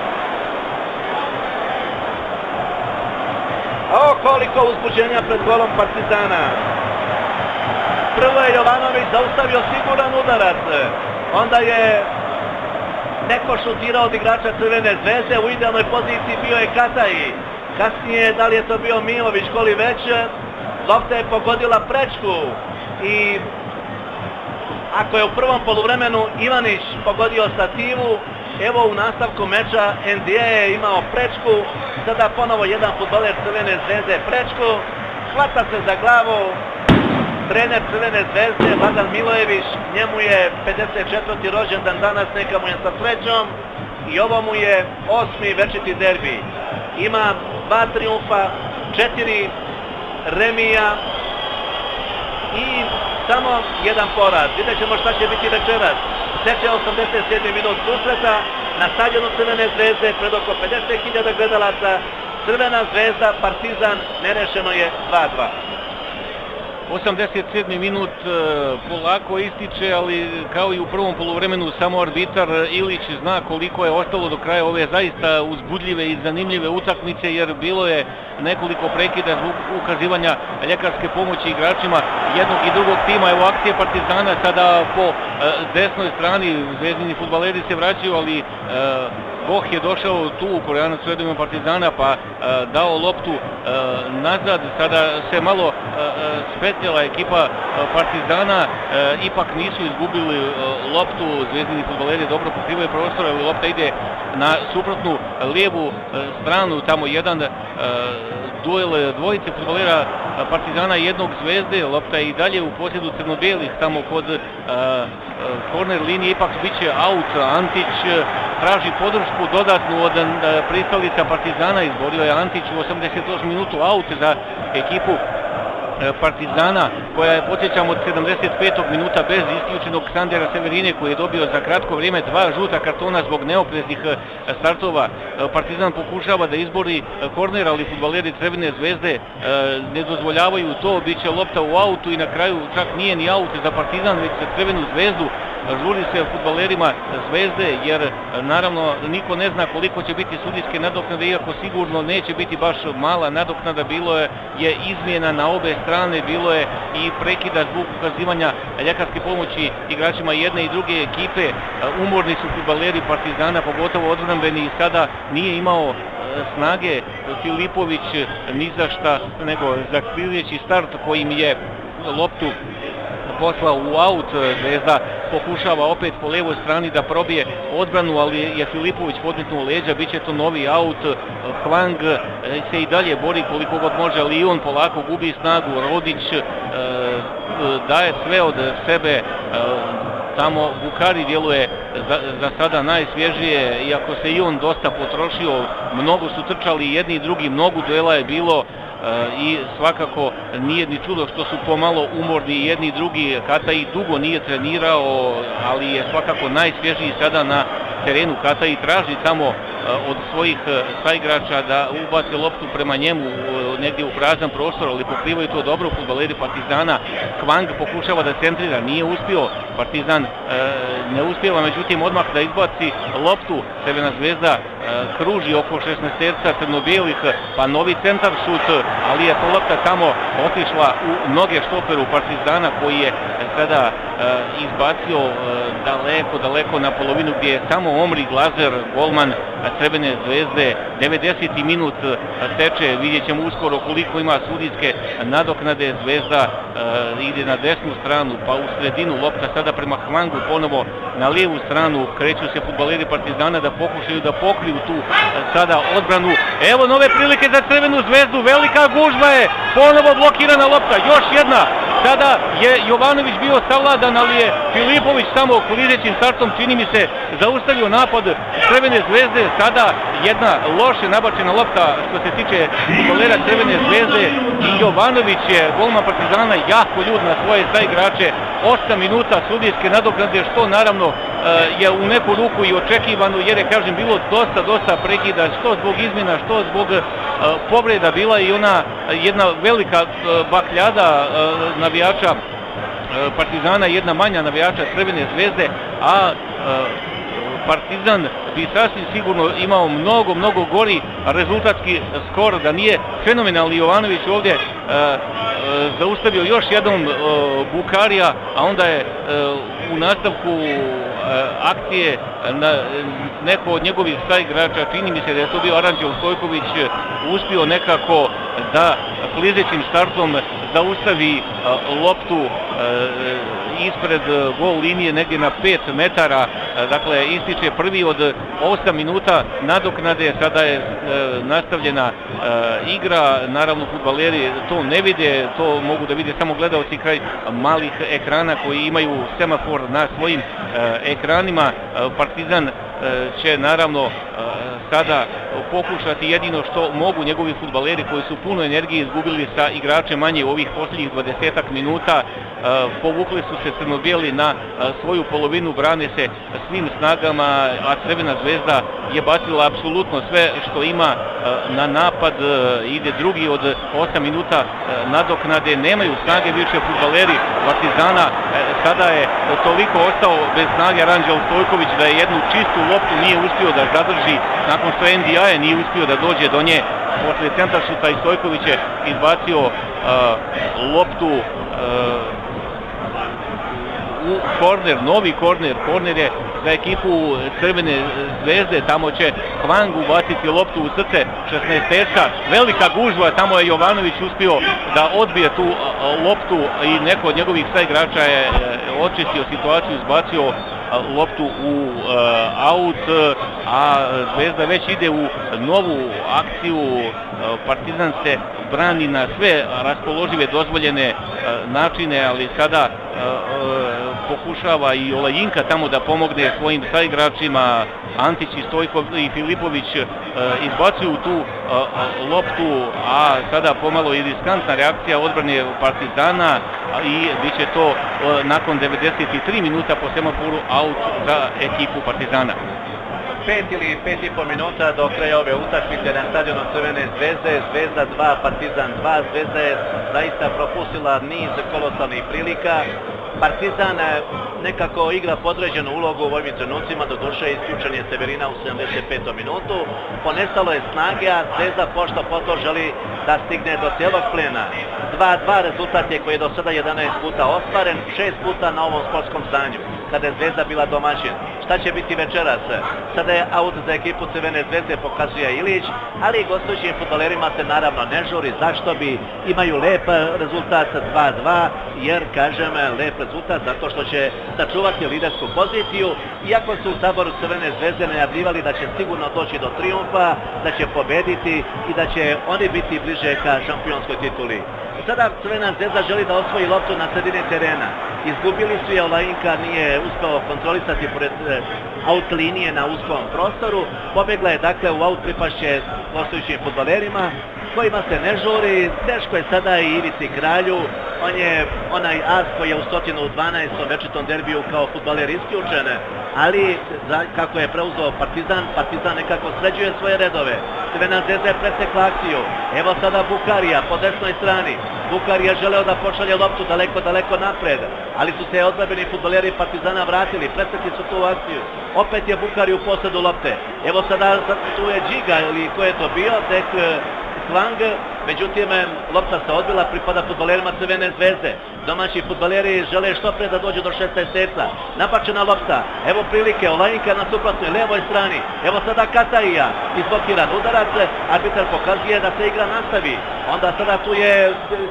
O, koliko uzbuđenja pred golom Partizana. Prvo je Jovanović zaustavio siguran udarac, onda je neko šutirao od igrača Crvene Zvezde, u idealnoj poziciji bio je Kataji. Kasnije, da li je to bio Milović, koli već, lopta je pogodila prečku i ako je u prvom poluvremenu Ivanić pogodio stativu, evo u nastavku meča Ndije je imao prečku, sada ponovo jedan fudbaler Crvene Zvezde prečku, hvata se za glavu. Trener Crvene Zvezde, Vladan Milojević, njemu je 54. rođendan danas, neka mu je sa srećom i ovo mu je 8. večiti derbi. Ima 2 triumfa, 4 remija i samo 1 poraz. Vidjet ćemo šta će biti večeras. Teče 87. minut susreta na stadionu Crvene Zvezde pred oko 50.000 gledalaca. Crvena Zvezda, Partizan, nerešeno je 2-2. 87. minut polako ističe, ali kao i u prvom poluvremenu samo arbitar Ilić zna koliko je ostalo do kraja ove zaista uzbudljive i zanimljive utakmice, jer bilo je nekoliko prekida zbog ukazivanja ljekarske pomoći igračima jednog i drugog tima. Evo akcije Partizana sada po desnoj strani, zvezdini fudbaleri se vraćaju, ali Goh je došao tu u Koreanac u redovima Partizana pa dao loptu nazad, sada se malo spetljala ekipa Partizana, ipak nisu izgubili loptu, zvezdini fudbaleri dobro pokrivaju prostor, ali lopta ide na suprotnu lijevu stranu, tamo jedan duel dvojice fudbalera Partizana i jednog Zvezde, lopta je i dalje u posjedu crno-bijelih, tamo kod korner linije, ipak biće aut. Antić traži podršku dodatnu od pristalica Partizana, izborio je Antić u 88 minutu aut za ekipu Partizana, koja je, podsjećam, od 75. minuta bez isključenog Sandera Severine, koji je dobio za kratko vrijeme 2 žuta kartona zbog neopreznih startova. Partizan pokušava da izbori korner, ali fudbaleri Crvene Zvezde ne dozvoljavaju to, biće lopta u autu i na kraju čak nije ni aut za Partizan, već za Crvenu Zvezdu. Žuri se fudbalerima Zvezde, jer naravno niko ne zna koliko će biti sudijske nadoknade, iako sigurno neće biti baš mala nadoknada, bilo je izmjena na obe strane, bilo je i prekida zbog ukazivanja ljekarske pomoći igračima jedne i druge ekipe. Umorni su fudbaleri Partizana, pogotovo odbrambeni, i sada nije imao snage Filipović ni za šta, nego za sljedeći start kojim je loptu poslao u aut. Zvezda pokušava opet po levoj strani da probije odbranu, ali je Filipović podmetnuo leđa, bit će to novi aut. Hwang se i dalje bori koliko god može, ali i on polako gubi snagu. Rodić daje sve od sebe, tamo Bukari djeluje za sada najsvježije, iako se i on dosta potrošio, mnogo su trčali jedni i drugi, mnogo duela je bilo i svakako nije ni čudo što su pomalo umorni jedni i drugi. Katai dugo nije trenirao, ali je svakako najsvježiji sada na terenu. Katai traži tamo od svojih saigrača da ubace loptu prema njemu negdje u prazan prostor, ali pokrivaju to dobro fudbaleri Partizana. Hwang pokušava da centrira, nije uspio. Partizan ne uspijeva, međutim odmah da izbaci loptu. Crvena Zvezda kruži oko 16-terca crno-bijelih, pa novi centar šut, ali je lopta tamo otišla u noge štoperu Partizana, koji je sada izbacio daleko na polovinu, gdje je samo Omri Glazer, golman Crvene Zvezde. 90. minut teče, vidjet ćemo uskoro koliko ima sudijske nadoknade. Zvezda ide na desnu stranu, pa u sredinu, lopta sada prema Hwangu, ponovo na lijevu stranu. Kreću se fudbaleri Partizana da pokušaju da pokriju tu sada odbranu. Evo nove prilike za Crvenu Zvezdu, velika gužva je, ponovo blokirana lopta, još jedna. Sada je Jovanović bio savladan, ali je Filipović samo klizećim startom, čini mi se, zaustavio napad Crvene Zvezde. Sada jedna loše nabačena lopta što se tiče fudbalera Crvene Zvezde i Jovanović je, golman Partizana, jako ljud na svoje saigrače. 8 minuta sudijske nadoknade, što naravno je u neku ruku i očekivano, jer je, kažem, bilo dosta prekida, što zbog izmjena, što zbog povreda. Bila i ona jedna velika bakljada navijača Partizana, jedna manja navijača Crvene Zvezde, a Partizan bi sasvim sigurno imao mnogo gori rezultatski skor da nije fenomenalni Jovanović ovdje zaustavio još jednom Bukarija, a onda je u nastavku akcije neko od njegovih saigrača, čini mi se da je to bio Aranđel Stojković, uspio nekako da klizećim startom zaustavi loptu ispred gol linije negdje na 5 metara. Dakle, ističe prvi od 8 minuta nadoknade. Sada je nastavljena igra. Naravno, fudbaleri to ne vide, to mogu da vide samo gledaoci kraj malih ekrana koji imaju semafor na svojim ekranima. Partizan će naravno sada pokušati jedino što mogu njegovi fudbaleri, koji su puno energije izgubili sa igračem manje u ovih posljednjih 20 minuta. Povukli su se crno-bijeli na svoju polovinu, brane se svim snagama, a Crvena Zvezda je bacila apsolutno sve što ima na napad. Ide drugi od 8 minuta nadoknade, nemaju snage više fudbaleri Partizana. Sada je toliko ostao bez snage Aranđel Stojković da je jednu čistu loptu nije uspio da zadrži, nakon što NDI nije uspio da dođe do nje posle centaršuta, i Stojković je izbacio loptu u korner, novi korner je za ekipu Crvene Zvezde. Tamo će Hwang ubaciti loptu u srce 16-terca, velika gužva, tamo je Jovanović uspio da odbije tu loptu i neko od njegovih saigrača je očistio situaciju, izbacio loptu u aut, a Zvezda već ide u novu akciju. Partizan se brani na sve raspoložive dozvoljene načine, ali sada pokušava i Olajinka tamo da pomogne svojim saigračima. Antić i Stojkov i Filipović izbacuju tu loptu, a sada pomalo i riskantna reakcija odbrane Partizana i bit će to nakon 93 minuta po semaforu aut za ekipu Partizana. 5 ili 5,5 minuta do kraja ove utakmice na stadionu Crvene Zvezde. Zvezda 2, Partizan 2. Zvezda je zaista propustila niz kolosalnih prilika. Partizan nekako igra podređenu ulogu u ovim trenucima, doduše isključen je Severina u 75. minutu. Ponestalo je snage, a Zvezda pošto poto želi da stigne do cijelog plena. 2-2 rezultat je koji je do sada 11 puta ostvaren, 6 puta na ovom sportskom zdanju, kada je Zvezda bila domaćin. Šta će biti večeras? Sada je aut za ekipu Crvene Zvezde, pokazuje Ilić, ali gostujućim fudbalerima se naravno ne žuri. Zašto bi? Imaju lep rezultat 2-2, jer kažem lep rezultat zato što će sačuvati lidersku poziciju, iako su u saboru Crvene Zvezde najavljivali da će sigurno doći do trijumfa, da će pobediti i da će oni biti bliže ka šampionskoj tituli. Sada Crvena Zvezda želi da osvoji loptu na sredini terena. Izgubili su je, Olajinka nije uspeo kontrolisati pored aut linije na uskom prostoru. Pobjegla je dakle u aut, pripašće gostujućim fudbalerima kojima se ne žuri. Teško je sada i Ivici Kralju. On je onaj as koji je u 112. večitom derbiju kao fudbaler isključen, ali kako je preuzeo Partizan nekako sređuje svoje redove. Crvena Zvezda je presekla akciju. Evo sada Bukarija po desnoj strani. Bukarija je želeo da pošalje loptu daleko napred, ali su se odbrambeni fudbaleri Partizana vratili, presekli su tu akciju. Opet je Bukari u posjedu lopte. Evo sada tu je Džiga ili ko je to bio, tek Kvang, međutim lopta se odbila, pripada fudbalerima Crvene Zvezde. Domaći fudbaleri žele što pre da dođu do 16-terca. Napačena lopta, evo prilike, Olajinka na suprotnoj lijevoj strani. Evo sada Kataija, izblokiran udarac, arbitar pokazuje da se igra nastavi. Onda sada tu je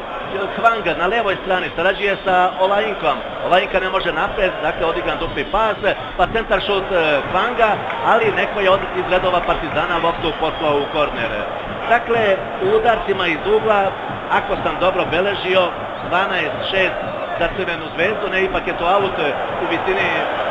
Kvang na lijevoj strani, sarađuje sa Olajinkom. Olajinka ne može napred, dakle odigran dupli pas, pa centar šut Kvanga, ali neko je iz redova Partizana loptu poslao u korner. Dakle, u udarcima iz ugla, ako sam dobro beležio, 12-6 za Crvenu Zvezdu, ne, ipak je to aut u visini,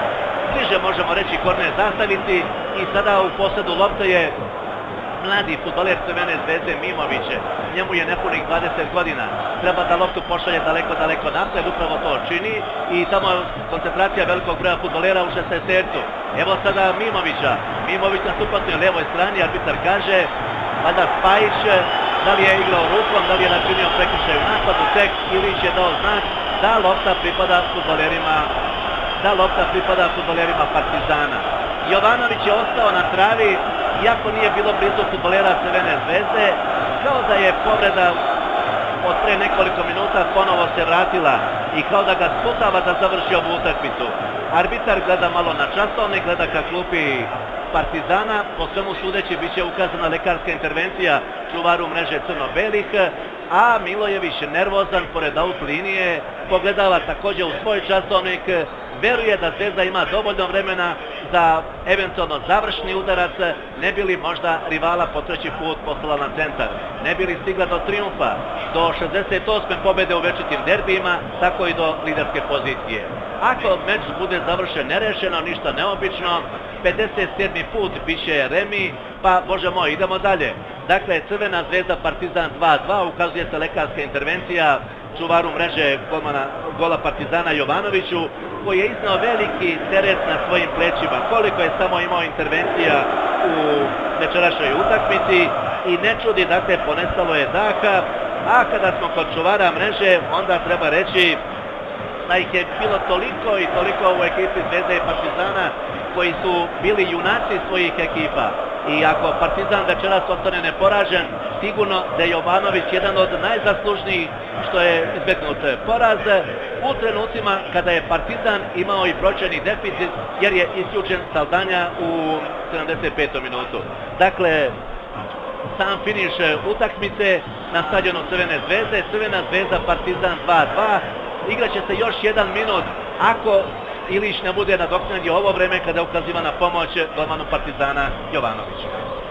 bliže možemo reći korner zastaviti, i sada u posjedu lopte je mladi fudbaler Crvene Zvezde Mimović. Njemu je nepunih 20 godina. Treba da loptu pošalje daleko napred, upravo to čini, i tamo koncentracija velikog broja fudbalera u 16-tercu. Evo sada Mimovića. Mimović na suprotnoj lijevoj strani, arbitar kaže valjda Spajić, da li je igrao rukom, da li je načinio prekršaj u napadu, tek Ilić je dao znak da lopta pripada fudbalerima Partizana. Jovanović je ostao na travi, iako nije bilo blizu fudbalera Crvene Zvezde, kao da je povreda od pre nekoliko minuta ponovo se vratila i kao da ga sputava da završi ovu utakmicu. Arbitar gleda malo na časovnik, gleda ka klupi Partizana, po svemu sudeći bit će ukazana lekarska intervencija čuvaru mreže crno-belih, a Milojević nervozan pored aut linije pogledava također u svoj časovnik, veruje da Zvezda ima dovoljno vremena za eventualno završni udarac, ne bi li možda rivala po treći put poslala na centar, ne bi li stigla do trijumfa, do 68. pobjede u večitim derbijima, tako i do liderske pozicije. Ako meč bude završen nerešeno, ništa neobično, 57. put bit će remi, pa bože moj, idemo dalje. Dakle, Crvena Zvezda Partizan 2-2, ukazuje se lekarska intervencija čuvaru mreže gola Partizana Jovanoviću, koji je iznao veliki teret na svojim plećima. Koliko je samo imao intervencija u večerašnjoj utakmici i ne čudi, dakle, ponestalo je daha, a kada smo kod čuvara mreže, onda treba reći da ih je bilo toliko i toliko u ekipi Zvezde i Partizana koji su bili junaci svojih ekipa. I ako Partizan večeras ostane neporažen, sigurno da je Jovanović jedan od najzaslužnijih što je izbjegnut poraz u trenucima kada je Partizan imao i brojčani deficit jer je isključen Saldanja u 75. minutu. Dakle, sam finiš utakmice na stadionu Crvene Zvezde, Crvena Zvezda Partizan 2-2, igraće se još jedan minut ako Ilić ne bude nadoknadio ovo vreme kada je ukaziva na pomoć golmanu Partizana Jovanoviću.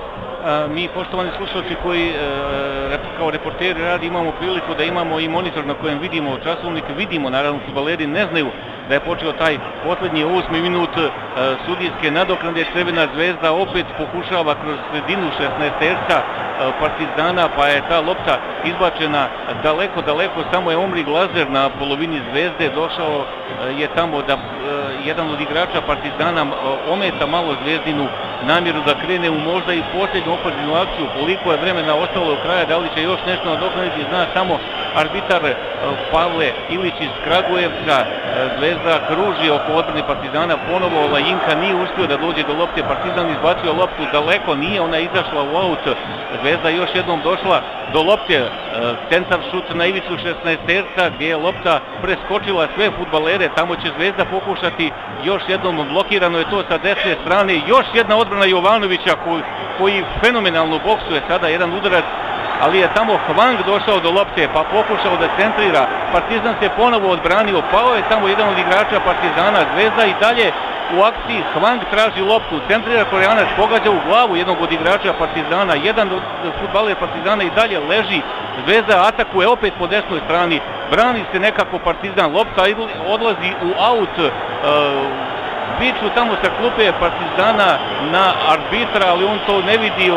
Mi, poštovani slušalci koji kao reporteri radi, imamo priliku da imamo i monitor na kojem vidimo časovnik, vidimo, naravno fudbaleri ne znaju da je počeo taj posljednji 8. minut sudijske nadoknade. Crvena Zvezda opet pokušava kroz sredinu 16-terca Partizana, pa je ta lopta izbačena daleko, samo je Omri Glazer na polovini Zvezde došao je tamo da jedan od igrača Partizana ometa malo Zvezdinu namjeru da krene u možda i posljednju opađenu akciju. Koliko je vremena ostalo do kraja, da li će još nešto nadoknaditi, zna samo arbitar Pavle Ilić iz Kragujevca. Zvezda kruži oko odbrane Partizana, ponovo Lajinka nije uspio da dođe do lopte, Partizan izbacio loptu daleko, nije ona izašla u aut, Zvezda još jednom došla do lopte, centar šut na ivicu 16-terca gdje je lopta preskočila sve fudbalere, tamo će Zvezda pokušati još jednom, blokirano je to sa desne strane, još jedna odbrana Jovanovića koji fenomenalno boksuje, sada jedan udarac, ali je tamo Hwang došao do lopte pa pokušao da centrira, Partizan se ponovo odbranio, pao je tamo jedan od igrača Partizana, Zvezda i dalje u akciji, Hwang traži loptu, centrira Koreanac, pogađa u glavu jednog od igrača Partizana, jedan od fudbaler Partizana i dalje leži, Zvezda atakuje opet po desnoj strani, brani se nekako Partizan, lopta odlazi u aut, viču tamo sa klupe Partizana na arbitra, ali on to ne vidi,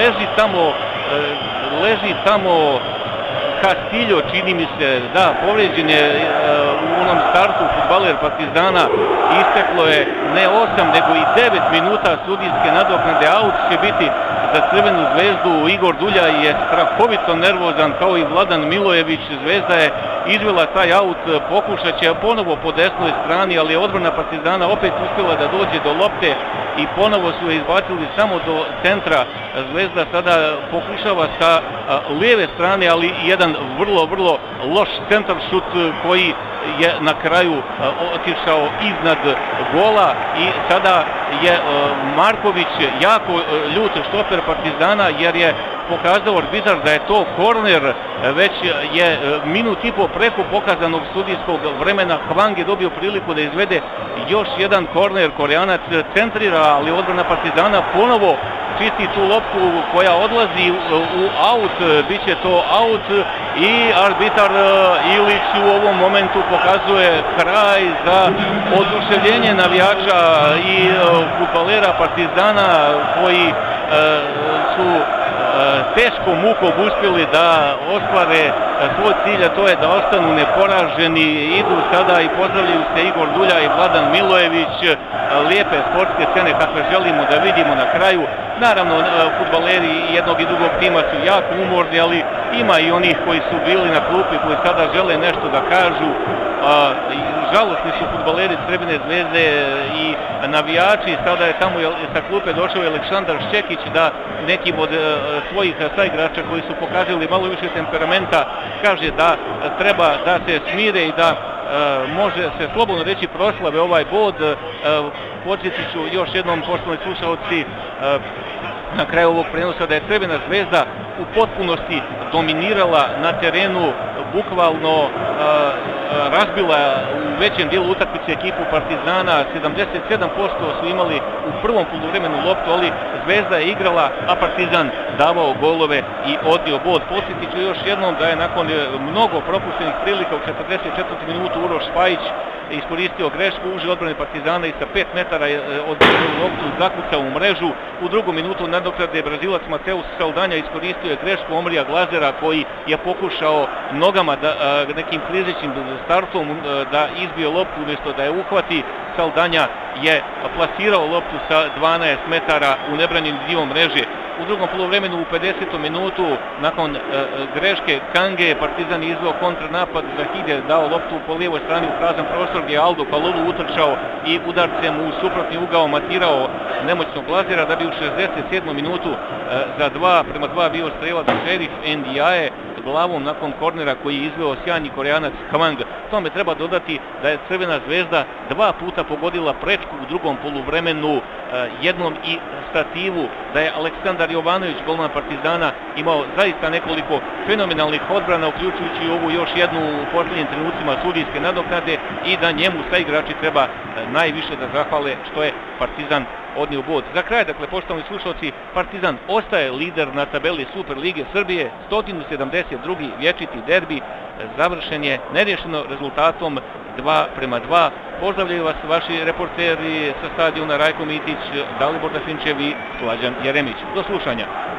leži tamo Castillo, čini mi se, da, povrijeđen je u onom startu fudbaler Partizana, isteklo je ne 8 nego i 9 minuta sudijske nadoknade, aut će biti za Crvenu Zvezdu. Igor Dulja je strahovito nervozan kao i Vladan Milojević, Zvezda je izvela taj aut, pokušat će ponovo po desnoj strani, ali je odbrana Partizana opet uspjela da dođe do lopte i ponovo su je izbacili samo do centra. Zvezda sada pokušava sa lijeve strane, ali jedan vrlo loš centar šut koji je na kraju otišao iznad gola i sada je Marković jako ljut, štoper Partizana, jer je pokazao arbitar da je to korner, već je minut i po preko pokazanog sudijskog vremena. Hwang je dobio priliku da izvede još jedan korner, Koreanac centrira, ali odbrana Partizana ponovo čisti tu loptu koja odlazi u aut, bit će to aut i arbitar Ilić u ovom momentu pokazuje kraj za oduševljenje navijača i fudbalera Partizana koji su teškom mukom uspjeli da ostvare svoj cilj, a to je da ostanu neporaženi. Idu sada i pozdravljaju se Igor Dulja i Vladan Milojević, lijepe sportske scene kakve želimo da vidimo na kraju. Naravno, fudbaleri jednog i drugog tima su jako umorni, ali ima i onih koji su bili na klupi, koji sada žele nešto da kažu. Žalosni su fudbaleri Crvene Zvezde i navijači. Sada je tamo sa klupe došao Aleksandar Šćekić da nekim od svojih saigrača koji su pokazali malo više temperamenta kaže da treba da se smire i da može se slobodno reći proslave ovaj bod. Podsjetit ću još jednom, poštovani slušalci, na kraju ovog prenosa da je Crvena Zvezda u potpunosti dominirala na terenu, bukvalno razbila u većem dijelu utakmice ekipu Partizana, 77% su imali u prvom poluvremenu loptu, ali Zvezda je igrala, a Partizan davao golove i odnio bod. Podsjetit ću još jednom da je nakon mnogo propuštenih prilika u 44. minutu Uroš Spajić iskoristio grešku uže odbrane Partizana i sa 5 metara od loptu zakucao u mrežu. U drugom minutu nadoknade Brazilac Mateus Saldanja iskoristio je grešku Omrija Glazera koji je pokušao nogama nekim klizećim startom da izbije loptu umjesto da je uhvati. Saldanja je plasirao loptu sa 12 metara u nebranjeni dio mreže. U drugom poluvremenu u 50. minutu nakon greške Kange Partizan je izveo kontranapad, Zahide dao loptu po lijevoj strani u prazan prostor gdje je Aldo Kalulu utrčao i udarcem u suprotni ugao matirao nemoćnog Glazera da bi u 67. minutu za 2:2 bio strelac Šerif Ndiaye glavom nakon kornera koji je izveo sjajni Koreanac Hwang. Tome treba dodati da je Crvena Zvezda 2 puta pogodila prečku u drugom poluvremenu, jednom i stativu, da je Aleksandar Jovanović, golman Partizana, imao zaista nekoliko fenomenalnih odbrana, uključujući ovu još jednu u posljednjim trenucima sudijske nadoknade, i da njemu saigrači treba najviše da zahvale što je Partizan odnio bod. Za kraj, dakle, poštovani slušalci, Partizan ostaje lider na tabeli Super Lige Srbije, 172. vječiti derbi završen je nerješeno rezultatom 2:2. Pozdravljaju vas vaši reporteri sa stadiona Rajko Mitić, Dalibor Dafinčev i Slađan Jeremić. Do slušanja.